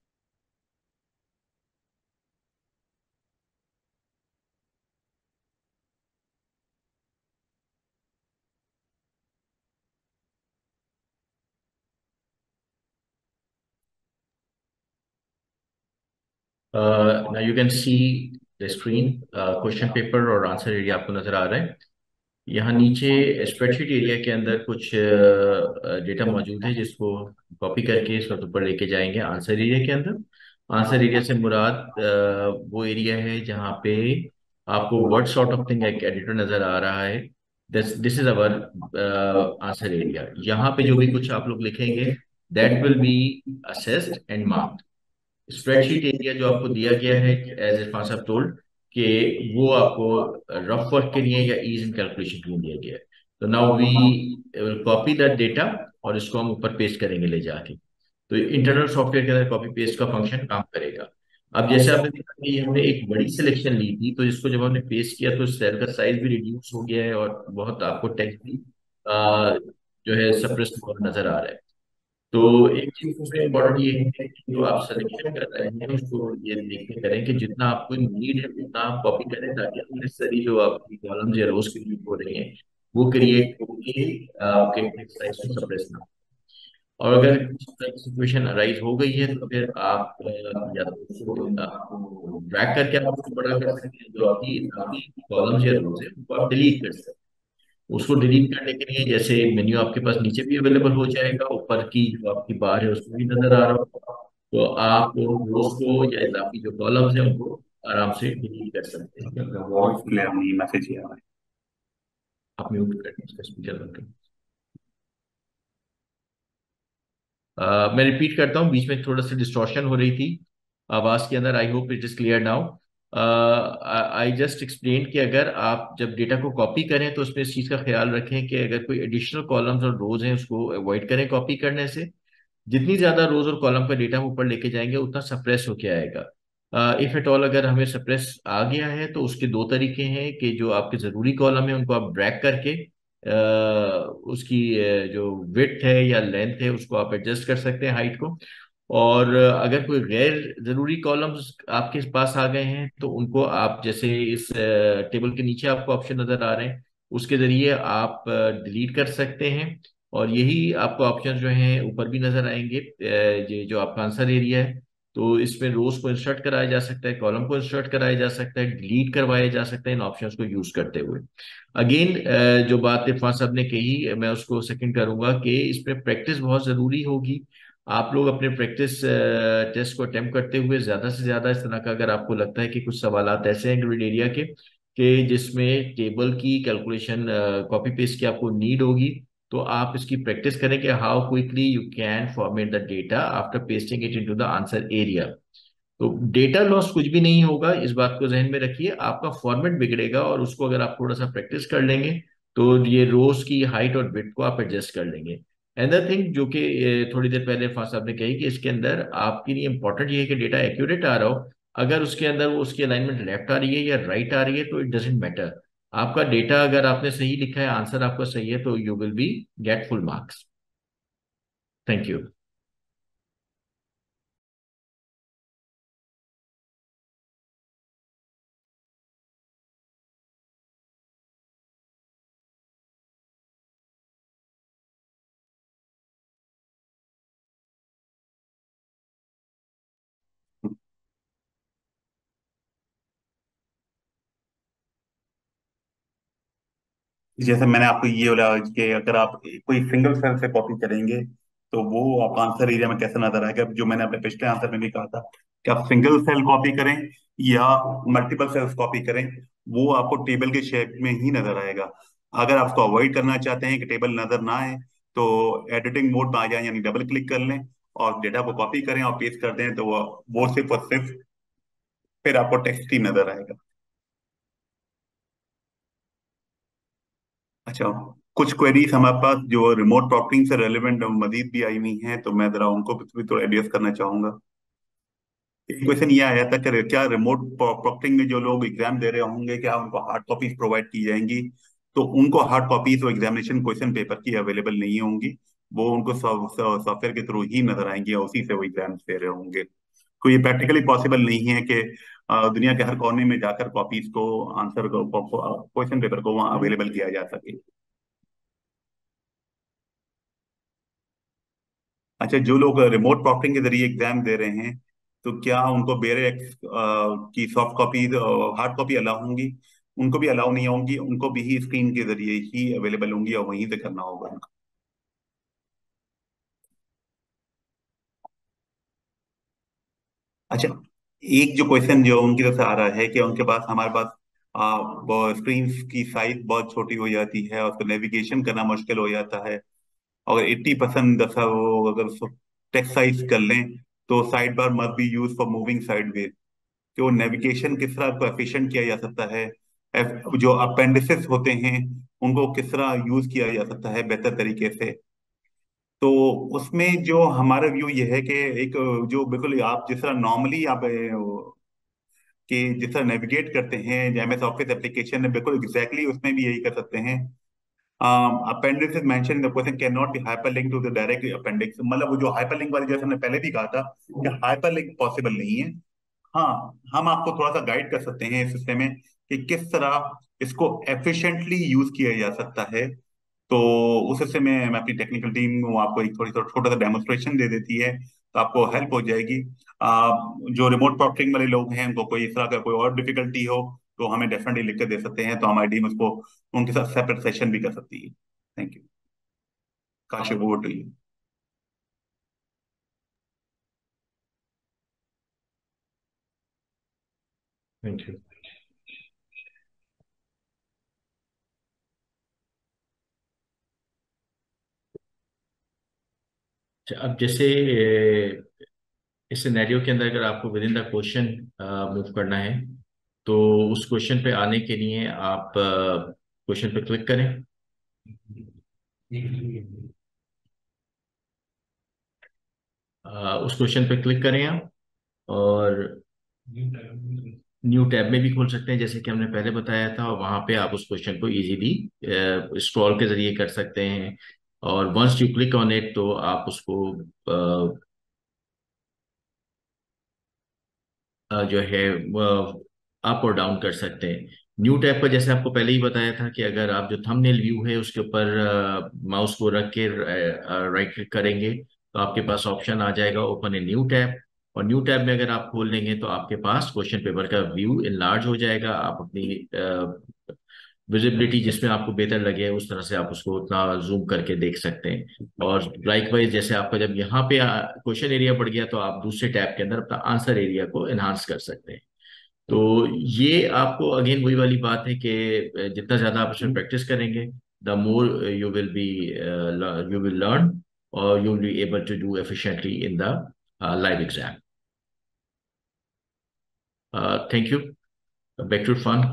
now you can see the screen, question paper और आंसर एरिया आपको नजर आ रहा है। यहाँ नीचे स्प्रेडशीट एरिया के अंदर कुछ डेटा मौजूद है जिसको कॉपी करके इसको ऊपर लेके जाएंगे आंसर एरिया के अंदर। आंसर एरिया से मुराद अ, वो एरिया है जहाँ पे आपको वर्ड सॉर्ट ऑफ थिंग एक एडिटर नजर आ रहा है। This this is our answer area. यहाँ पे जो भी कुछ आप लोग लिखेंगे that will be assessed and marked. Spreadsheet area जो आपको दिया गया है एज इरफान साहब टोल्ड कि वो आपको रफ वर्क के लिए या ईज इन कैलकुलेशन के लिए दिया गया है। तो now we will copy that data और इसको हम ऊपर पेस्ट करेंगे ले जाके। तो इंटरनल सॉफ्टवेयर के अंदर कॉपी पेस्ट का फंक्शन काम करेगा। अब जैसे आपने देखा कि हमने एक बड़ी सिलेक्शन ली थी, तो इसको जब हमने पेस्ट किया तो सेल का साइज भी रिड्यूस हो गया है और बहुत आपको टेक्स्ट भी अ, जो है सप्रेस नजर आ रहा है। तो एक चीज सबसे इम्पोर्टेंट ये है कि जो आप सिलेक्शन कर रहे हैं उसको ये देखते करें कि जितना आपको नीड है उतना आप कॉपी करें, ताकि अननेसेसरी जो आपकी कॉलम्स या रोज क्रिएट हो रही हैं वो क्रिएट होके आपके टेक्स्ट साइज को सप्रेस ना हो। और अगर इस तरह की सिचुएशन अराइज हो गई है तो फिर आप अ, या तो उसको ड्रैग करके आप उसको बड़ा कर सकते हैं, जो आपकी आपकी कॉलम्स या रोज है उनको आप डिलीट कर सकते हैं। उसको डिलीट करने के लिए जैसे मेन्यू आपके पास नीचे भी अवेलेबल हो जाएगा, ऊपर की जो आपकी बार है उसमें भी नजर आ रहा होगा, तो आप रोज को या इजाफी जो कॉलम्स है उनको आराम से डिलीट कर सकते हैं। वॉइस क्लियर नहीं, मैसेज ये आ रहा है। आप म्यूट कर दें उसका स्पीकर बंद कर। अ, मैं रिपीट करता हूँ, बीच में थोड़ा सा डिस्टॉर्शन हो रही थी आवाज के अंदर। I hope it is clear now. I just explain कि अगर आप जब डेटा को कॉपी करें तो उसमें इस चीज़ का ख्याल रखें कि अगर कोई एडिशनल कॉलम्स और रोज हैं उसको अवॉइड करें कॉपी करने से। जितनी ज्यादा रोज और कॉलम का डेटा हम ऊपर लेके जाएंगे उतना सप्रेस होके आएगा। इफ एट ऑल अगर हमें सप्रेस आ गया है तो उसके दो तरीके हैं कि जो आपके जरूरी कॉलम है उनको आप ड्रैग करके अ, उसकी अ, जो विड्थ है या लेंथ है उसको आप एडजस्ट कर सकते हैं, हाइट को। और अ, अगर कोई गैर जरूरी कॉलम्स आपके पास आ गए हैं तो उनको आप जैसे इस टेबल के नीचे आपको ऑप्शन नजर आ रहे हैं उसके जरिए आप डिलीट कर सकते हैं। और यही आपको ऑप्शन जो हैं ऊपर भी नजर आएंगे, अ, ये जो आपका आंसर एरिया है, तो इसमें रोज को इंसर्ट कराया जा सकता है, कॉलम को इंसर्ट कराया जा सकता है, डिलीट करवाया जा सकता है इन ऑप्शंस को यूज करते हुए। अगेन जो बात इरफान साहब ने कही मैं उसको सेकंड करूंगा कि इसमें प्रैक्टिस बहुत जरूरी होगी। आप लोग अपने प्रैक्टिस टेस्ट को अटेम्प्ट करते हुए ज्यादा से ज्यादा इस तरह का अगर आपको लगता है कि कुछ सवालात ऐसे हैं ग्रिड एरिया के कि जिसमें टेबल की कैलकुलेशन कॉपी पेस्ट की आपको नीड होगी, तो आप इसकी प्रैक्टिस करें कि how quickly you can format the data after pasting it into the answer area. तो डेटा लॉस कुछ भी नहीं होगा, इस बात को जहन में रखिए। आपका फॉर्मेट बिगड़ेगा और उसको अगर आप थोड़ा सा प्रैक्टिस कर लेंगे तो ये रोज की हाइट और विड्थ को आप एडजस्ट कर लेंगे। अनदर थिंग जो कि ए, थोड़ी देर पहले फास्ट साहब ने कही कि इसके अंदर आपके लिए इंपॉर्टेंट ये है कि डेटा एक्यूरेट आ रहा हो। अगर उसके अंदर वो उसकी अलाइनमेंट लेफ्ट आ रही है या राइट आ रही है तो इट डजेंट मैटर। आपका डेटा अगर आपने सही लिखा है, आंसर आपका सही है, तो you will be get full marks. Thank you. जैसे मैंने आपको ये बोला कि अगर आप कोई सिंगल सेल से कॉपी करेंगे तो वो आपका आंसर एरिया में कैसे नजर आएगा, जो मैंने अपने पिछले आंसर में भी कहा था कि आप सिंगल सेल कॉपी करें या मल्टीपल सेल्स कॉपी करें, वो आपको टेबल के शेप में ही नजर आएगा। अगर आप उसको अवॉइड करना चाहते हैं कि टेबल नजर ना आए तो एडिटिंग मोड में आ जाए, यानी डबल क्लिक कर लें और डेटा को कॉपी करें और पेस्ट कर दें, तो वो वो सिर्फ और सिर्फ फिर आपको टेक्स्ट ही नजर आएगा। अच्छा, कुछ क्वेरीज हमारे पास जो रिमोट प्रॉक्टिंग से रेलेवेंट मजीद भी आई हुई हैं, तो मैं जरा उनको भी थोड़ा एड्रेस करना चाहूंगा। एक क्वेश्चन ये आया था कि क्या रिमोट प्रॉक्टिंग में जो लोग एग्जाम दे रहे होंगे क्या उनको हार्ड कॉपीज प्रोवाइड की जाएंगी? तो उनको हार्ड कॉपीज और एग्जामिनेशन क्वेश्चन पेपर की अवेलेबल नहीं होंगी। वो उनको सॉफ्टवेयर के थ्रू ही नजर आएंगी और उसी से वो एग्जाम दे रहे होंगे। तो ये प्रैक्टिकली पॉसिबल नहीं है कि अ, दुनिया के हर कोने में जाकर कॉपीज को, आंसर को, क्वेश्चन पेपर को वहाँ अवेलेबल किया जा सके। अच्छा, जो लोग रिमोट प्रॉक्टिंग के जरिए एग्जाम दे रहे हैं तो क्या उनको बेरे एक्स की soft copy, hard copy allow होंगी? उनको भी अलाउ नहीं होंगी, उनको भी ही स्क्रीन के जरिए ही अवेलेबल होंगी और वहीं से करना होगा उनको। अच्छा, एक जो क्वेश्चन जो उनकी तरफ से आ रहा है कि उनके पास, हमारे पास स्क्रीन की साइज बहुत छोटी हो जाती है और उसको नेविगेशन करना मुश्किल हो जाता है। अगर एट्टी परसेंट दफा वो अगर टेक्स्ट साइज कर लें तो side bar must be use for moving sideways, कि वो नेविगेशन किस तरह को एफिशिएंट किया जा सकता है। एफ- जो अपेंडिसेस होते हैं उनको किस तरह यूज किया जा सकता है बेहतर तरीके से। तो उसमें जो हमारा व्यू ये है कि एक जो बिल्कुल आप जिस तरह नॉर्मली आप अ, कि जिस तरह नेविगेट करते हैं एम एस ऑफिस एप्लीकेशन में, बिल्कुल एग्जैक्टली उसमें भी यही कर सकते हैं। Appendix is mention in the question can not be hyperlink to the direct appendix, मतलब वो जो हाइपरलिंक वाली, जैसे हमने पहले भी कहा था कि हाइपरलिंक पॉसिबल नहीं है। हाँ, हम आपको थोड़ा सा गाइड कर सकते हैं इस सिस्टम में कि किस तरह इसको एफिशिएंटली यूज किया जा सकता है। तो उस हिस्से में मैं अपनी टेक्निकल टीम वो आपको एक थोड़ी सा छोटा सा डेमोन्स्ट्रेशन दे देती है, तो आपको हेल्प हो जाएगी। आ, जो रिमोट प्रॉक्टरिंग वाले लोग हैं उनको कोई इस तरह का कोई और डिफिकल्टी हो तो हमें डेफिनेटली लिख के दे सकते हैं, तो हमारी टीम उसको उनके साथ सेपरेट सेशन भी कर सकती है। Thank you. Kashif, over to you. Thank you. अब जैसे अ, इस सिनेरियो के अंदर अगर आपको within the question move करना है, तो उस क्वेश्चन पे आने के लिए आप क्वेश्चन पे क्लिक करें। अ, उस क्वेश्चन पे क्लिक करें आप, और न्यू टैब में भी खोल सकते हैं जैसे कि हमने पहले बताया था, और वहां पे आप उस क्वेश्चन को इजीली स्क्रॉल के जरिए कर सकते हैं। और once you click on it तो आप उसको अ, जो है अप और डाउन कर सकते हैं। न्यू टैब पर जैसे आपको पहले ही बताया था कि अगर आप जो थंबनेल व्यू है उसके ऊपर माउस को रख के राइट क्लिक करेंगे तो आपके पास ऑप्शन आ जाएगा ओपन ए न्यू टैब। और न्यू टैब में अगर आप खोल लेंगे तो आपके पास क्वेश्चन पेपर का व्यू इनलार्ज हो जाएगा। आप अपनी विजिबिलिटी जिसमें आपको बेहतर लगे उस तरह से आप उसको उतना जूम करके देख सकते हैं। और लाइकवाइज जैसे आपका जब यहाँ पे क्वेश्चन एरिया बढ़ गया तो आप दूसरे टैब के अंदर अपना आंसर एरिया को एनहांस कर सकते हैं। तो ये आपको अगेन वही वाली बात है कि जितना ज्यादा आप इसमें प्रैक्टिस करेंगे the more you will be you will learn और you will be able to do efficiently in the live exam. Thank you. Back to fun.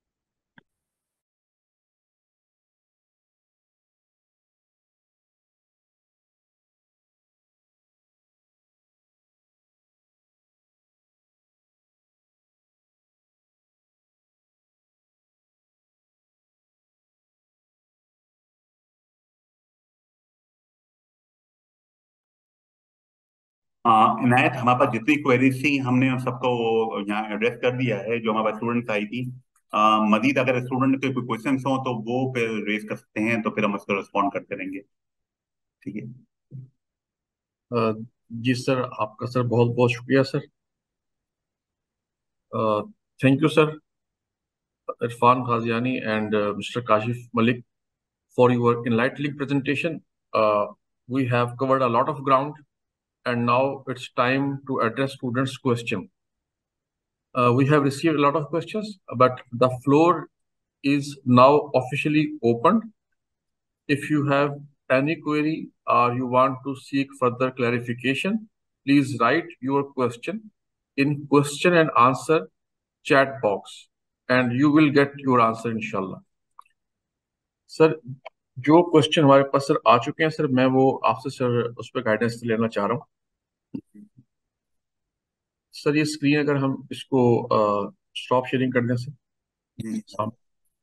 हाँ इनायत, हमारे पास जितनी क्वेरीज थी हमने उन सबको यहाँ एड्रेस कर दिया है जो हमारे स्टूडेंट्स आई थी। अ, मजीद अगर स्टूडेंट के कोई क्वेश्चन हो तो वो फिर रेज कर सकते हैं, तो फिर हम उसको रिस्पॉन्ड करते रहेंगे। ठीक है। अ, जी सर, आपका सर बहुत बहुत शुक्रिया sir. Thank you sir, Irfan Ghaziani and uh, mister Kashif Malik, for your enlightening presentation. Uh, we have covered a lot of ground, and now it's time to address students' question. Uh, we have received a lot of questions, but the floor is now officially opened. If you have any query or you want to seek further clarification, please write your question in question and answer chat box, and you will get your answer inshallah. Sir, जो क्वेश्चन हमारे पास सर आ चुके हैं सर, मैं वो आपसे सर उस पर गाइडेंस लेना चाह रहा हूँ। सर ये स्क्रीन अगर हम इसको स्टॉप शेयरिंग कर दें सर जी। सामने।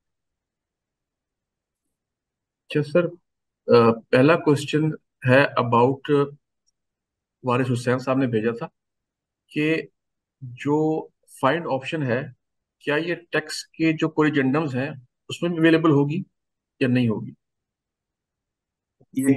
अच्छा सर, अ, पहला क्वेश्चन है अबाउट, वारिस हुसैन साहब ने भेजा था कि जो फाइंड ऑप्शन है, क्या ये टेक्स्ट के जो कोरिजेंडम्स हैं उसमें भी अवेलेबल होगी या नहीं होगी? ये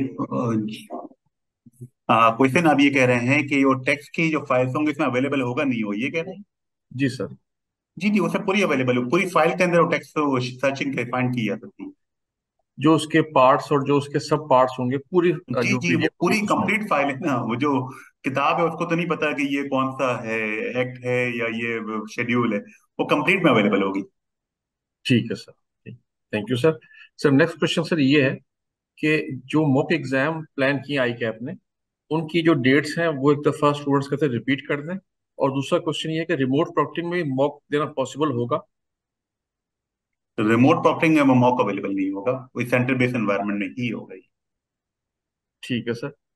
क्वेश्चन आप ये कह रहे हैं कि वो टेक्स्ट की जो फाइल्स होंगे इसमें अवेलेबल होगा नहीं हो, ये कह रहे हैं? जी सर। जी जी, वो सब पूरी अवेलेबल है, पूरी फाइल के अंदर वो टेक्स्ट सर्चिंग के फाइंड की जा सकती है। जो उसके पार्ट्स और जो उसके सब पार्ट्स होंगे, पूरी अ, जी जो जी, वो पीडीएफ होगी पूरी उसमें। कंप्लीट फाइल है ना। वो जो किताब है उसको तो नहीं पता कि ये कौन सा है, एक्ट है या ये शेड्यूल है, वो कंप्लीट में अवेलेबल होगी। ठीक है sir, thank you sir. Sir next question sir ये है कि जो मॉक एग्जाम प्लान की आई कैप ने, उनकी जो डेट्स हैं वो एक दफा स्टूडेंट्स के साथ रिपीट कर दें। और दूसरा क्वेश्चन ये है कि रिमोट प्रॉक्टिंग में मॉक देना पॉसिबल होगा? तो रिमोट प्रॉक्टरिंग में मॉक अवेलेबल नहीं होगा, कोई सेंटर बेस्ड एनवायरनमेंट में ही होगा ये। ठीक है सर।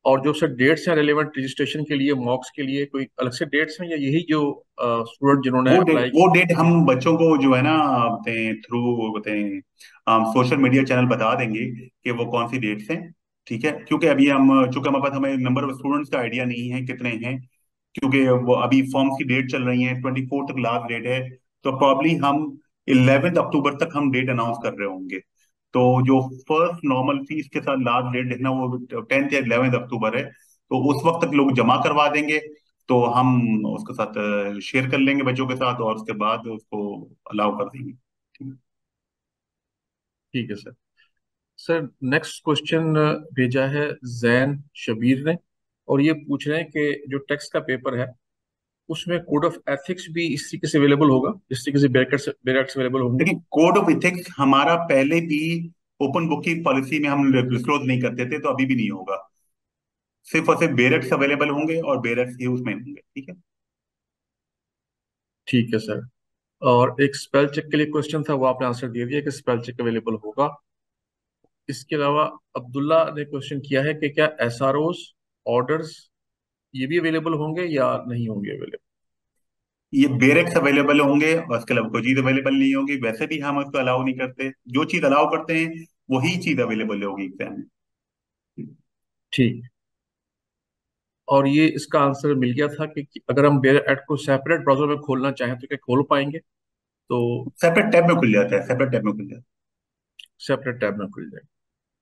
और जो सर डेट्स हैं रेलेवेंट रजिस्ट्रेशन के लिए, मॉक्स के लिए, कोई अलग से डेट्स हैं या यही जो स्टूडेंट जिन्होंने वो डेट अप्लाई वो किया? डेट हम बच्चों को जो है ना थ्रू होते सोशल मीडिया चैनल बता देंगे कि वो कौन सी डेट्स हैं। ठीक है, क्योंकि अभी हम चूंकि हमारे पास हमें नंबर ऑफ स्टूडेंट्स का आइडिया नहीं है कितने हैं, क्योंकि वो अभी फॉर्म्स की डेट चल रही है, ट्वेंटी फोर्थ तक लास्ट डेट है। तो प्रॉब्ली हम इलेवेंथ अक्टूबर तक हम डेट अनाउंस कर रहे होंगे। तो जो फर्स्ट नॉर्मल फीस के साथ लास्ट डेट देखना वो टेंथ या इलेवेंथ अक्टूबर है। तो उस वक्त तक लोग जमा करवा देंगे, तो हम उसके साथ शेयर कर लेंगे बच्चों के साथ, और उसके बाद उसको अलाउ कर देंगे। ठीक है। ठीक है सर। सर नेक्स्ट क्वेश्चन भेजा है जैन शबीर ने, और ये पूछ रहे हैं कि जो टेक्स्ट का पेपर है उसमें कोड ऑफ एथिक्स भी इस तरीके से अवेलेबल होगा जिस तरीके से बैरिकेड्स बैरिकेड्स अवेलेबल होंगे? देखिए, कोड ऑफ इथिक्स हमारा पहले भी ओपन बुक की पॉलिसी में हम डिस्क्लोज नहीं करते थे, तो अभी भी नहीं होगा। सिर्फ और सिर्फ बेरेक्स अवेलेबल होंगे और बेरेक्स ही उसमें होंगे। ठीक है। ठीक है सर। और एक स्पेल चेक के लिए क्वेश्चन था, वो आपने आंसर दे दिया कि स्पेल चेक अवेलेबल होगा। इसके अलावा अब्दुल्ला ने क्वेश्चन किया है कि क्या एस आर ओज ऑर्डर्स ये भी अवेलेबल होंगे या नहीं होंगे अवेलेबल? ये बेरेक्स अवेलेबल होंगे और उसके अलावा कोई चीज अवेलेबल नहीं होगी। वैसे भी हम उसको अलाउ नहीं करते, जो चीज अलाउ करते हैं वही चीज अवेलेबल होगी एग्जाम में। ठीक। और ये इसका आंसर मिल गया था कि कि अगर हम बेयर एड को सेपरेट ब्राउजर में खोलना चाहें तो क्या खोल पाएंगे? तो सेपरेट टैब में खुल जाता है, सेपरेट टैब में खुल जाता सेपरेट टैब में खुल जाएगा।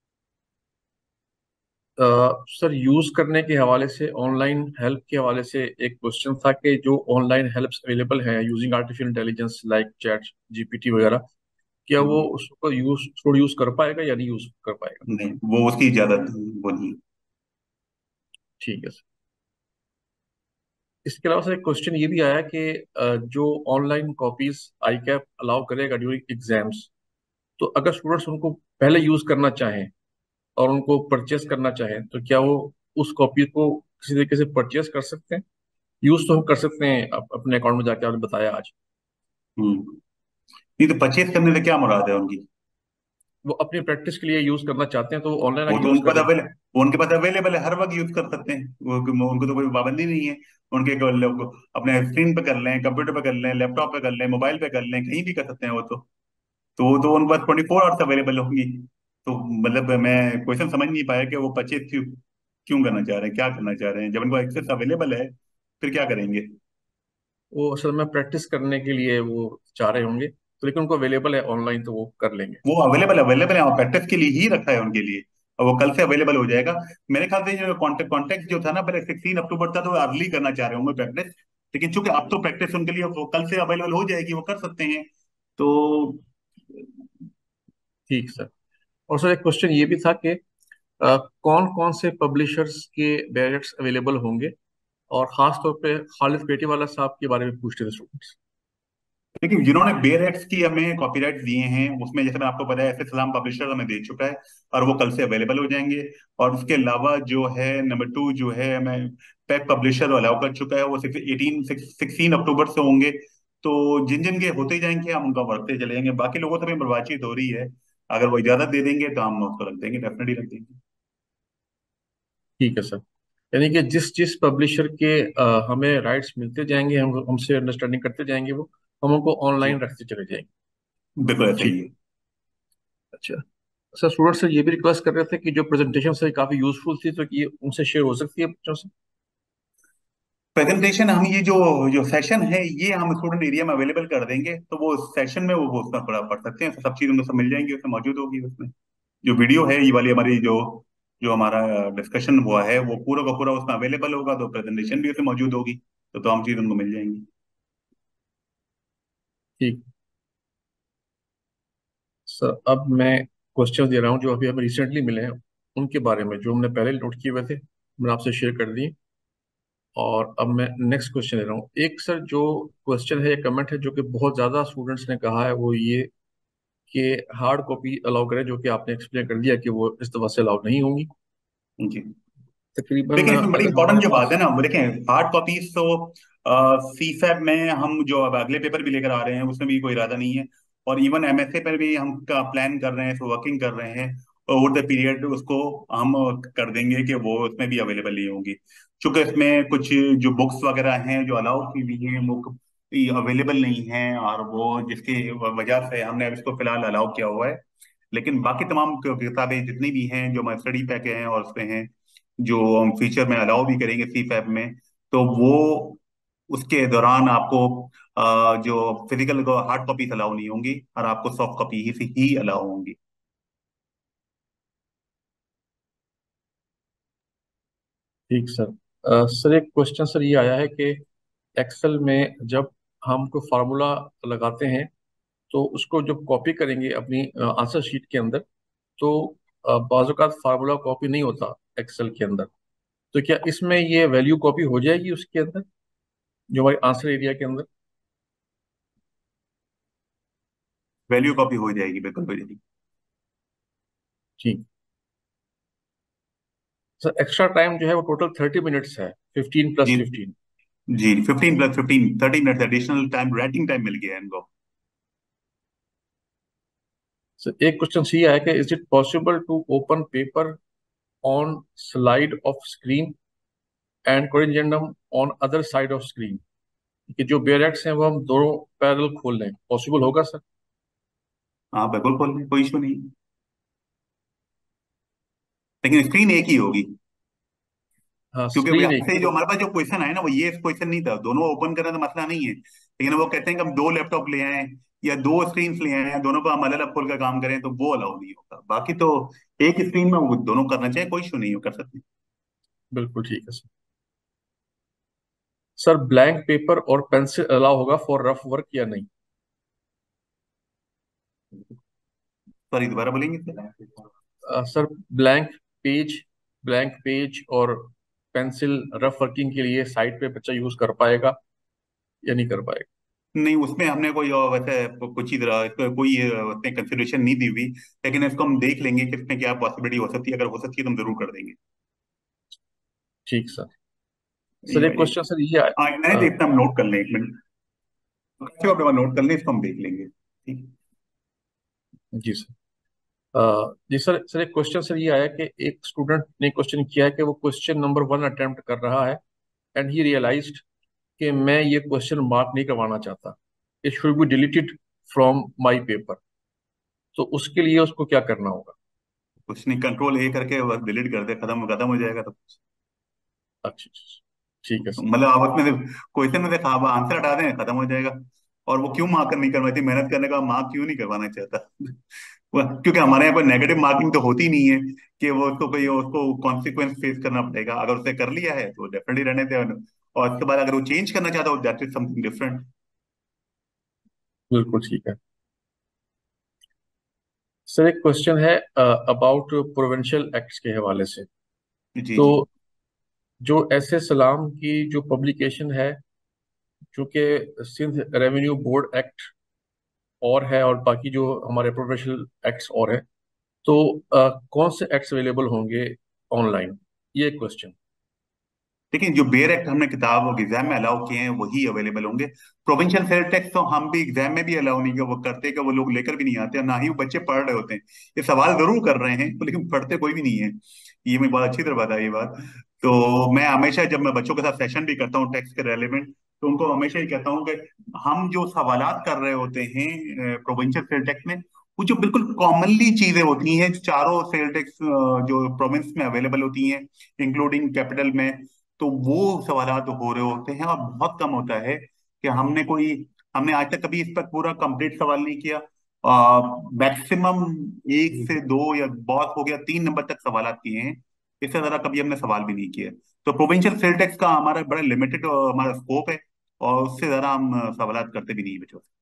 अ, सर यूज करने के हवाले से, ऑनलाइन हेल्प के हवाले से एक क्वेश्चन था कि जो ऑनलाइन हेल्प्स अवेलेबल हैं using artificial intelligence like chat G P T वगैरह, क्या है। वो उसको यूज थोड़ा यूज कर पाएगा या नहीं यूज कर पाएगा? नहीं, वो उसकी ज्यादा वो नहीं। ठीक है सर। इसके अलावा सर एक क्वेश्चन ये भी आया कि अ, जो online copies ICAP allow करेगा ड्यूरिंग एग्जाम्स, तो अगर स्टूडेंट्स उनको पहले यूज करना चाहें और उनको परचेस करना चाहें तो क्या वो उस कॉपी को किसी तरीके से परचेस कर सकते हैं? यूज तो हम कर सकते हैं अप, अपने अकाउंट में जाके, आपने बताया आज। हम्म। नहीं तो परचेज करने से क्या मुराद है उनकी? वो अपनी प्रैक्टिस के लिए यूज करना चाहते हैं तो वो ऑनलाइन वो आके तो यूज उनके कर पास लेंगे। अवेलेबल वो उनके पास अवेलेबल है, हर वक्त यूज कर सकते हैं वो। उनको तो कोई पाबंदी नहीं है। उनके को- लोग अपने स्क्रीन पे कर लें, कंप्यूटर पे कर लें, लैपटॉप पे कर लें, मोबाइल पे कर लें, कहीं भी कर सकते हैं वो तो। तो वो तो उनके पास ट्वेंटी फोर आवर्स अवेलेबल होंगी। तो मतलब मैं क्वेश्चन समझ नहीं पाया कि वो परचेज क्यों क्यों करना चाह रहे हैं, क्या करना चाह रहे हैं। जब उनको एक्सेस अवेलेबल है फिर क्या करेंगे? वो असल में प्रैक्टिस करने के लिए वो चाह रहे होंगे, तो लेकिन उनको अवेलेबल है ऑनलाइन तो वो कर लेंगे। वो अवेलेबल अवेलेबल है और प्रैक्टिस के लिए ही रखा है उनके लिए। और वो कल से अवेलेबल हो जाएगा। मेरे ख्याल से जो कॉन्टेक्ट कॉन्टेक्ट जो था ना पहले सिक्सटीन अक्टूबर था, तो अर्ली करना चाह रहे होंगे प्रैक्टिस। लेकिन चूंकि अब तो प्रैक्टिस उनके लिए वो कल से अवेलेबल हो जाएगी, वो कर सकते हैं। तो ठीक सर। और सर एक क्वेश्चन ये भी था कि कौन कौन से पब्लिशर्स के बैरियर्स अवेलेबल होंगे, और खास तौर पे खालिद पेटीवाला साहब के बारे में पूछते थे स्टूडेंट्स। लेकिन जिन्होंने बेयर एक्ट्स की हमें कॉपीराइट दिए हैं उसमें जैसे मैं आपको बताया एस सलाम पब्लिशर हमें दे चुका है, और वो कल से अवेलेबल हो जाएंगे। और उसके अलावा जो है नंबर टू जो है हमें पैक पब्लिशर अलाउ कर चुका है, वो एटीन सिक्सटीन अक्टूबर से होंगे। तो जिन जिन के होते जाएंगे हम उनका बढ़ते चले जाएंगे। बाकी लोगों से भी बातचीत हो रही है, अगर वो इजाजत दे देंगे तो हम उसको रख देंगे, डेफिनेटली रख देंगे। ठीक है सर। यानी कि जिस जिस पब्लिशर के अ, हमें राइट्स मिलते जाएंगे, हम हमसे अंडरस्टैंडिंग करते जाएंगे, वो हम उनको जी, ऑनलाइन रखते चले जाएंगे। बिल्कुल ऐसा ही ठीक। है। अच्छा। सर स्टूडेंट से ये भी रिक्वेस्ट कर रहे थे कि जो प्रेजेंटेशन से काफी यूजफुल थी तो ये उनसे शेयर हो सकती है बच्चों से? प्रेजेंटेशन हम ये जो जो सेशन है ये हम स्टूडेंट एरिया में अवेलेबल कर देंगे, तो वो सेशन में वो वो उसमें पढ़ पढ़ सकते हैं। सब चीज उनको सब मिल जाएंगी, उसमें मौजूद होगी। उसमें जो वीडियो है ये वाली हमारी जो जो हमारा डिस्कशन हुआ है वो पूरा का पूरा उसमें अवेलेबल होगा, तो प्रेजेंटेशन भी उसमें मौजूद होगी। तो तमाम चीज उनको मिल जाएंगी। ठीक। सर अब मैं क्वेश्चन दे रहा हूँ जो अभी हमें रिसेंटली मिले हैं उनके बारे में, जो हमने पहले नोट किए हुए थे मैंने आपसे शेयर कर दिए। और अब मैं नेक्स्ट क्वेश्चन ले रहा हूँ। एक सर जो क्वेश्चन है या कमेंट है जो कि बहुत ज़्यादा स्टूडेंट्स ने कहा है, वो ये कि हार्ड कॉपी अलाउ करें, जो कि आपने एक्सप्लेन कर दिया कि वो इस दफा से अलाउ नहीं होंगी जी। तकरीबन। लेकिन इसमें बड़ी अगर इंपॉर्टेंट हमारे जो बात पास है ना, वो देखें, हार्ड कॉपीज तो सी फैब में हम जो अब अगले पेपर भी लेकर आ रहे हैं उसमें भी कोई इरादा नहीं है। और इवन एम एस ए पर भी हम का प्लान कर रहे हैं, वर्किंग कर रहे हैं। ओवर द पीरियड उसको हम कर देंगे कि वो उसमें भी अवेलेबल नहीं होंगी। चूंकि इसमें कुछ जो बुक्स वगैरह हैं जो अलाउ की हुई हैं वो अवेलेबल नहीं हैं, और वो जिसकी वजह से हमने अब इसको फिलहाल अलाउ किया हुआ है। लेकिन बाकी तमाम किताबें जितनी भी हैं जो हमारे स्टडी पैक हैं और उसमें हैं, जो हम फ्यूचर में अलाउ भी करेंगे सी फैब में, तो वो उसके दौरान आपको अ, जो फिजिकल हार्ड कॉपीज अलाउ नहीं होंगी और आपको सॉफ्ट कॉपी ही ही अलाउ होंगी। ठीक सर। अ, सर एक क्वेश्चन सर ये आया है कि एक्सेल में जब हम कोई फार्मूला लगाते हैं तो उसको जब कॉपी करेंगे अपनी आंसर शीट के अंदर, तो अ, बाज़ औक़ात फार्मूला कॉपी नहीं होता एक्सेल के अंदर। तो क्या इसमें ये वैल्यू कॉपी हो जाएगी उसके अंदर, जो हमारे आंसर एरिया के अंदर? वैल्यू कॉपी हो जाएगी, बिल्कुल हो जाएगी। ठीक सर। एक्स्ट्रा टाइम जो है वो टोटल थर्टी मिनट्स है, फिफ्टीन प्लस जी फिफ्टीन। जी, fifteen plus fifteen thirty minute additional time writing time मिल गया है इनको। सर एक क्वेश्चन सी आया कि is it possible to open paper on slide of screen and corrigendum on other side of screen, कि जो बेयरएक्स हैं वो हम दोनों पैरेलल खोल लें, पॉसिबल होगा सर? हाँ बिल्कुल खोल लें, कोई इशू नहीं, लेकिन स्क्रीन एक ही होगी। हाँ, क्योंकि स्क्रीन यहाँ एक से ही। जो हमारे पास जो क्वेश्चन है ना वो ये क्वेश्चन नहीं था, दोनों ओपन करें तो मसला नहीं है, लेकिन वो कहते हैं कि हम दो लैपटॉप ले आए या दो स्क्रीन ले आए हैं, दोनों पर हम अलग अलग खोल कर काम करें, तो वो अलाउ नहीं होगा। बाकी तो एक स्क्रीन में वो दोनों करना चाहिए, कोई इशू नहीं हो, कर सकते हैं। बिल्कुल ठीक है सर। सर ब्लैंक पेपर और पेंसिल अलाउ होगा फॉर रफ वर्क या नहीं? सॉरी, दोबारा बोलेंगे क्या? अ, sir blank page, blank page और पेंसिल रफ वर्किंग के लिए साइट पे बच्चा यूज कर पाएगा या नहीं कर पाएगा? नहीं, उसमें हमने कोई और वैसे कुछ ही तरह इसको कोई अ, उसने कंसिडरेशन नहीं दी हुई, लेकिन इसको हम देख लेंगे कि इसमें क्या पॉसिबिलिटी हो सकती है, अगर हो सकती है तो हम जरूर कर देंगे। ठीक सर। ये सर एक वाली क्वेश्चन सर ये हाँ, नहीं आया। देखते, हम नोट कर लें एक मिनट, तो अपने नोट कर लें, इसको हम देख लेंगे, ठीक। जी सर। अ, जी सर। सर एक क्वेश्चन सर ये आया कि एक स्टूडेंट ने क्वेश्चन किया है कि वो क्वेश्चन नंबर वन अटेम्प्ट कर रहा है एंड ही रियलाइज्ड कि मैं ये क्वेश्चन मार्क नहीं करवाना चाहता, it should be deleted from my paper. तो उसके लिए उसको क्या करना होगा? कुछ नहीं, कंट्रोल ए करके बस डिलीट कर दे, खत्म खत्म हो जाएगा तो। अच्छा अच्छा अच्छा। ठीक है सर। मतलब आप उसमें से क्वेश्चन में से आंसर हटा दें, खत्म हो जाएगा। और वो क्यों मार्क नहीं करवाती, मेहनत करने का मार्क क्यों नहीं करवाना चाहता? वो- क्योंकि हमारे यहाँ कोई नेगेटिव मार्किंग तो होती नहीं है कि वो उसको कोई उसको कॉन्सिक्वेंस फेस करना पड़ेगा। अगर उसने कर लिया है तो डेफिनेटली रहने दे, और उसके बाद अगर वो चेंज करना चाहता हो दैट इज समथिंग डिफरेंट। बिल्कुल ठीक है। सर एक क्वेश्चन है अबाउट प्रोविंशियल एक्ट्स के हवाले से। जी तो जी। जो एस ए सलाम की जो पब्लिकेशन है, चूंकि सिंध रेवेन्यू बोर्ड एक्ट और है और बाकी जो हमारे प्रोविंशियल एक्ट्स और हैं, तो अ, कौन से एक्ट्स अवेलेबल होंगे ऑनलाइन, ये क्वेश्चन। लेकिन जो बेयर एक्ट हमने किताब एग्जाम में अलाउ किए हैं वही अवेलेबल होंगे। प्रोविंशियल सेल टैक्स तो हम भी एग्जाम में भी अलाउ नहीं, कि वो करते कि वो लोग लेकर भी नहीं आते और ना ही वो बच्चे पढ़ रहे होते हैं। ये सवाल जरूर कर रहे हैं तो लेकिन पढ़ते कोई भी नहीं है। ये मैं बहुत अच्छी तरह बताया ये बात। तो मैं हमेशा जब मैं बच्चों के साथ सेशन भी करता हूँ टैक्स के रेलेवेंट, तो उनको हमेशा ही कहता हूँ कि हम जो सवालात कर रहे होते हैं प्रोविंशियल सेल टैक्स में, वो जो बिल्कुल कॉमनली चीजें होती हैं, चारों सेल टैक्स जो प्रोविंस में अवेलेबल होती हैं इंक्लूडिंग कैपिटल में, तो वो सवालात हो रहे होते हैं। और बहुत कम होता है कि हमने कोई हमने आज तक कभी इस पर पूरा कंप्लीट सवाल नहीं किया। मैक्सिमम एक से दो या बहुत हो गया तीन नंबर तक सवालात किए हैं, इससे ज्यादा कभी हमने सवाल भी नहीं किया। तो प्रोविंशियल सेल टैक्स का हमारा बड़ा लिमिटेड हमारा स्कोप है, और उससे ज्यादा हम अ, सवालात करते भी नहीं है बच्चों से।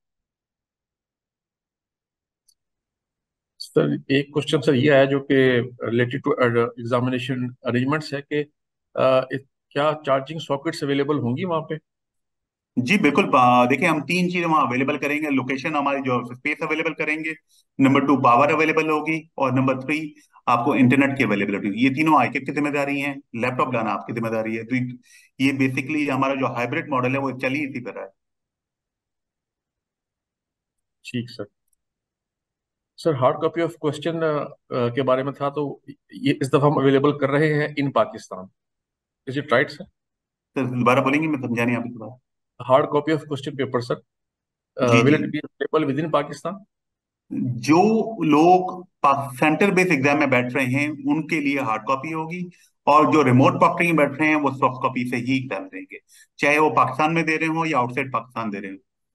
सर एक क्वेश्चन सर ये आया जो कि रिलेटेड टू एग्जामिनेशन अरेंजमेंट्स है कि अ, इत- क्या चार्जिंग सॉकेट्स अवेलेबल होंगी वहाँ पे? जी बिल्कुल। पा- देखिए, हम तीन चीजें वहाँ अवेलेबल करेंगे, लोकेशन हमारी जो स्पेस अवेलेबल करेंगे, नंबर टू पावर अवेलेबल होगी, और नंबर थ्री आपको इंटरनेट की अवेलेबिलिटी होगी। ये तीनों आईकेप की जिम्मेदारी है, लैपटॉप लाना आपकी जिम्मेदारी है। तो ये बेसिकली हमारा जो हाइब्रिड मॉडल है वो चल ही इसी तरह है। ठीक sir. Sir hard copy of question के बारे में था, तो ये इस दफा हम अवेलेबल कर रहे हैं in Pakistan. Is it right sir? Sir दोबारा बोलेंगे, मैं समझा नहीं आपकी बात। Hard copy of question paper sir, जी विल जी। It be available with in Pakistan? जो लोग सेंटर बेस्ड एग्जाम में बैठ रहे हैं उनके लिए हार्ड कॉपी होगी, और जो रिमोट प्रॉक्टरिंग में बैठ रहे हैं वो सॉफ्ट कॉपी से ही एग्जाम देंगे, चाहे वो पाकिस्तान में दे रहे हो या आउटसाइड पाकिस्तान दे रहे हो।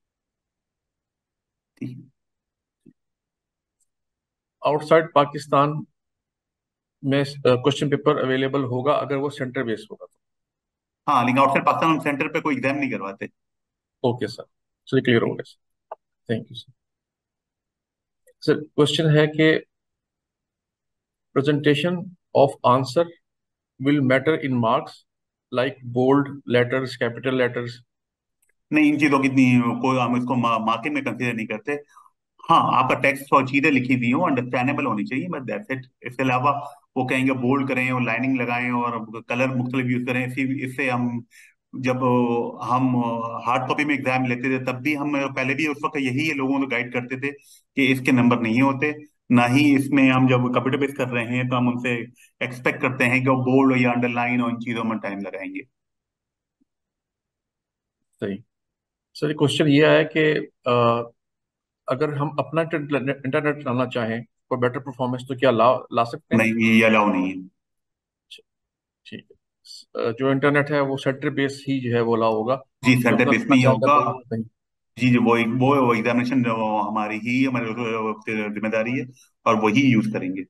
ठीक है। आउटसाइड पाकिस्तान में क्वेश्चन पेपर अवेलेबल होगा अगर वो सेंटर बेस्ड होगा हाँ, लेकिन आउटसाइड पाकिस्तान हम सेंटर पे कोई एग्जाम नहीं करवाते। तो। ओके सर, सर क्लियर हो गया sir, thank you sir. Sir question है कि presentation of answer will matter in marks like bold letters, capital letters? नहीं, इन चीजों की इतनी कोई हम इसको मार्किंग में कंसीडर नहीं करते। हाँ, आपका टेक्स्ट और चीजें लिखी हुई हो अंडरस्टैंडेबल होनी चाहिए, बस दैट्स इट। इसके अलावा वो कहेंगे बोल्ड करें और लाइनिंग लगाएं और कलर मुख्तलिफ यूज करें, इसी इससे हम जब हम हार्ड कॉपी में एग्जाम लेते थे तब भी हम पहले भी उस वक्त यही लोगों को गाइड करते थे कि इसके नंबर नहीं होते। ना ही इसमें हम जब कंप्यूटर बेस कर रहे हैं तो हम उनसे एक्सपेक्ट करते हैं कि वो बोल्ड या अंडरलाइन और इन चीजों में टाइम लगाएंगे। सही। सर क्वेश्चन ये आया कि अ, अगर हम अपना इंटरनेट चलाना चाहें फॉर बेटर परफॉर्मेंस तो क्या ला ला सकते हैं? नहीं, ये अलाउ नहीं है। ठीक है। अ, जो इंटरनेट है वो सेंटर बेस ही जो है वो ला होगा, जी, जो सेंटर अपना बेस करना में ही चाहेगा होगा। तो नहीं। जी जी, वो वो एग्जामिनेशन हमारी ही हमारी जिम्मेदारी है और वही यूज करेंगे।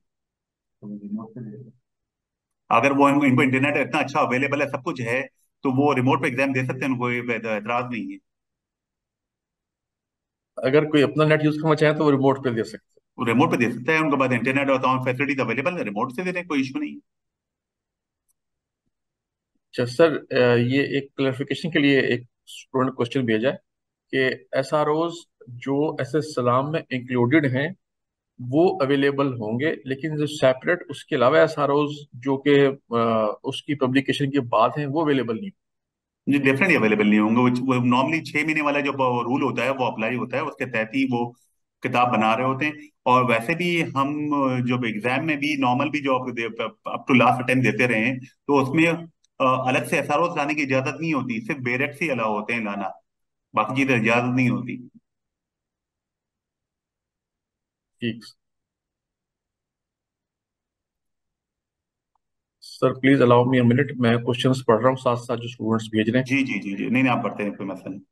अगर वो इनको, इनको इंटरनेट इतना अच्छा अवेलेबल है, सब कुछ है, तो वो रिमोट पे एग्जाम दे सकते हैं, उनको कोई एतराज नहीं है। अगर कोई अपना नेट यूज करना चाहे तो वो रिमोट पे दे सकते वो रिमोट पे दे सकते हैं, उनके पास इंटरनेट और तमाम फैसिलिटीज अवेलेबल है, रिमोट से दे दें, कोई इशू नहीं है। हैं। अच्छा सर, अ, ये एक क्लैरिफिकेशन के लिए एक स्टूडेंट क्वेश्चन भेजा है कि एस आर ओज जो एस एस सलाम में इंक्लूडेड हैं वो अवेलेबल होंगे, लेकिन जो सेपरेट उसके अलावा एस आर ओज जो कि अ, उसकी पब्लिकेशन के बाद हैं वो अवेलेबल नहीं। जी, डेफिनेटली अवेलेबल नहीं होंगे। वो वो नॉर्मली छह महीने वाला जो रूल होता है वो अप्लाई होता है, उसके तहत ही वो किताब बना रहे होते हैं। और वैसे भी हम जो एग्जाम में भी नॉर्मल भी जो अप टू लास्ट अटेम्प्ट देते रहे हैं, तो उसमें अ, अलग से एसआरओ लाने की इजाजत नहीं होती, सिर्फ बेरेक्स ही अलाउ होते हैं लाना, बाकी चीजें इजाजत नहीं होती। ठीक sir, please allow me a minute, मैं क्वेश्चंस पढ़ रहा हूँ साथ साथ जो स्टूडेंट्स भेज रहे हैं। जी जी जी जी, नहीं नहीं, आप पढ़ते हैं, कोई मसला नहीं।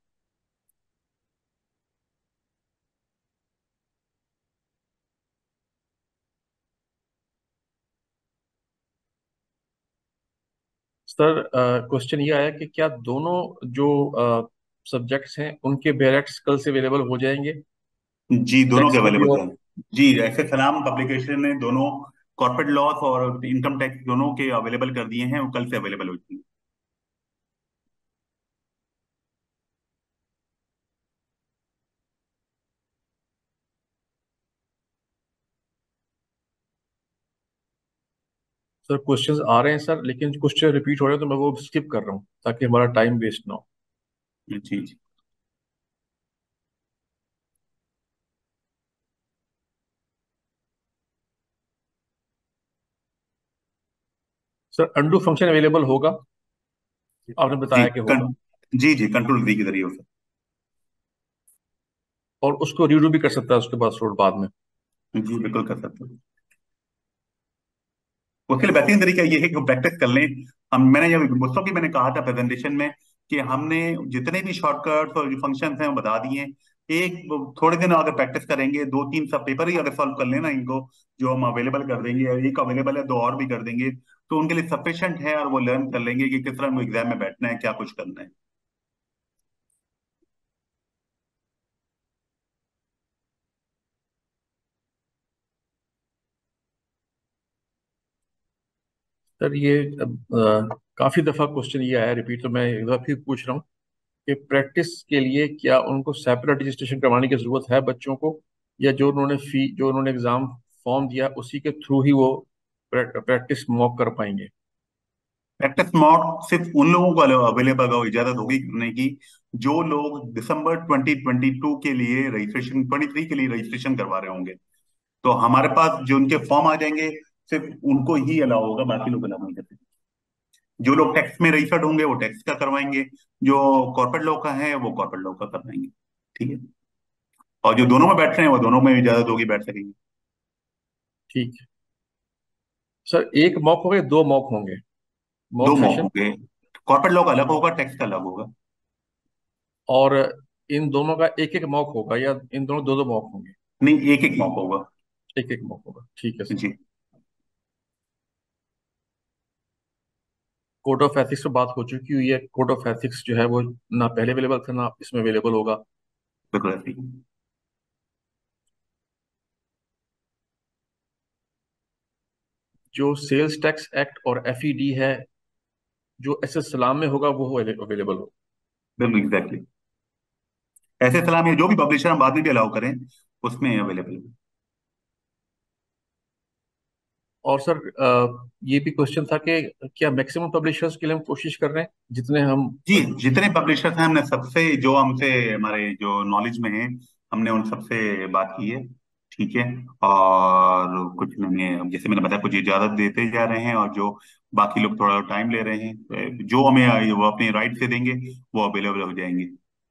सर क्वेश्चन ये आया कि क्या दोनों जो सब्जेक्ट्स हैं उनके बैरेक्स कल से अवेलेबल हो जाएंगे, जी, दोनों के टैक्स के भी अवेलेबल और? हैं। जी, ऐसे सलाम पब्लिकेशन ने दोनों कॉर्पोरेट लॉस और इनकम टैक्स दोनों के अवेलेबल कर दिए हैं, वो कल से अवेलेबल हो जाएंगे। सर क्वेश्चंस आ रहे हैं सर, लेकिन क्वेश्चन रिपीट हो रहे हैं तो मैं वो स्किप कर रहा हूँ ताकि हमारा टाइम वेस्ट ना हो। जी जी। सर अंडू फंक्शन अवेलेबल होगा, आपने जी बताया कि कं, होगा, जी जी, कंट्रोल डी के जरिए हो सकता और उसको रीडू भी कर सकता है उसके बाद स्टूडेंट बाद में। है। जी, बिल्कुल कर सकते हैं। उसके लिए बेहतरीन तरीका ये है कि वो प्रैक्टिस कर लें। हम मैंने जब मुझको भी मैंने कहा था प्रेजेंटेशन में कि हमने जितने भी शॉर्टकट्स और जो फंक्शंस हैं वो बता दिए हैं। एक थोड़े दिन अगर प्रैक्टिस करेंगे, दो तीन सब पेपर ही अगर सॉल्व कर लेना इनको, जो हम अवेलेबल कर देंगे, एक अवेलेबल है, दो और भी कर देंगे, तो उनके लिए सफिशिएंट है, और वो लर्न कर लेंगे कि किस तरह एग्जाम में बैठना है, क्या कुछ करना है। सर ये अ, काफी दफा क्वेश्चन ये आया रिपीट, तो मैं एक बार फिर पूछ रहा हूँ कि प्रैक्टिस के लिए क्या उनको सेपरेट रजिस्ट्रेशन करवाने की जरूरत है बच्चों को, या जो उन्होंने फी जो उन्होंने एग्जाम फॉर्म दिया उसी के थ्रू ही वो प्रैक्टिस मॉक कर पाएंगे? प्रैक्टिस मॉक सिर्फ उन लोगों को अवेलेबल हो, इजाजत होगी करने की, जो लोग दिसंबर ट्वेंटी ट्वेंटी टू के लिए रजिस्ट्रेशन, ट्वेंटी थ्री के लिए रजिस्ट्रेशन करवा रहे होंगे। तो हमारे पास जो उनके फॉर्म आ जाएंगे, सिर्फ उनको ही अलाउ होगा, बाकी लोग अलाउ नहीं करते। जो लोग टैक्स में रजिस्टर्ड होंगे वो टैक्स का करवाएंगे, जो कॉर्पोरेट लॉ का है वो कॉर्पोरेट लॉ का करवाएंगे। ठीक है। और जो दोनों में बैठ रहे हैं वो दोनों में इजाजत होगी, बैठ सकेंगे। ठीक है सर। एक मॉक होंगे, दो मॉक होंगे? दो मॉक मॉक सेशन। होंगे। कॉर्पोरेट लॉ का अलग होगा, टैक्स का अलग होगा। और इन दोनों का एक एक मॉक होगा या इन दोनों दो दो मॉक होंगे? नहीं, एक एक मॉक होगा। एक एक मॉक होगा, ठीक है सर। जी। कोड ऑफ एथिक्स पे बात हो चुकी हुई है। कोड ऑफ एथिक्स जो है वो ना पहले अवेलेबल था ना इसमें अवेलेबल होगा। बिल्कुल ऐसे ही। जो सेल्स टैक्स एक्ट और एफ ई डी है, जो एस एस सलाम में होगा वो अवेलेबल होगा। बिल्कुल एग्जैक्टली। ऐसे सलाम ये जो भी पब्लिशर हम बाद में भी अलाउ करें उसमें अवेलेबल है। और सर अ, ये भी क्वेश्चन था कि क्या मैक्सिमम पब्लिशर्स के लिए हम कोशिश कर रहे हैं जितने हम? जी, जितने पब्लिशर्स हैं हमने सबसे, जो हमसे हमारे जो नॉलेज में है, हमने उन सबसे बात की है। ठीक है। और कुछ मैंने, जैसे मैंने बताया, कुछ इजाजत देते जा रहे हैं, और जो बाकी लोग थोड़ा टाइम ले रहे हैं, जो हमें वो अपने राइट से देंगे वो अवेलेबल हो जाएंगे।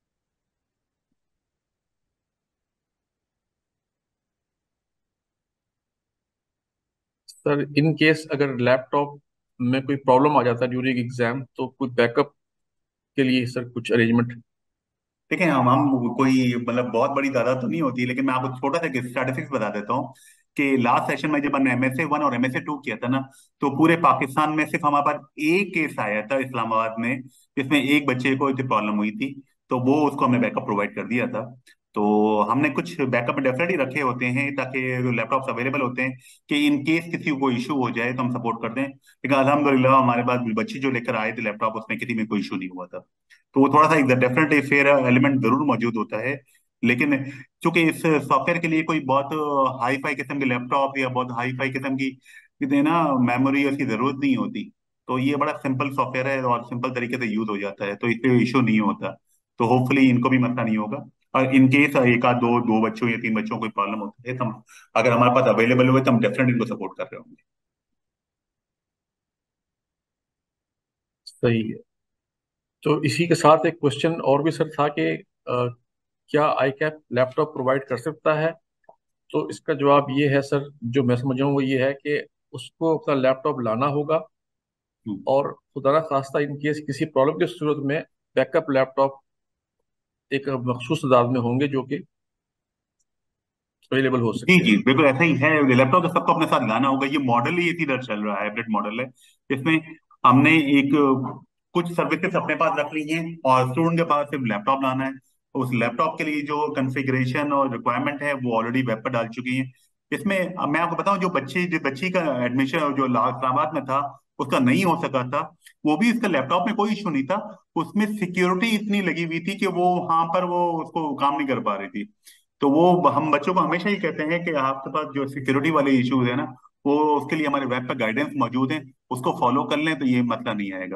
सर इन केस अगर लैपटॉप में कोई प्रॉब्लम आ जाता है ड्यूरिंग एग्जाम, तो कुछ बैकअप के लिए सर कुछ अरेंजमेंट? देखिए, हम हम कोई मतलब बहुत बड़ी तादाद तो नहीं होती, लेकिन मैं आपको छोटा सा स्टैटिस्टिक्स बता देता हूँ कि लास्ट सेशन में जब हमने एम एस ए वन और एम एस ए टू किया था ना, तो पूरे पाकिस्तान में सिर्फ हमारे पास एक केस आया था इस्लामाबाद में, जिसमें एक बच्चे को प्रॉब्लम हुई थी। तो वो उसको हमने बैकअप प्रोवाइड कर दिया था। तो हमने कुछ बैकअप डेफिनेटली रखे होते हैं, ताकि लैपटॉप्स अवेलेबल होते हैं कि इन केस किसी को इशू हो जाए तो हम सपोर्ट कर दें। लेकिन अल्हम्दुलिल्लाह हमारे पास बच्ची जो लेकर आए थे लैपटॉप, उसमें किसी में कोई इशू नहीं हुआ था। तो वो थोड़ा सा एक डेफिनेटली फेयर एलिमेंट जरूर मौजूद होता है। लेकिन चूंकि इस सॉफ्टवेयर के लिए कोई बहुत हाई फाई किस्म के लैपटॉप या बहुत हाई फाई किस्म की कहते हैं ना मेमोरी, उसकी जरूरत नहीं होती। तो ये बड़ा सिंपल सॉफ्टवेयर है और सिंपल तरीके से यूज हो जाता है, तो इससे इशू नहीं होता। तो होपफुली इनको भी मसला नहीं होगा। और इन केस एक आध दो दो बच्चों या तीन बच्चों को कोई प्रॉब्लम होता है, तो हम, अगर हमारे पास अवेलेबल हुए तो हम डेफिनेटली इनको सपोर्ट कर रहे होंगे। सही है। तो इसी के साथ एक क्वेश्चन और भी सर था कि अ, क्या आई कैप लैपटॉप प्रोवाइड कर सकता है? तो इसका जवाब ये है सर, जो मैं समझ रहा हूँ वो ये है कि उसको अपना लैपटॉप लाना होगा, हम्म। और खुदा ना खास्ता इन केस किसी प्रॉब्लम की सूरत में बैकअप लैपटॉप एक मखसूस तादाद में होंगे जो कि अवेलेबल हो जी सकते जी, हैं। बिल्कुल ऐसा ही है। लैपटॉप तो सबको अपने साथ लाना होगा। ये मॉडल ही इसी तरह चल रहा है, हाइब्रिड मॉडल है। इसमें हमने एक कुछ सर्विसेज अपने पास रख ली हैं, और स्टूडेंट के पास सिर्फ लैपटॉप लाना है। उस लैपटॉप के लिए जो कॉन्फ़िगरेशन और रिक्वायरमेंट है वो ऑलरेडी वेब पर डाल चुकी हैं। इसमें अब मैं आपको बताऊं, जो बच्ची जो बच्ची का एडमिशन जो ला- इस्लामाबाद में था, उसका नहीं हो सका था, वो भी इसका लैपटॉप में कोई इशू नहीं था। उसमें सिक्योरिटी इतनी लगी हुई थी कि वो वहां पर वो उसको काम नहीं कर पा रही थी। तो वो हम बच्चों को हमेशा ही कहते हैं कि आपके पास जो सिक्योरिटी वाले इश्यूज है ना, वो उसके लिए हमारे वेब पर गाइडेंस मौजूद है, उसको फॉलो कर लें तो ये मसला नहीं आएगा।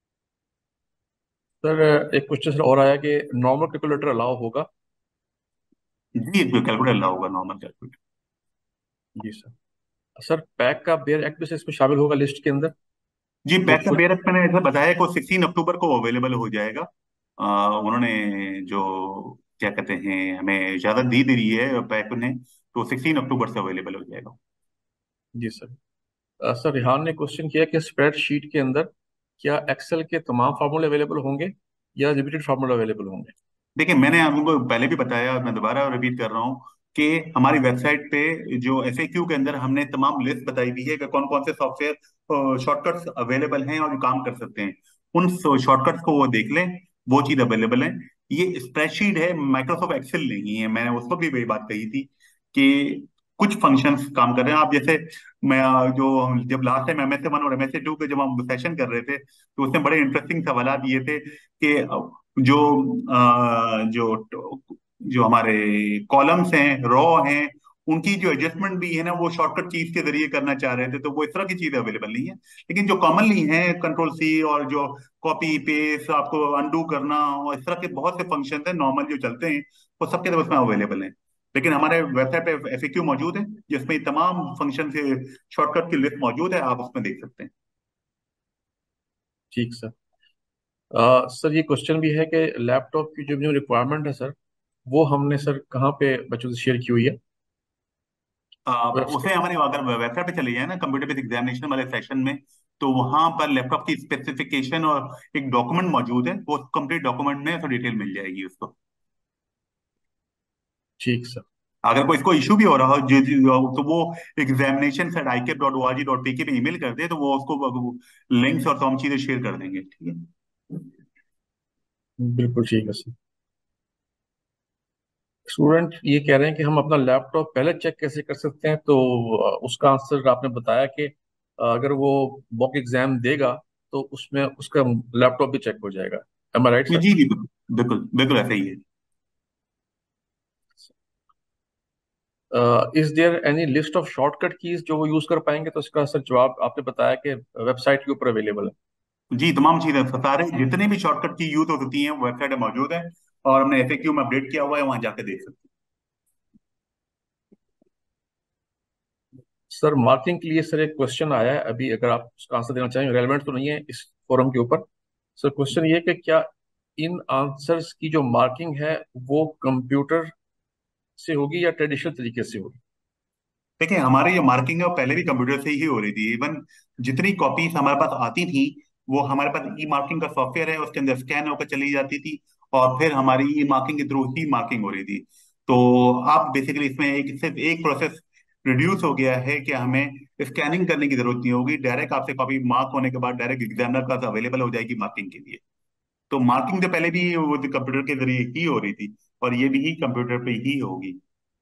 सर एक क्वेश्चन सर और आया कि नॉर्मल कैलकुलेटर अलाउ होगा? जी, कैलकुलेटर अलाउ होगा, नॉर्मल कैलकुलेटर। जी सर। सर पैक का बेयर एक्ट भी सर इसमें शामिल होगा लिस्ट के अंदर? जी, वो बैकअप कुछ? बेयरअप मैंने ऐसा बताया कि सिक्सटीन अक्टूबर को अवेलेबल हो जाएगा। अ, उन्होंने जो क्या कहते हैं, हमें इजाजत दी दे रही है पैक ने, तो सिक्सटीन अक्टूबर से अवेलेबल हो जाएगा। जी सर। अ, सर रिहान ने क्वेश्चन किया कि स्प्रेडशीट के अंदर क्या एक्सेल के तमाम फार्मूले अवेलेबल होंगे या लिमिटेड फार्मूला अवेलेबल होंगे? देखिए, मैंने आपको पहले भी बताया और मैं दोबारा रिपीट कर रहा हूँ कि हमारी वेबसाइट पे जो एफ ए क्यू के अंदर हमने तमाम लिस्ट बताई हुई है कि कौन कौन से सॉफ्टवेयर शॉर्टकट्स अवेलेबल हैं और जो काम कर सकते हैं। उन शॉर्टकट्स को वो देख लें, वो चीज अवेलेबल है। ये स्प्रेडशीट है, माइक्रोसॉफ्ट एक्सेल नहीं है। मैंने उस वक्त भी वही बात कही थी कि कुछ फंक्शंस काम कर रहे हैं। आप जैसे, मैं जो हम जब last time M S A one और एम एस ए टू के जब हम सेशन कर रहे थे, तो उसमें बड़े इंटरेस्टिंग सवाल ये थे कि जो अ, जो जो हमारे कॉलम्स हैं, रॉ हैं, उनकी जो एडजस्टमेंट भी है ना, वो शॉर्टकट कीज के जरिए करना चाह रहे थे। तो वो इस तरह की चीजें अवेलेबल नहीं है। लेकिन जो कॉमनली है, कंट्रोल सी और जो कॉपी पेस्ट, आपको अनडू करना और इस तरह के बहुत से फंक्शन है नॉर्मल जो चलते हैं, वो सबके उसमें अवेलेबल है। लेकिन हमारे वेबसाइट पे एफएक्यू मौजूद है जिसमें तमाम फंक्शन से शॉर्टकट की लिस्ट मौजूद है, आप उसमें देख सकते हैं। ठीक सर। अ, सर ये क्वेश्चन भी है कि लैपटॉप की जो जो रिक्वायरमेंट है सर, वो हमने सर कहाँ पे बच्चों से शेयर की हुई है? आ, वेबसाइट। उसे हमारे अगर वेबसाइट पे चले जाए ना, कंप्यूटर बेस्ड एग्जामिनेशन वाले सेशन में, तो वहां पर लैपटॉप की स्पेसिफिकेशन और एक डॉक्यूमेंट मौजूद है, वो कंप्लीट डॉक्यूमेंट में तो डिटेल मिल जाएगी उसको। ठीक सर। अगर कोई इसको इशू भी हो रहा हो जो, जो, तो वो examination set I K dot O R G dot P K पे ईमेल कर दे, तो वो उसको लिंक्स और तमाम चीजें शेयर कर देंगे, ठीक है। बिल्कुल ठीक है सर। स्टूडेंट ये कह रहे हैं कि हम अपना लैपटॉप पहले चेक कैसे कर सकते हैं, तो अ, उसका आंसर आपने बताया कि अ, अगर वो मॉक एग्जाम देगा तो उसमें उसका लैपटॉप भी चेक हो जाएगा। एम आई राइट जी सर? जी बिल्कुल बिल्कुल बिल्कुल ऐसा ही है। Is there any list of shortcut keys जो वो यूज कर पाएंगे? तो इसका सर जवाब आपने बताया कि वेबसाइट के ऊपर अवेलेबल है। जी तमाम चीजें, सारे जितने भी शॉर्टकट की यूज होती हैं वेबसाइट में मौजूद है, और हमने एफएक्यू में अपडेट किया हुआ है, वहां जाके देख सकते सर मार्किंग के लिए सर एक क्वेश्चन आया है अभी, अगर आप उसका आंसर देना चाहें, रेलेवेंट तो नहीं है इस फोरम के ऊपर। सर क्वेश्चन ये है कि क्या इन आंसर्स की जो मार्किंग है वो कंप्यूटर से होगी या ट्रेडिशनल तरीके से होगी? हैं। देखिए, हमारी जो मार्किंग है वो पहले भी कंप्यूटर से ही हो रही थी। इवन जितनी कॉपीज हमारे पास आती थी, वो हमारे पास ई मार्किंग का सॉफ्टवेयर है, उसके अंदर स्कैन होकर चली जाती थी, और फिर हमारी ई मार्किंग के थ्रू ही मार्किंग हो रही थी। तो आप बेसिकली इसमें एक सिर्फ एक प्रोसेस रिड्यूस हो गया है कि हमें स्कैनिंग करने की जरूरत नहीं होगी, डायरेक्ट आपसे कॉपी मार्क होने के बाद डायरेक्ट एग्जामिनर का अवेलेबल हो जाएगी मार्किंग के लिए। तो मार्किंग तो पहले भी वो कंप्यूटर के जरिए ही हो रही थी, और ये भी कंप्यूटर पे ही होगी।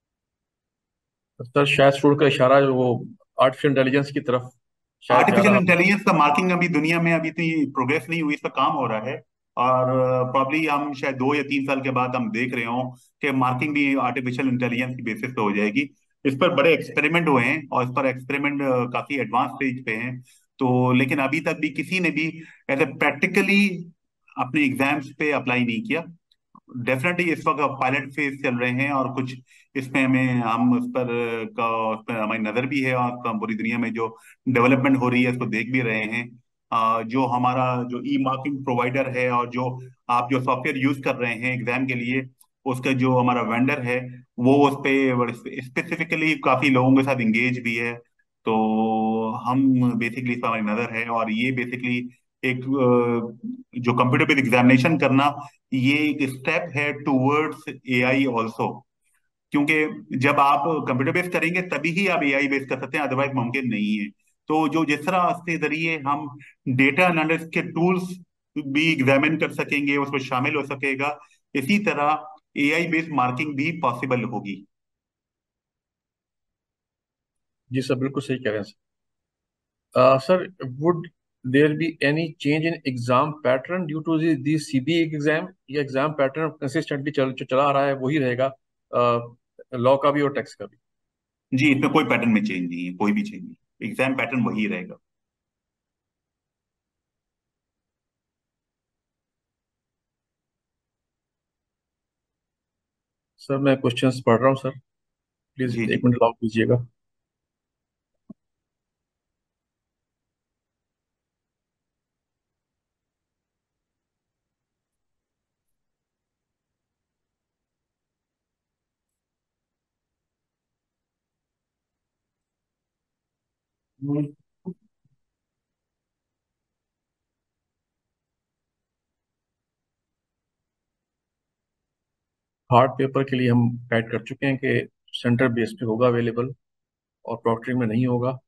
सर शायद स्टूडेंट का इशारा जो वो आर्टिफिशियल इंटेलिजेंस की तरफ शायद जा आर्टिफिशियल रहा हो। इंटेलिजेंस का मार्किंग अभी दुनिया में अभी इतनी प्रोग्रेस नहीं हुई, इस पर काम हो रहा है। और प्रॉब्ली हम शायद दो या तीन साल के बाद हम देख रहे हो कि मार्किंग भी आर्टिफिशियल इंटेलिजेंस की बेसिस पे हो जाएगी। इस पर बड़े एक्सपेरिमेंट हुए हैं, और इस पर एक्सपेरिमेंट काफी एडवांस स्टेज पे हैं। तो लेकिन अभी तक भी किसी ने भी ऐसे प्रैक्टिकली अपने एग्जाम्स पे अप्लाई नहीं किया। डेफिनेटली इस वक्त पायलट फेज चल रहे हैं, और कुछ इसमें हमें हम उस पर का उस पर हमारी नजर भी है, और पूरी दुनिया में जो डेवलपमेंट हो रही है उसको देख भी रहे हैं। अ, जो हमारा जो ई मार्किंग प्रोवाइडर है, और जो आप जो सॉफ्टवेयर यूज कर रहे हैं एग्जाम के लिए, उसका जो हमारा वेंडर है, वो उस पे स्पेसिफिकली काफी लोगों के साथ इंगेज भी है। तो हम बेसिकली इस पर हमारी नजर है, और ये बेसिकली एक अ, जो कंप्यूटर बेस्ड एग्जामिनेशन करना, ये एक स्टेप है टूवर्ड्स एआई ऑल्सो। क्योंकि जब आप कंप्यूटर बेस्ड करेंगे तभी ही आप एआई बेस्ड कर सकते हैं, अदरवाइज मुमकिन नहीं है। तो जो जिस तरह के जरिए हम डेटा एनालिसिस के टूल्स भी एग्जामिन कर सकेंगे, उसमें शामिल हो सकेगा, इसी तरह एआई बेस्ड मार्किंग भी पॉसिबल होगी। जी सर बिल्कुल सही कह रहे हैं sir. Sir would there be any change in exam pattern due to the CBA exam, या एग्जाम पैटर्न कंसिस्टेंटली चल जो चला आ रहा है वही रहेगा, लॉ का भी और टैक्स का भी? जी, इसमें कोई पैटर्न में चेंज नहीं है, कोई भी चेंज नहीं, एग्जाम पैटर्न वही रहेगा। सर मैं क्वेश्चंस पढ़ रहा हूँ सर, प्लीज जी एक जी। मिनट लॉक कीजिएगा। हार्ड पेपर के लिए हम गाइड कर चुके हैं कि सेंटर बेस पे होगा अवेलेबल, और प्रॉक्टरिंग में नहीं होगा।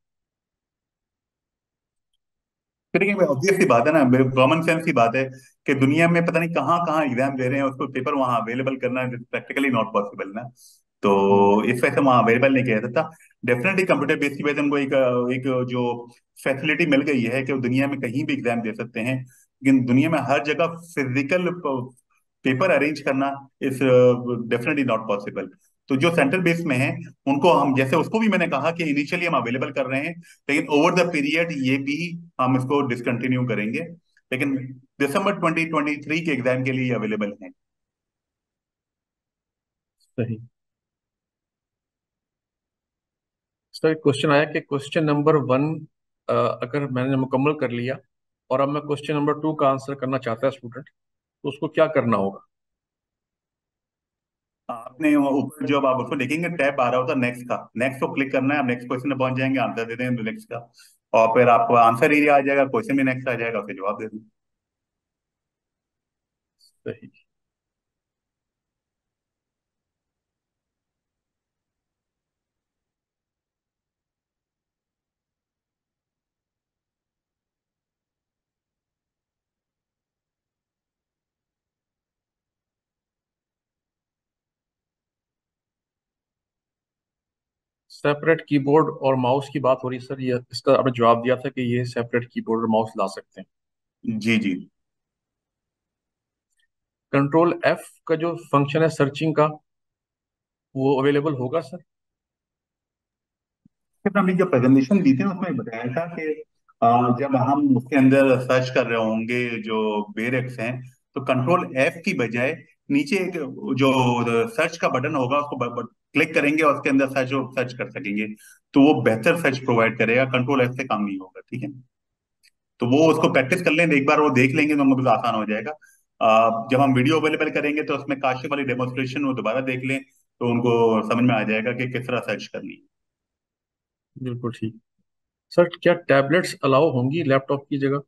फिर ये ऑब्वियस सी बात है ना, कॉमन सेंस की बात है कि दुनिया में पता नहीं कहाँ कहाँ एग्जाम दे रहे हैं, उसको पेपर वहां अवेलेबल करना प्रैक्टिकली नॉट पॉसिबल ना। तो हम्म, इस वजह से वहां अवेलेबल नहीं किया जा सकता। डेफिनेटली कंप्यूटर बेस की वजह से हमको एक एक जो फैसिलिटी मिल गई है कि वो दुनिया में कहीं भी एग्जाम दे सकते हैं, लेकिन दुनिया में हर जगह फिजिकल पेपर अरेंज करना इज डेफिनेटली नॉट पॉसिबल। तो जो सेंट्रल बेस में है, उनको हम जैसे उसको भी मैंने कहा कि इनिशियली हम अवेलेबल कर रहे हैं, लेकिन ओवर द पीरियड ये भी हम इसको डिसकंटिन्यू करेंगे, लेकिन दिसंबर ट्वेंटी ट्वेंटी थ्री के एग्जाम के लिए अवेलेबल है। सही। सर क्वेश्चन आया कि क्वेश्चन नंबर वन अगर मैंने मुकम्मल कर लिया और अब मैं क्वेश्चन नंबर टू का आंसर करना चाहता है स्टूडेंट, तो उसको क्या करना होगा? आपने वो ऊपर जब आप उसको देखेंगे टैब आ रहा होता है नेक्स्ट का, नेक्स्ट को क्लिक करना है, आप नेक्स्ट क्वेश्चन में पहुंच जाएंगे, आंसर दे देंगे नेक्स्ट का, और फिर आपको आंसर एरिया आ जाएगा, क्वेश्चन भी नेक्स्ट आ जाएगा, फिर जवाब दे देंगे। सही। सेपरेट कीबोर्ड और माउस की बात हो रही है सर, ये इसका आपने जवाब दिया था कि ये सेपरेट कीबोर्ड और माउस ला सकते हैं। जी जी। कंट्रोल एफ का जो फंक्शन है सर्चिंग का, वो अवेलेबल होगा सर? फिर हमने जो प्रेजेंटेशन दी थी उसमें बताया था कि अ, जब हम उसके अंदर सर्च कर रहे होंगे जो बेरेक्स हैं, तो कंट्रोल एफ की बजाय नीचे एक जो सर्च का बटन होगा उसको क्लिक करेंगे और उसके अंदर सर्च सर्च कर सकेंगे, तो वो बेहतर सर्च प्रोवाइड करेगा, कंट्रोल एफ से काम नहीं होगा। ठीक है, तो वो उसको प्रैक्टिस कर लें, एक बार वो देख लेंगे तो उनको भी आसान हो जाएगा। अ, जब हम वीडियो अवेलेबल करेंगे तो उसमें काशिफ वाली डेमोन्स्ट्रेशन वो दोबारा देख लें, तो उनको समझ में आ जाएगा कि किस तरह सर्च करनी है। बिल्कुल ठीक। सर क्या टैबलेट्स अलाउ होंगी लैपटॉप की जगह?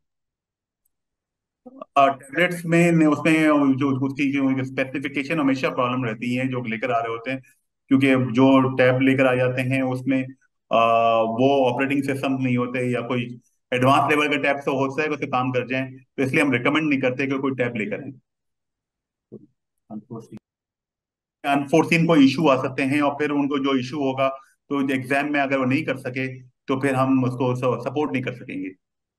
टैबलेट्स में ने- उसमें जो उसकी जो स्पेसिफिकेशन हमेशा प्रॉब्लम रहती है जो लेकर आ रहे होते हैं, क्योंकि जो टैब लेकर आ जाते हैं उसमें अ, वो ऑपरेटिंग सिस्टम नहीं होते, या कोई एडवांस लेवल का टैब तो होता है कि उससे काम कर जाए, तो इसलिए हम रिकमेंड नहीं करते कि कोई टैब लेकर आए। अनफोर्सीन कोई इशू आ सकते हैं, और फिर उनको जो इशू होगा तो एग्जाम में अगर वो नहीं कर सके तो फिर हम उसको सपोर्ट नहीं कर सकेंगे।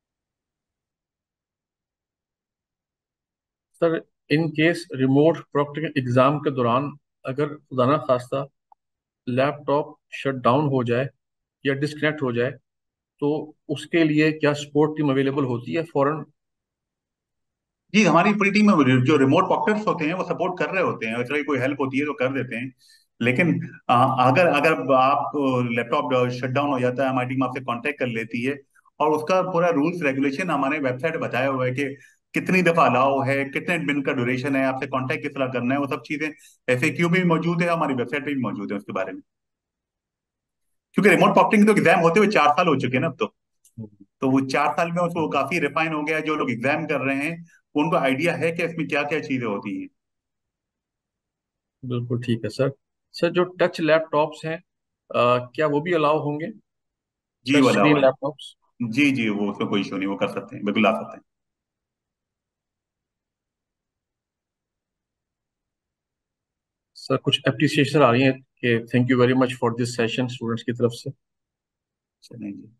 Sir in case remote proctoring exam के दौरान अगर खुदा ना खास्ता लैपटॉप शट डाउन हो जाए या डिस्कनेक्ट हो जाए, तो उसके लिए क्या सपोर्ट टीम अवेलेबल होती है फौरन? जी, हमारी पूरी टीम में जो रिमोट डॉक्टर्स होते हैं वो सपोर्ट कर रहे होते हैं, अगर कोई हेल्प होती है तो कर देते हैं। लेकिन अ, अगर अगर आप लैपटॉप शट डाउन हो जाता है, हमारी टीम आपसे कांटेक्ट कर लेती है, और उसका पूरा रूल्स रेगुलेशन हमारे वेबसाइट बताया हुआ है कि कितनी दफा अलाउ है, कितने दिन का ड्यूरेशन है, आपसे कांटेक्ट किस तरह करना है, वो सब चीजें एफएक्यू में भी मौजूद है, हमारी वेबसाइट पे भी मौजूद है उसके बारे में। क्योंकि रिमोट प्रॉक्टिंग तो एग्जाम होते हुए चार साल हो चुके हैं ना अब तो तो वो चार साल में उसको काफी रिफाइन हो गया है, जो लोग एग्जाम कर रहे हैं उनको आइडिया है कि इसमें क्या क्या चीजें होती हैं। बिल्कुल ठीक है सर। सर जो टच लैपटॉप्स हैं, अ, क्या वो भी अलाउ होंगे? जी टच वाला स्क्रीन हुआ लैपटॉप्स? है। जी जी, वो उसमें कोई इशू नहीं, वो कर सकते हैं, बिल्कुल ला सकते हैं। सर कुछ एप्रिसिएशन आ रही है कि thank you very much for this session students की तरफ से। चलें जी।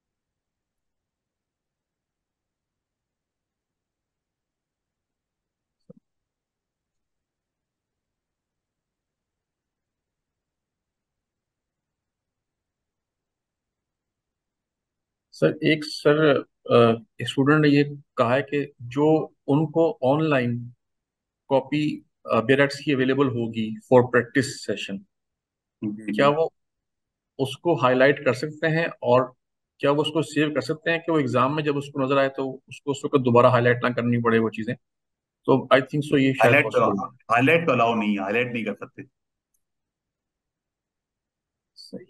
सर एक सर स्टूडेंट ने ये कहा है कि जो उनको ऑनलाइन कॉपी बेरेक्स की अवेलेबल होगी फॉर प्रैक्टिस सेशन, जी क्या जी। वो उसको हाईलाइट कर सकते हैं, और क्या वो उसको सेव कर सकते हैं कि वो एग्जाम में जब उसको नजर आए तो उसको उस वक्त दोबारा हाईलाइट ना करनी पड़े वो चीजें? तो आई थिंक सो ये शायद हाईलाइट तो पॉसिबल है। हाईलाइट तो अलाउ नहीं है, हाईलाइट नहीं कर सकते। सही।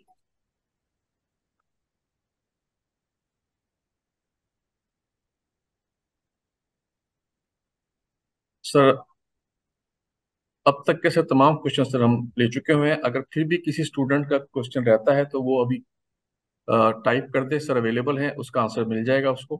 सर अब तक के सर तमाम क्वेश्चन सर हम ले चुके हुए हैं, अगर फिर भी किसी स्टूडेंट का क्वेश्चन रहता है तो वो अभी टाइप कर दे सर, अवेलेबल है, उसका आंसर मिल जाएगा उसको।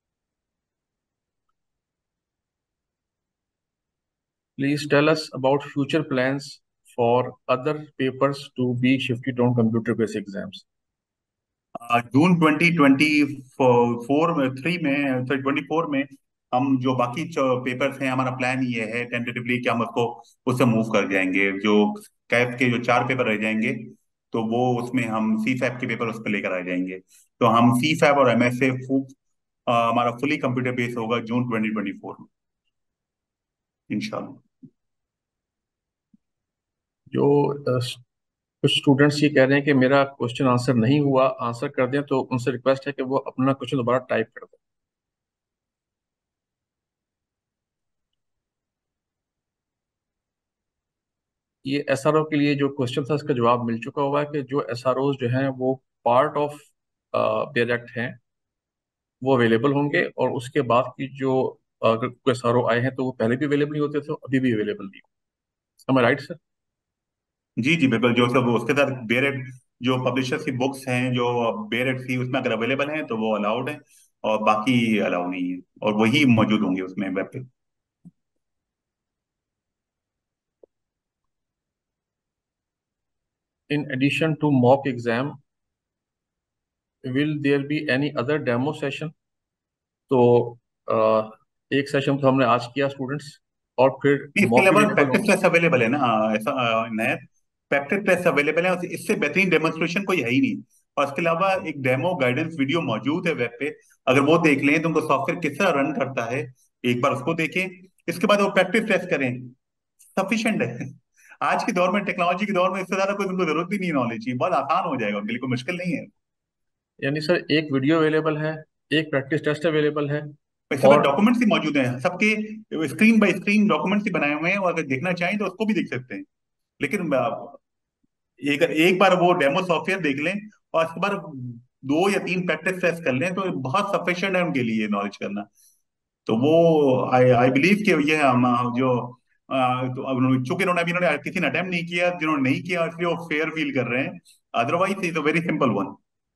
Please tell us about future plans for other papers to be shifted on computer based exams. आ, जून ट्वेंटी ट्वेंटी फोर में थ्री में सॉरी ट्वेंटी फोर में हम जो बाकी पेपर्स हैं, हमारा प्लान ये है टेंटेटिवली कि हम उसको उससे मूव कर जाएंगे, जो कैट के जो चार पेपर रह जाएंगे तो वो उसमें हम सी फैब के पेपर उस पर लेकर आ जाएंगे, तो हम सी फैब और एमएसए हमारा फुली कंप्यूटर बेस होगा जून ट्वेंटी ट्वेंटी फोर में, इंशाल्लाह। जो कुछ स्टूडेंट्स ये कह रहे हैं कि मेरा क्वेश्चन आंसर नहीं हुआ, आंसर कर दें, तो उनसे रिक्वेस्ट है कि वो अपना क्वेश्चन दोबारा टाइप कर दें। ये एसआरओ के लिए जो क्वेश्चन था इसका जवाब मिल चुका हुआ है कि जो एसआरओ जो हैं वो पार्ट ऑफ बेयर एक्ट हैं, वो अवेलेबल होंगे, और उसके बाद की जो अगर कोई एसआरओ आए हैं तो वो पहले भी अवेलेबल नहीं होते थे, अभी भी अवेलेबल नहीं। Am I right, sir? जी जी बिल्कुल, जो सब उसके साथ बेरेट, जो पब्लिशर्स की बुक्स हैं जो बेरेट थी उसमें अगर अवेलेबल हैं तो वो अलाउड है, और बाकी अलाउ नहीं है, और वही मौजूद होंगे उसमें वेब पे। In addition to mock exam, will there be any other demo session? तो अ, एक सेशन तो हमने आज किया स्टूडेंट्स, और फिर नहीं, इसके मॉक भी अलावा लेने वाले प्रैक्टिस होंगे। टेस्ट अवेलेबल है ना, हाँ, ऐसा अ, नया प्रैक्टिस टेस्ट अवेलेबल है, और इससे बेहतरीन डेमोन्स्ट्रेशन कोई है ही नहीं। और इसके अलावा एक डेमो गाइडेंस वीडियो मौजूद है वेब पे, अगर वो देख लें तो उनको सॉफ्टवेयर किस तरह रन करता है, एक बार उसको देखें, इसके बाद वो प्रैक्टिस टेस्ट करें, सफिशिएंट है। आज के दौर में, टेक्नोलॉजी के दौर में, इससे ज्यादा कोई तुमको जरूरत भी नहीं है नॉलेज की, बहुत आसान हो जाएगा उनके लिए, कोई मुश्किल नहीं है। यानी सर एक वीडियो अवेलेबल है, एक प्रैक्टिस टेस्ट अवेलेबल है, इसके बाद और डॉक्यूमेंट्स ही मौजूद हैं सबके, स्क्रीन बाय स्क्रीन डॉक्यूमेंट्स ही बनाए हुए हैं, और अगर देखना चाहें तो उसको भी देख सकते हैं। लेकिन अ, एक एक बार वो डेमो सॉफ्टवेयर देख लें, और उसके बाद दो या तीन प्रैक्टिस टेस्ट कर लें, तो बहुत सफिशिएंट है उनके लिए नॉलेज करना। तो वो आई आई बिलीव कि ये हम जो अ, तो अब उन्होंने- चूंकि इन्होंने अभी इन्होंने किसी ने अटेम्प्ट नहीं किया, जिन्होंने नहीं किया इसलिए वो फेयर फील कर रहे हैं, otherwise is a very simple one.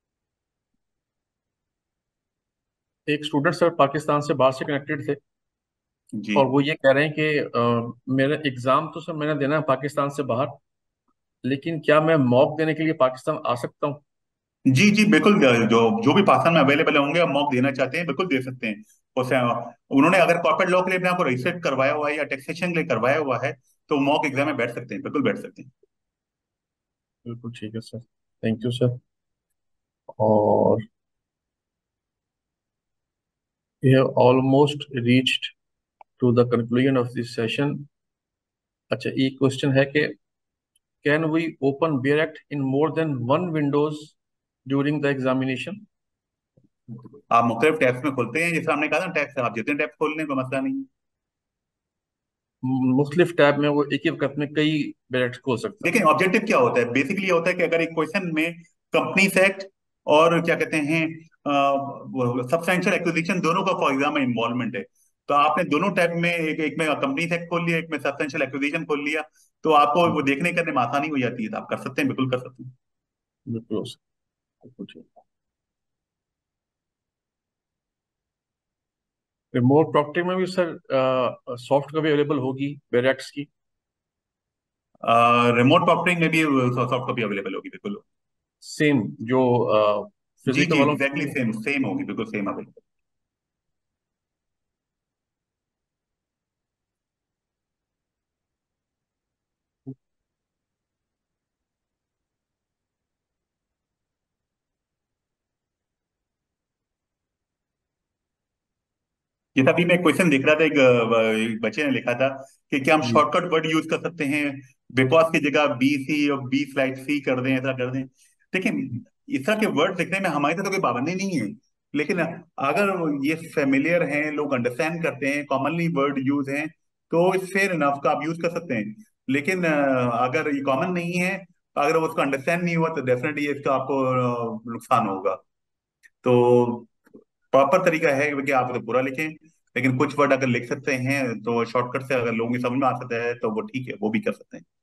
एक स्टूडेंट सर पाकिस्तान से बाहर से कनेक्टेड थे, जी और वो ये कह रहे हैं कि अ, मेरा एग्जाम तो सर मैंने देना है पाकिस्तान से बाहर, लेकिन क्या मैं मॉक देने के लिए पाकिस्तान आ सकता हूँ? जी जी बिल्कुल, जो जो भी पाकिस्तान में अवेलेबल होंगे और मॉक देना चाहते हैं बिल्कुल दे सकते हैं। उसे उन्होंने अगर कॉर्पोरेट लॉ के लिए अपने आपको रजिस्ट्रेट करवाया हुआ है या टैक्सेशन के लिए करवाया हुआ है, तो मॉक एग्जाम में बैठ सकते हैं, बिल्कुल बैठ सकते हैं। बिल्कुल ठीक है सर, थैंक यू सर। और we have almost reached to the conclusion of this session. अच्छा, एक क्वेश्चन है कि can we open bare act in more than one windows during the examination? आप मुख्तलिफ टैब्स में खोलते हैं, जैसे हमने कहा था टैब्स, आप जितने टैब्स खोल लें कोई मसला नहीं है। मुख्तलिफ टैब में वो एक ही वक्त में कई बेयर एक्ट खोल सकता है? देखिए ऑब्जेक्टिव क्या होता है, बेसिकली ये होता है कि अगर एक क्वेश्चन में कंपनीज एक्ट और क्या कहते हैं सब्सटैंशियल एक्विजिशन दोनों का फॉर एग्जाम्पल इन्वॉल्वमेंट है, तो आपने दोनों टैब में, एक एक में कंपनीज एक्ट खोल लिया, एक में सब्सटैंशियल एक्विजिशन खोल लिया, तो आपको वो देखने करने में आसानी हो जाती है, तो आप कर सकते हैं, बिल्कुल कर सकते हैं। बिल्कुल हो सकता है, बिल्कुल ठीक। रिमोट प्रॉपर्टी में भी सर सॉफ्ट कॉपी अवेलेबल होगी बेयर एक्ट्स की? रिमोट प्रॉपर्टी में भी सॉफ्ट कॉपी अवेलेबल होगी, बिल्कुल। सेम जो जी फिजिकल जी वालों एग्जैक्टली की? सेम सेम होगी, बिल्कुल सेम अवेलेबल। जैसा अभी मैं क्वेश्चन देख रहा था, एक, अ, एक बच्चे ने लिखा था कि क्या हम जी। शॉर्टकट वर्ड यूज कर सकते हैं, बिकॉज की जगह बी सी और बी स्लाइड सी कर दें, ऐसा कर दें। देखिए इस तरह के वर्ड लिखने में हमारी तरफ तो कोई पाबंदी नहीं है, लेकिन अगर ये फेमिलियर हैं, लोग अंडरस्टैंड करते हैं, कॉमनली वर्ड यूज हैं, तो इट्स फेयर इनफ का आप यूज कर सकते हैं। लेकिन अ, अगर ये कॉमन नहीं है, अगर उसको अंडरस्टैंड नहीं हुआ, तो डेफिनेटली इसका आपको अ, नुकसान होगा। तो प्रॉपर तरीका है कि आप तो पूरा लिखें, लेकिन कुछ वर्ड अगर लिख सकते हैं तो शॉर्टकट से, अगर लोगों की समझ में आ सकता है तो वो ठीक है, वो भी कर सकते हैं।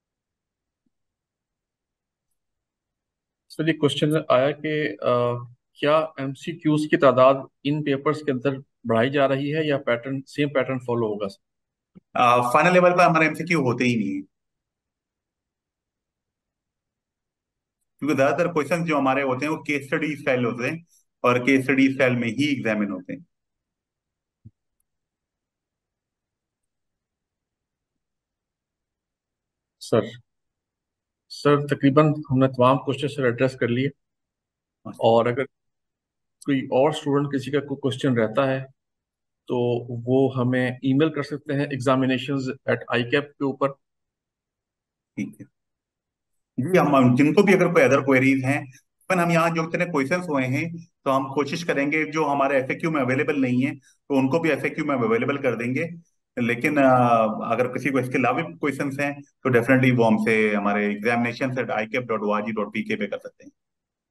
सर ये क्वेश्चन आया कि अ, क्या एमसीक्यूज की तादाद इन पेपर्स के अंदर बढ़ाई जा रही है, या पैटर्न सेम पैटर्न फॉलो होगा सर? फाइनल लेवल पर हमारे एमसीक्यू होते ही नहीं है, क्योंकि ज्यादातर क्वेश्चन जो हमारे होते हैं वो केस स्टडी स्टाइल होते हैं, और केस स्टडी स्टाइल में ही एग्जामिन होते हैं। सर सर तकरीबन हमने तमाम क्वेश्चन सर एड्रेस कर लिए, और अगर कोई और स्टूडेंट किसी का कोई क्वेश्चन रहता है तो वो हमें ईमेल कर सकते हैं एग्जामिनेशंस एट आई कैप के ऊपर। ठीक है। जी, हम जिनको भी अगर कोई अदर क्वेरीज हैं, पर हम यहाँ जो इतने क्वेश्चंस हुए हैं, तो हम कोशिश करेंगे जो हमारे एफएक्यू में अवेलेबल नहीं है तो उनको भी एफएक्यू में अवेलेबल कर देंगे। लेकिन अ, अगर किसी को इसके अलावा भी क्वेश्चंस हैं तो डेफिनेटली वो हमसे हमारे examination at I cap dot O R G dot P K पे कर सकते हैं।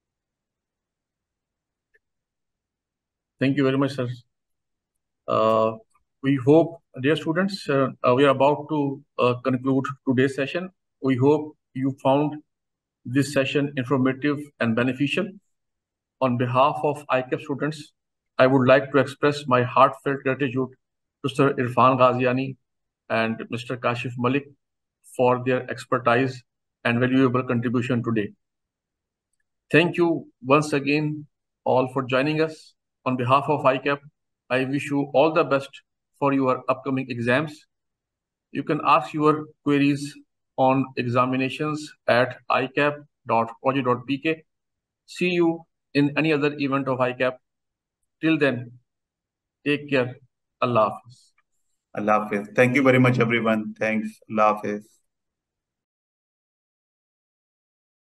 Thank you very much, sir. Uh, we hope, dear students, uh, uh, we are about to uh, conclude today's session. We hope you found this session informative and beneficial. On behalf of I C A P students, I would like to express my heartfelt gratitude to Sir Irfan Ghaziani and Mister Kashif Malik for their expertise and valuable contribution today. Thank you once again all for joining us. On behalf of I C A P, I wish you all the best for your upcoming exams. You can ask your queries on examinations at i cap dot o g dot p k. See you in any other event of I C A P. Till then, take care. Allah Hafiz. अल्लाह हाफिज। Thank you very much everyone. Thanks. अल्लाह हाफिज।